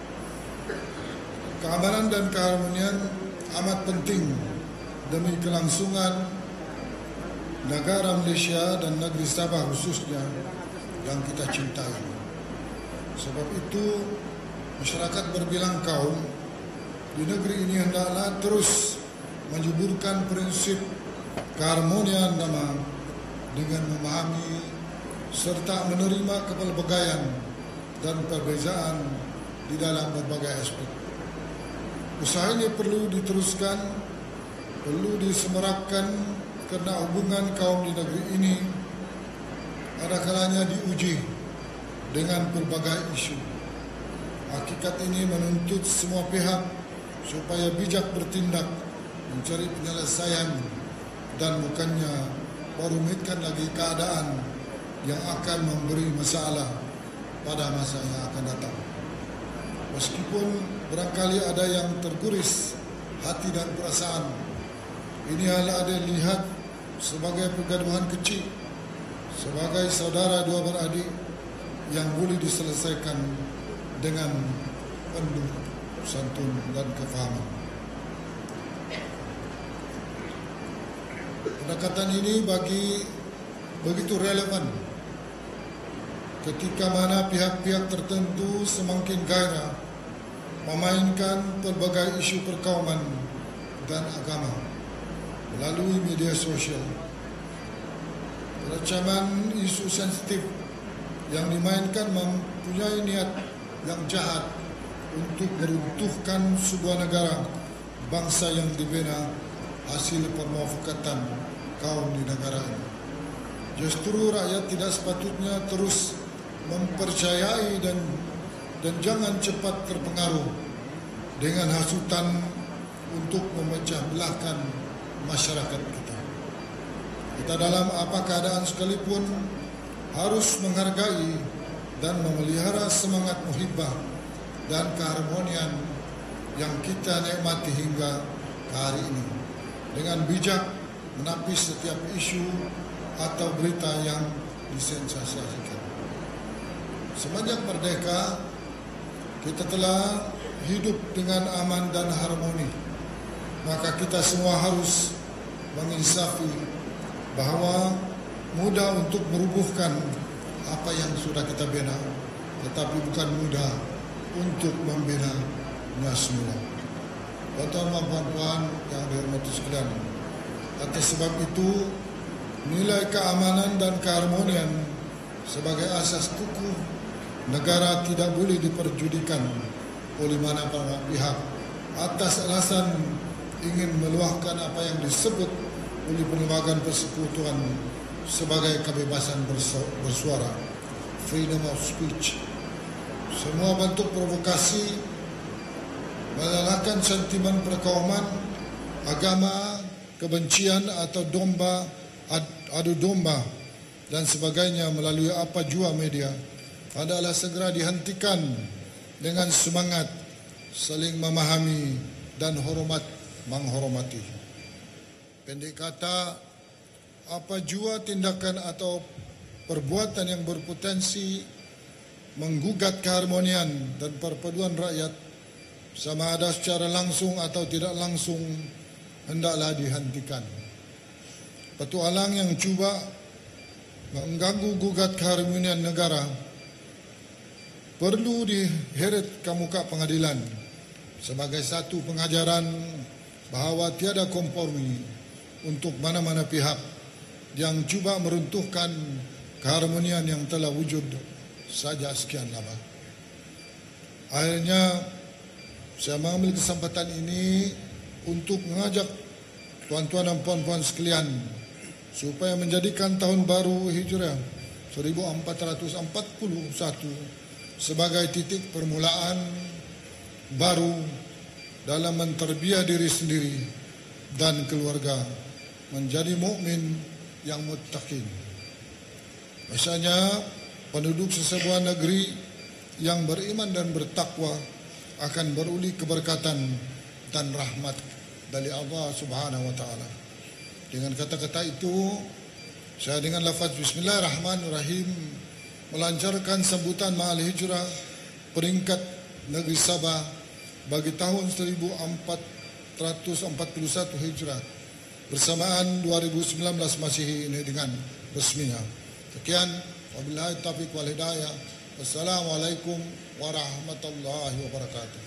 Speaker 12: Keamanan dan keharmonian amat penting demi kelangsungan negara Malaysia dan negeri Sabah khususnya yang kita cintai. Sebab itu masyarakat berbilang kaum di negeri ini hendaklah terus menjuburkan prinsip keharmonian dengan memahami serta menerima kepelbagaian dan perbezaan di dalam berbagai aspek. Usaha ini perlu diteruskan, perlu disemarakkan kerana hubungan kaum di negeri ini ada kalanya diuji dengan pelbagai isu. Hakikat ini menuntut semua pihak supaya bijak bertindak mencari penyelesaian dan bukannya merumitkan lagi keadaan yang akan memberi masalah pada masa yang akan datang. Meskipun barangkali ada yang terguris hati dan perasaan, ini hal ada dilihat sebagai pergaduhan kecil, sebagai saudara dua beradik yang boleh diselesaikan dengan penuh santun dan kefahaman. Pendekatan ini begitu relevan ketika mana pihak-pihak tertentu semakin gairah memainkan pelbagai isu perkauman dan agama melalui media sosial. Ancaman isu sensitif yang dimainkan mempunyai niat yang jahat untuk meruntuhkan sebuah negara bangsa yang dibina hasil permufakatan kaum di negara ini. Justru rakyat tidak sepatutnya terus mempercayai dan jangan cepat terpengaruh dengan hasutan untuk memecah belahkan masyarakat kita. Kita dalam apa keadaan sekalipun harus menghargai dan memelihara semangat muhibbah dan keharmonian yang kita nikmati hingga hari ini, dengan bijak menapis setiap isu atau berita yang disensasikan. Semenjak merdeka, kita telah hidup dengan aman dan harmoni. Maka kita semua harus menginsafi bahawa mudah untuk merubuhkan apa yang sudah kita bina, tetapi bukan mudah untuk membinanya semula. Tuan-tuan dan puan-puan yang dihormati sekalian, atas sebab itu nilai keamanan dan keharmonian sebagai asas kukuh negara tidak boleh diperjudikan oleh mana-mana pihak atas alasan ingin meluahkan apa yang disebut oleh pelembagaan persekutuan sebagai kebebasan bersuara, freedom of speech. Semua bentuk provokasi menyalahkan sentimen perkauman, agama, kebencian atau adu domba dan sebagainya melalui apa jua media adalah segera dihentikan dengan semangat saling memahami dan hormat menghormati. Pendek kata, apa jua tindakan atau perbuatan yang berpotensi menggugat keharmonian dan perpaduan rakyat, sama ada secara langsung atau tidak langsung, hendaklah dihentikan. Petualang yang cuba mengganggu gugat keharmonian negara perlu diheret ke muka pengadilan sebagai satu pengajaran bahawa tiada kompromi untuk mana-mana pihak yang cuba meruntuhkan keharmonian yang telah wujud sejak sekian lama. Akhirnya, saya mengambil kesempatan ini untuk mengajak tuan-tuan dan puan-puan sekalian supaya menjadikan tahun baru Hijrah 1441 sebagai titik permulaan baru dalam menterbiah diri sendiri dan keluarga menjadi mukmin yang muttaqin. Misalnya, penduduk sesebuah negeri yang beriman dan bertakwa akan beruli keberkatan dan rahmat dari Allah Subhanahu wa taala. Dengan kata-kata itu, saya dengan lafaz Bismillahirrahmanirrahim melancarkan sambutan Ma'al Hijrah peringkat negeri Sabah bagi tahun 1441 Hijrah bersamaan 2019 Masihi ini dengan resminya. Sekian, wabillahi taufiq wal hidayah. Wassalamualaikum warahmatullahi wabarakatuh.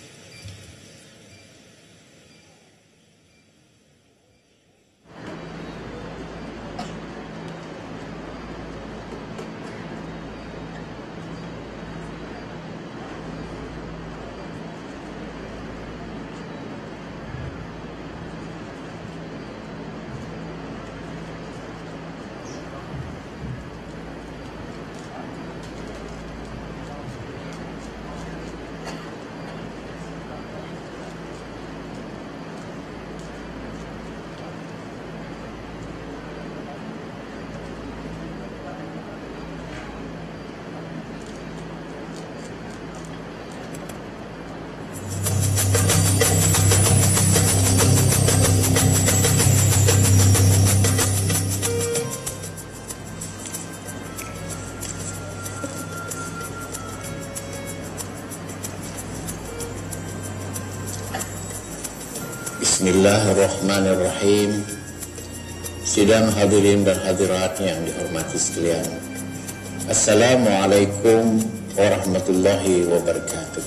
Speaker 13: Bismillahirrahmanirrahim. Sidang hadirin dan hadirat yang dihormati sekalian, Assalamualaikum warahmatullahi wabarakatuh.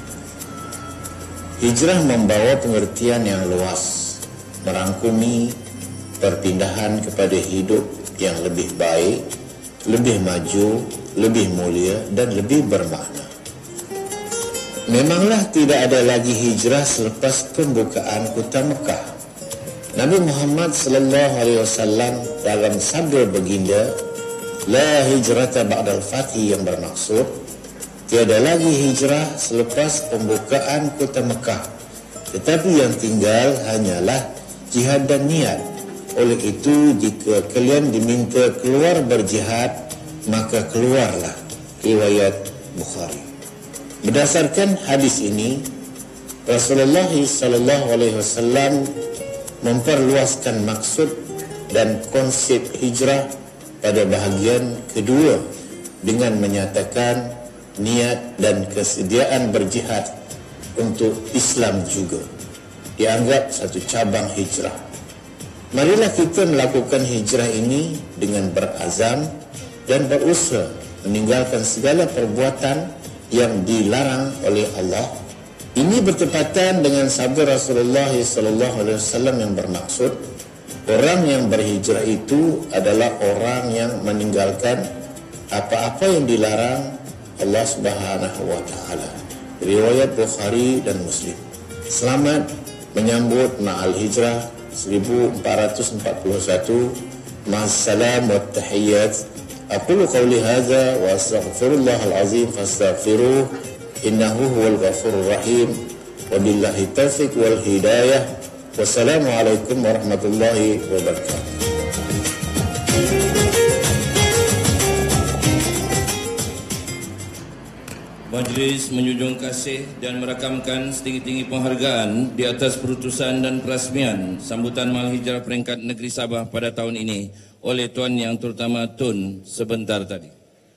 Speaker 13: Hijrah membawa pengertian yang luas, merangkumi perpindahan kepada hidup yang lebih baik, lebih maju, lebih mulia dan lebih bermakna. Memanglah tidak ada lagi hijrah selepas pembukaan kota Mekah. Nabi Muhammad sallallahu alaihi wasallam dalam sabda baginda, la hijrata ba'dal fathi, yang bermaksud tiada lagi hijrah selepas pembukaan kota Mekah, tetapi yang tinggal hanyalah jihad dan niat. Oleh itu, jika kalian diminta keluar berjihad, maka keluarlah. Riwayat Bukhari. Berdasarkan hadis ini, Rasulullah SAW memperluaskan maksud dan konsep hijrah pada bahagian kedua dengan menyatakan niat dan kesediaan berjihad untuk Islam juga dianggap satu cabang hijrah. Marilah kita melakukan hijrah ini dengan berazam dan berusaha meninggalkan segala perbuatan yang dilarang oleh Allah. Ini bertepatan dengan sabda Rasulullah SAW yang bermaksud orang yang berhijrah itu adalah orang yang meninggalkan apa-apa yang dilarang Allah Subhanahu wa taala. Riwayat Bukhari dan Muslim. Selamat menyambut Ma'al Hijrah 1441. Ma'assalam wa tahiyyat. أقول قولي هذا وأستغفر الله العظيم فاستغفروه إنه هو الغفور الرحيم وبالله التوفيق والهداية والسلام عليكم ورحمة الله وبركاته.
Speaker 2: Majlis menjunjung kasih dan merakamkan setinggi-tinggi penghargaan di atas perutusan dan perasmian sambutan Ma'al Hijrah peringkat negeri Sabah pada tahun ini oleh Tuan Yang Terutama Tun sebentar tadi.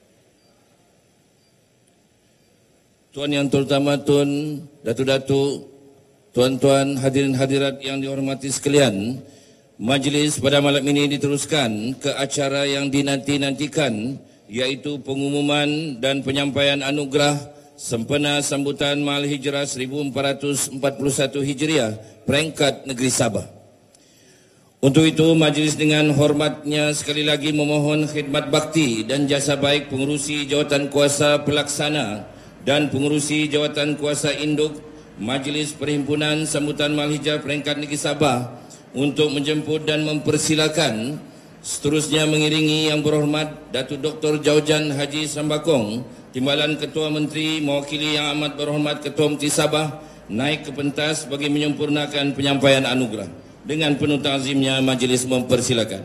Speaker 2: Tuan Yang Terutama Tun, Datuk-Datuk, Tuan-Tuan, hadirin hadirat yang dihormati sekalian, majlis pada malam ini diteruskan ke acara yang dinanti-nantikan, yaitu pengumuman dan penyampaian anugerah sempena sambutan Ma'al Hijrah 1441 Hijriah peringkat negeri Sabah. Untuk itu, majlis dengan hormatnya sekali lagi memohon khidmat bakti dan jasa baik pengurusi jawatan kuasa pelaksana dan pengurusi jawatan kuasa induk Majlis Perhimpunan Sambutan Ma'al Hijrah peringkat negeri Sabah untuk menjemput dan mempersilakan seterusnya mengiringi Yang Berhormat Datuk Dr. Jaujan Haji Sambakong, Timbalan Ketua Menteri mewakili Yang Amat Berhormat Ketua Menteri Sabah, naik ke pentas bagi menyempurnakan penyampaian anugerah. Dengan penuh ta'zimnya, majlis mempersilakan.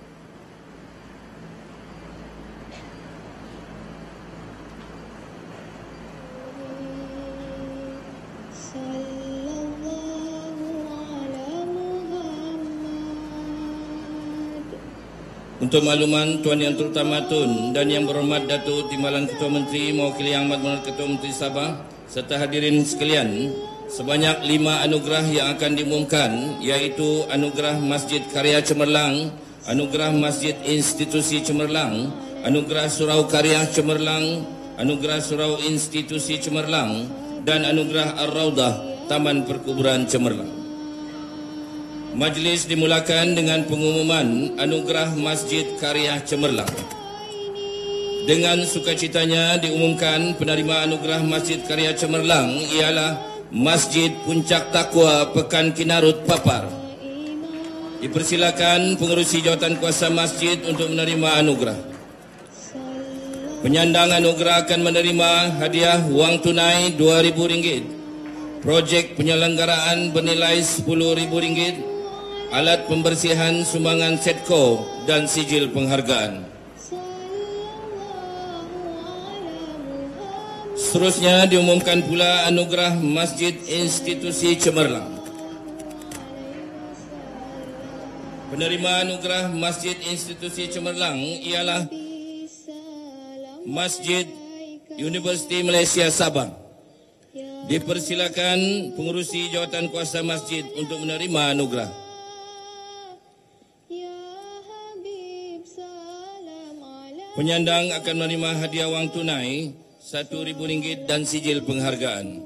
Speaker 2: Untuk makluman Tuan Yang Terutama Tun dan Yang Berhormat Datuk Timbalan Ketua Menteri mewakili Yang Amat Berhormat Ketua Menteri Sabah serta hadirin sekalian, sebanyak 5 anugerah yang akan diumumkan, iaitu Anugerah Masjid Karya Cemerlang, Anugerah Masjid Institusi Cemerlang, Anugerah Surau Karya Cemerlang, Anugerah Surau Institusi Cemerlang dan Anugerah Ar-Raudah Taman Perkuburan Cemerlang. Majlis dimulakan dengan pengumuman Anugerah Masjid Karya Cemerlang. Dengan sukacitanya diumumkan penerima Anugerah Masjid Karya Cemerlang ialah Masjid Puncak Taqwa Pekan Kinarut Papar. Dipersilakan pengerusi jawatan kuasa masjid untuk menerima anugerah. Penyandang anugerah akan menerima hadiah wang tunai RM2,000, projek penyelenggaraan bernilai RM10,000, alat pembersihan sumbangan Setco dan sijil penghargaan. Seterusnya diumumkan pula anugerah Masjid Institusi Cemerlang. Penerima anugerah Masjid Institusi Cemerlang ialah Masjid Universiti Malaysia Sabah. Dipersilakan pengurusi jawatan kuasa masjid untuk menerima anugerah. Penyandang akan menerima hadiah wang tunai RM1,000 dan sijil penghargaan.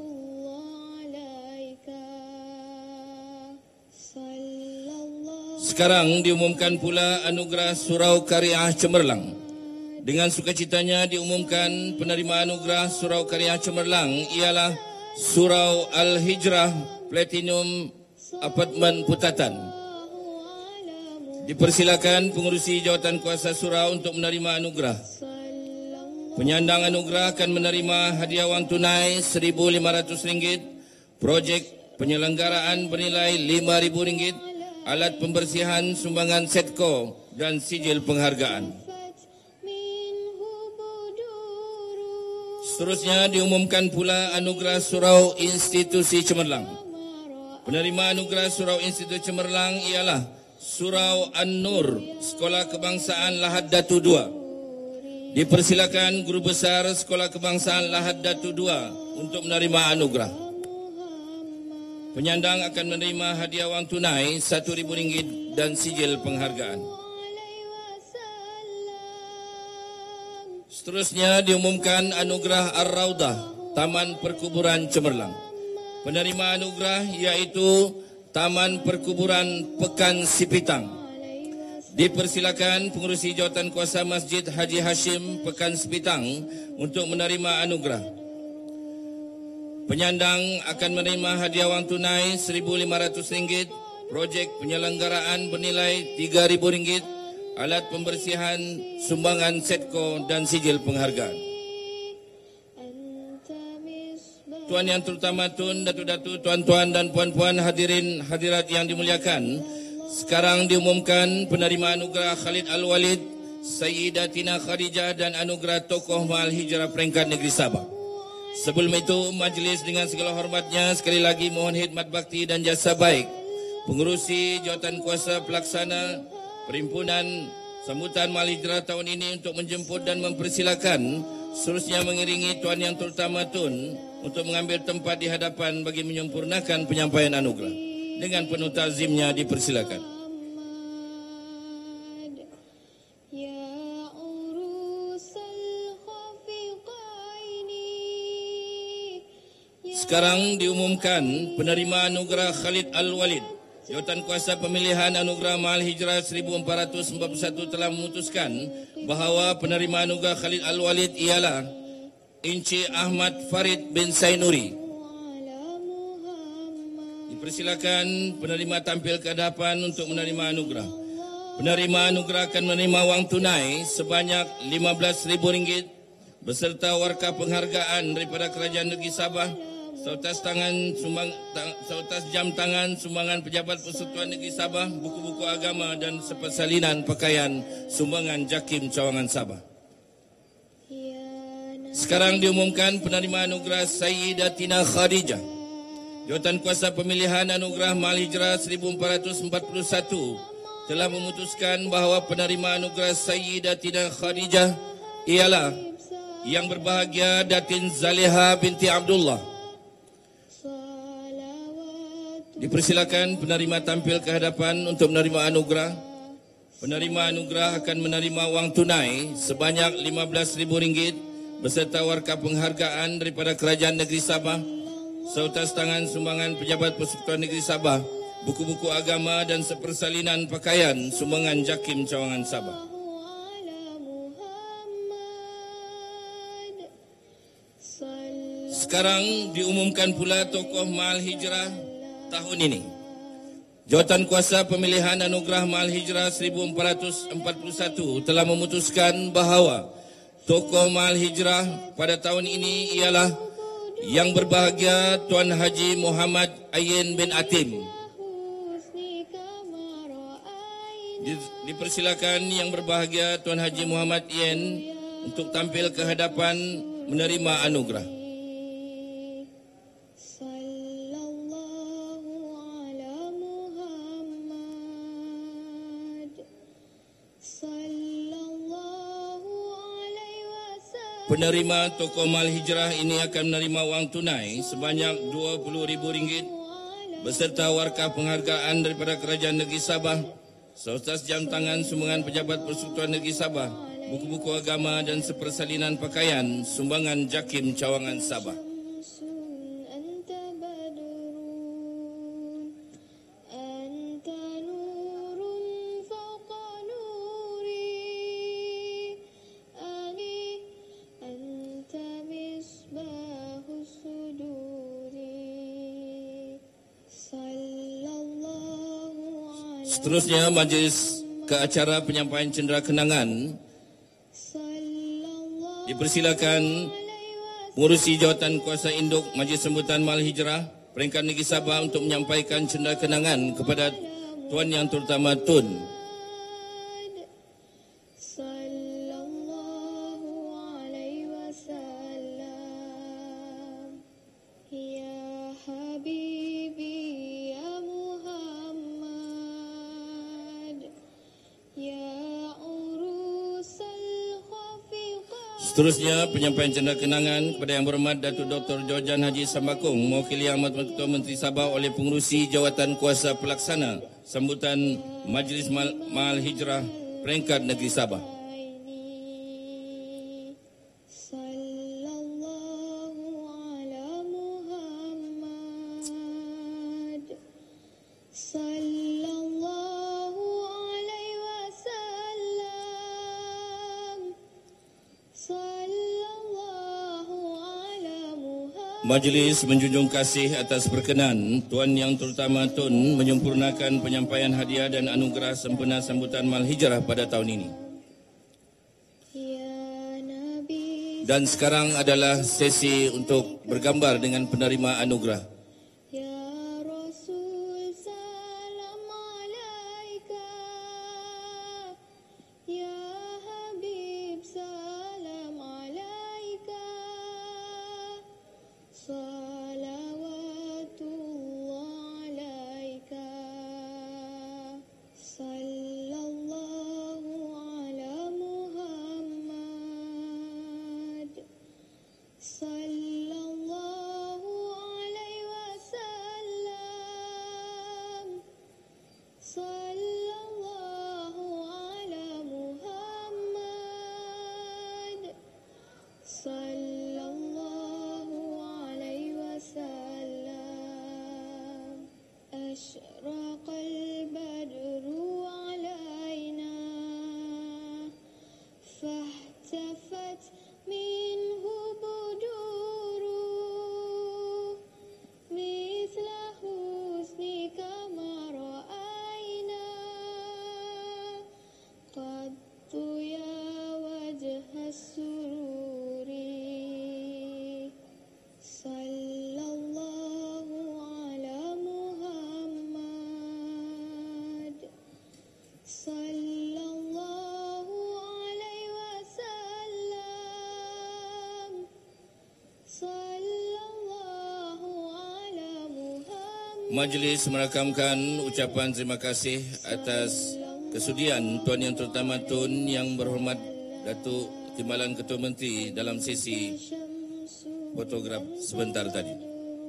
Speaker 2: Sekarang diumumkan pula anugerah Surau Karya Cemerlang. Dengan sukacitanya diumumkan penerima anugerah Surau Karya Cemerlang ialah Surau Al-Hijrah Platinum Apartmen Putatan. Dipersilakan pengurusi jawatan kuasa surau untuk menerima anugerah. Penyandang anugerah akan menerima hadiah wang tunai RM1,500, projek penyelenggaraan bernilai RM5,000, alat pembersihan sumbangan Setco dan sijil penghargaan. Seterusnya diumumkan pula anugerah Surau Institusi Cemerlang. Penerima anugerah Surau Institusi Cemerlang ialah Surau An-Nur Sekolah Kebangsaan Lahad Datu 2. Dipersilakan Guru Besar Sekolah Kebangsaan Lahad Datu 2 untuk menerima anugerah. Penyandang akan menerima hadiah wang tunai RM1,000 dan sijil penghargaan. Seterusnya diumumkan anugerah Ar-Raudah Taman Perkuburan Cemerlang. Penerima anugerah iaitu Taman Perkuburan Pekan Sipitang. Dipersilakan pengurusi jawatan kuasa Masjid Haji Hashim Pekan Sipitang untuk menerima anugerah. Penyandang akan menerima hadiah wang tunai RM1,500, projek penyelenggaraan bernilai RM3,000, alat pembersihan sumbangan Setco dan sijil penghargaan. Tuan Yang Terutama Tun, Datuk-datuk, tuan-tuan dan puan-puan hadirin hadirat yang dimuliakan, sekarang diumumkan penerima anugerah Khalid Al-Walid, Sayyidatina Khadijah dan anugerah Tokoh Mahal Hijrah Peringkat Negeri Sabah. Sebelum itu, majlis dengan segala hormatnya sekali lagi mohon khidmat bakti dan jasa baik pengurusi jawatan kuasa pelaksana Perhimpunan Sambutan Mahal Hijrah tahun ini untuk menjemput dan mempersilakan, seterusnya mengiringi Tuan Yang Terutama Tun untuk mengambil tempat di hadapan bagi menyempurnakan penyampaian anugerah. Dengan penuh ta'zimnya dipersilakan. Sekarang diumumkan penerima anugerah Khalid Al-Walid. Jawatan kuasa pemilihan anugerah Mahal Hijrah 1441 telah memutuskan bahawa penerima anugerah Khalid Al-Walid ialah Encik Ahmad Farid bin Sainuri. Dipersilakan penerima tampil ke hadapan untuk menerima anugerah. Penerima anugerah akan menerima wang tunai sebanyak RM15,000 beserta warka penghargaan daripada Kerajaan Negeri Sabah, sautas jam tangan sumbangan Pejabat Persekutuan Negeri Sabah, buku-buku agama dan sepersalinan pakaian sumbangan JAKIM Cawangan Sabah. Sekarang diumumkan penerima anugerah Sayyidatina Khadijah. Jawatan kuasa pemilihan anugerah Mahal Hijrah 1441 telah memutuskan bahawa penerima anugerah Sayyidatina Khadijah ialah Yang Berbahagia Datin Zaliha binti Abdullah. Dipersilakan penerima tampil ke hadapan untuk menerima anugerah. Penerima anugerah akan menerima wang tunai sebanyak RM15,000 beserta warka penghargaan daripada Kerajaan Negeri Sabah, sautas tangan sumbangan Pejabat Persekutuan Negeri Sabah, buku-buku agama dan sepersalinan pakaian sumbangan JAKIM Cawangan Sabah. Sekarang diumumkan pula tokoh Mahal Hijrah tahun ini. Jawatan kuasa pemilihan anugerah Mahal Hijrah 1441 telah memutuskan bahawa tokoh Mahal Hijrah pada tahun ini ialah Yang Berbahagia Tuan Haji Muhammad Ayyin bin Atim. Dipersilakan Yang Berbahagia Tuan Haji Muhammad Ayyin untuk tampil ke hadapan menerima anugerah. Penerima toko mal hijrah ini akan menerima wang tunai sebanyak RM20,000 beserta warkah penghargaan daripada Kerajaan Negeri Sabah, serta jam tangan sumbangan pejabat Persekutuan Negeri Sabah, buku-buku agama dan sepersalinan pakaian sumbangan JAKIM Cawangan Sabah. Seterusnya, majlis ke acara penyampaian cendera kenangan dipersilakan pengurusi jawatan kuasa induk Majlis Sambutan Mal Hijrah Peringkat Negeri Sabah untuk menyampaikan cendera kenangan kepada Tuan Yang Terutama Tun. Seterusnya, penyampaian cendera kenangan kepada Yang Berhormat Datuk Dr. Jojan Haji Sambakong mewakili Yang Amat Ketua Menteri Sabah oleh pengurusi jawatan kuasa pelaksana sambutan Majlis Mal Hijrah Peringkat Negeri Sabah. Majlis menjunjung kasih atas perkenan Tuan Yang Terutama Tun menyempurnakan penyampaian hadiah dan anugerah sempena sambutan Mal Hijrah pada tahun ini. Dan sekarang adalah sesi untuk bergambar dengan penerima anugerah. Majlis merakamkan ucapan terima kasih atas kesudian Tuan Yang Terutama Tun Yang Berhormat Datuk Timbalan Ketua Menteri dalam sesi fotograf sebentar tadi.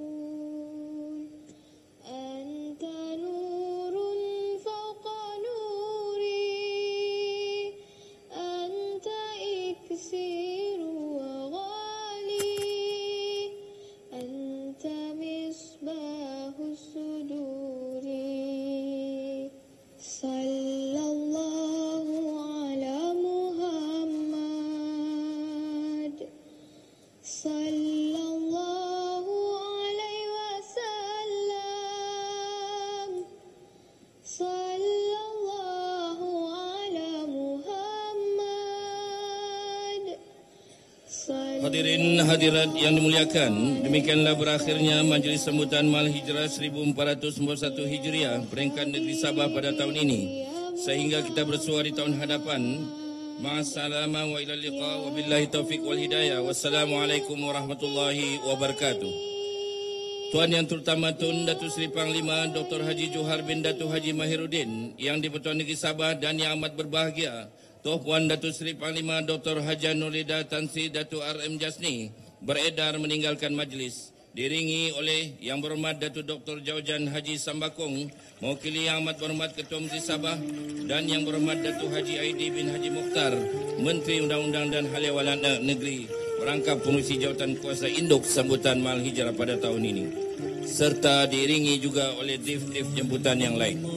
Speaker 2: Hadirin hadirat yang dimuliakan, demikianlah berakhirnya Majlis Sambutan Mal Hijrah 1491 Hijriah Peringkat Negeri Sabah pada tahun ini. Sehingga kita bersua di tahun hadapan. Ma'assalama wa ilal liqa wa billahi taufiq wal hidayah. Wassalamualaikum warahmatullahi wabarakatuh. Tuan Yang Terutama Tun Datuk Seri Panglima Dr. Haji Johar bin Datuk Haji Mahiruddin, Yang di-Pertuan Negeri Sabah dan yang amat berbahagia Tuan Puan Datuk Seri Panglima Dr. Haji Nurida Tan Sri Datuk RM Jasni beredar meninggalkan majlis, diringi oleh Yang Berhormat Datuk Dr. Jaujan Haji Sambakong, mewakili Yang Amat Berhormat Ketua Majlis Sabah, dan Yang Berhormat Datuk Haji Aidi bin Haji Mukhtar, Menteri Undang-Undang dan Hal Ehwal Negeri, merangkap pengurusi jawatan kuasa induk sambutan Mahal Hijrah pada tahun ini, serta diiringi juga oleh div-div jemputan yang lain.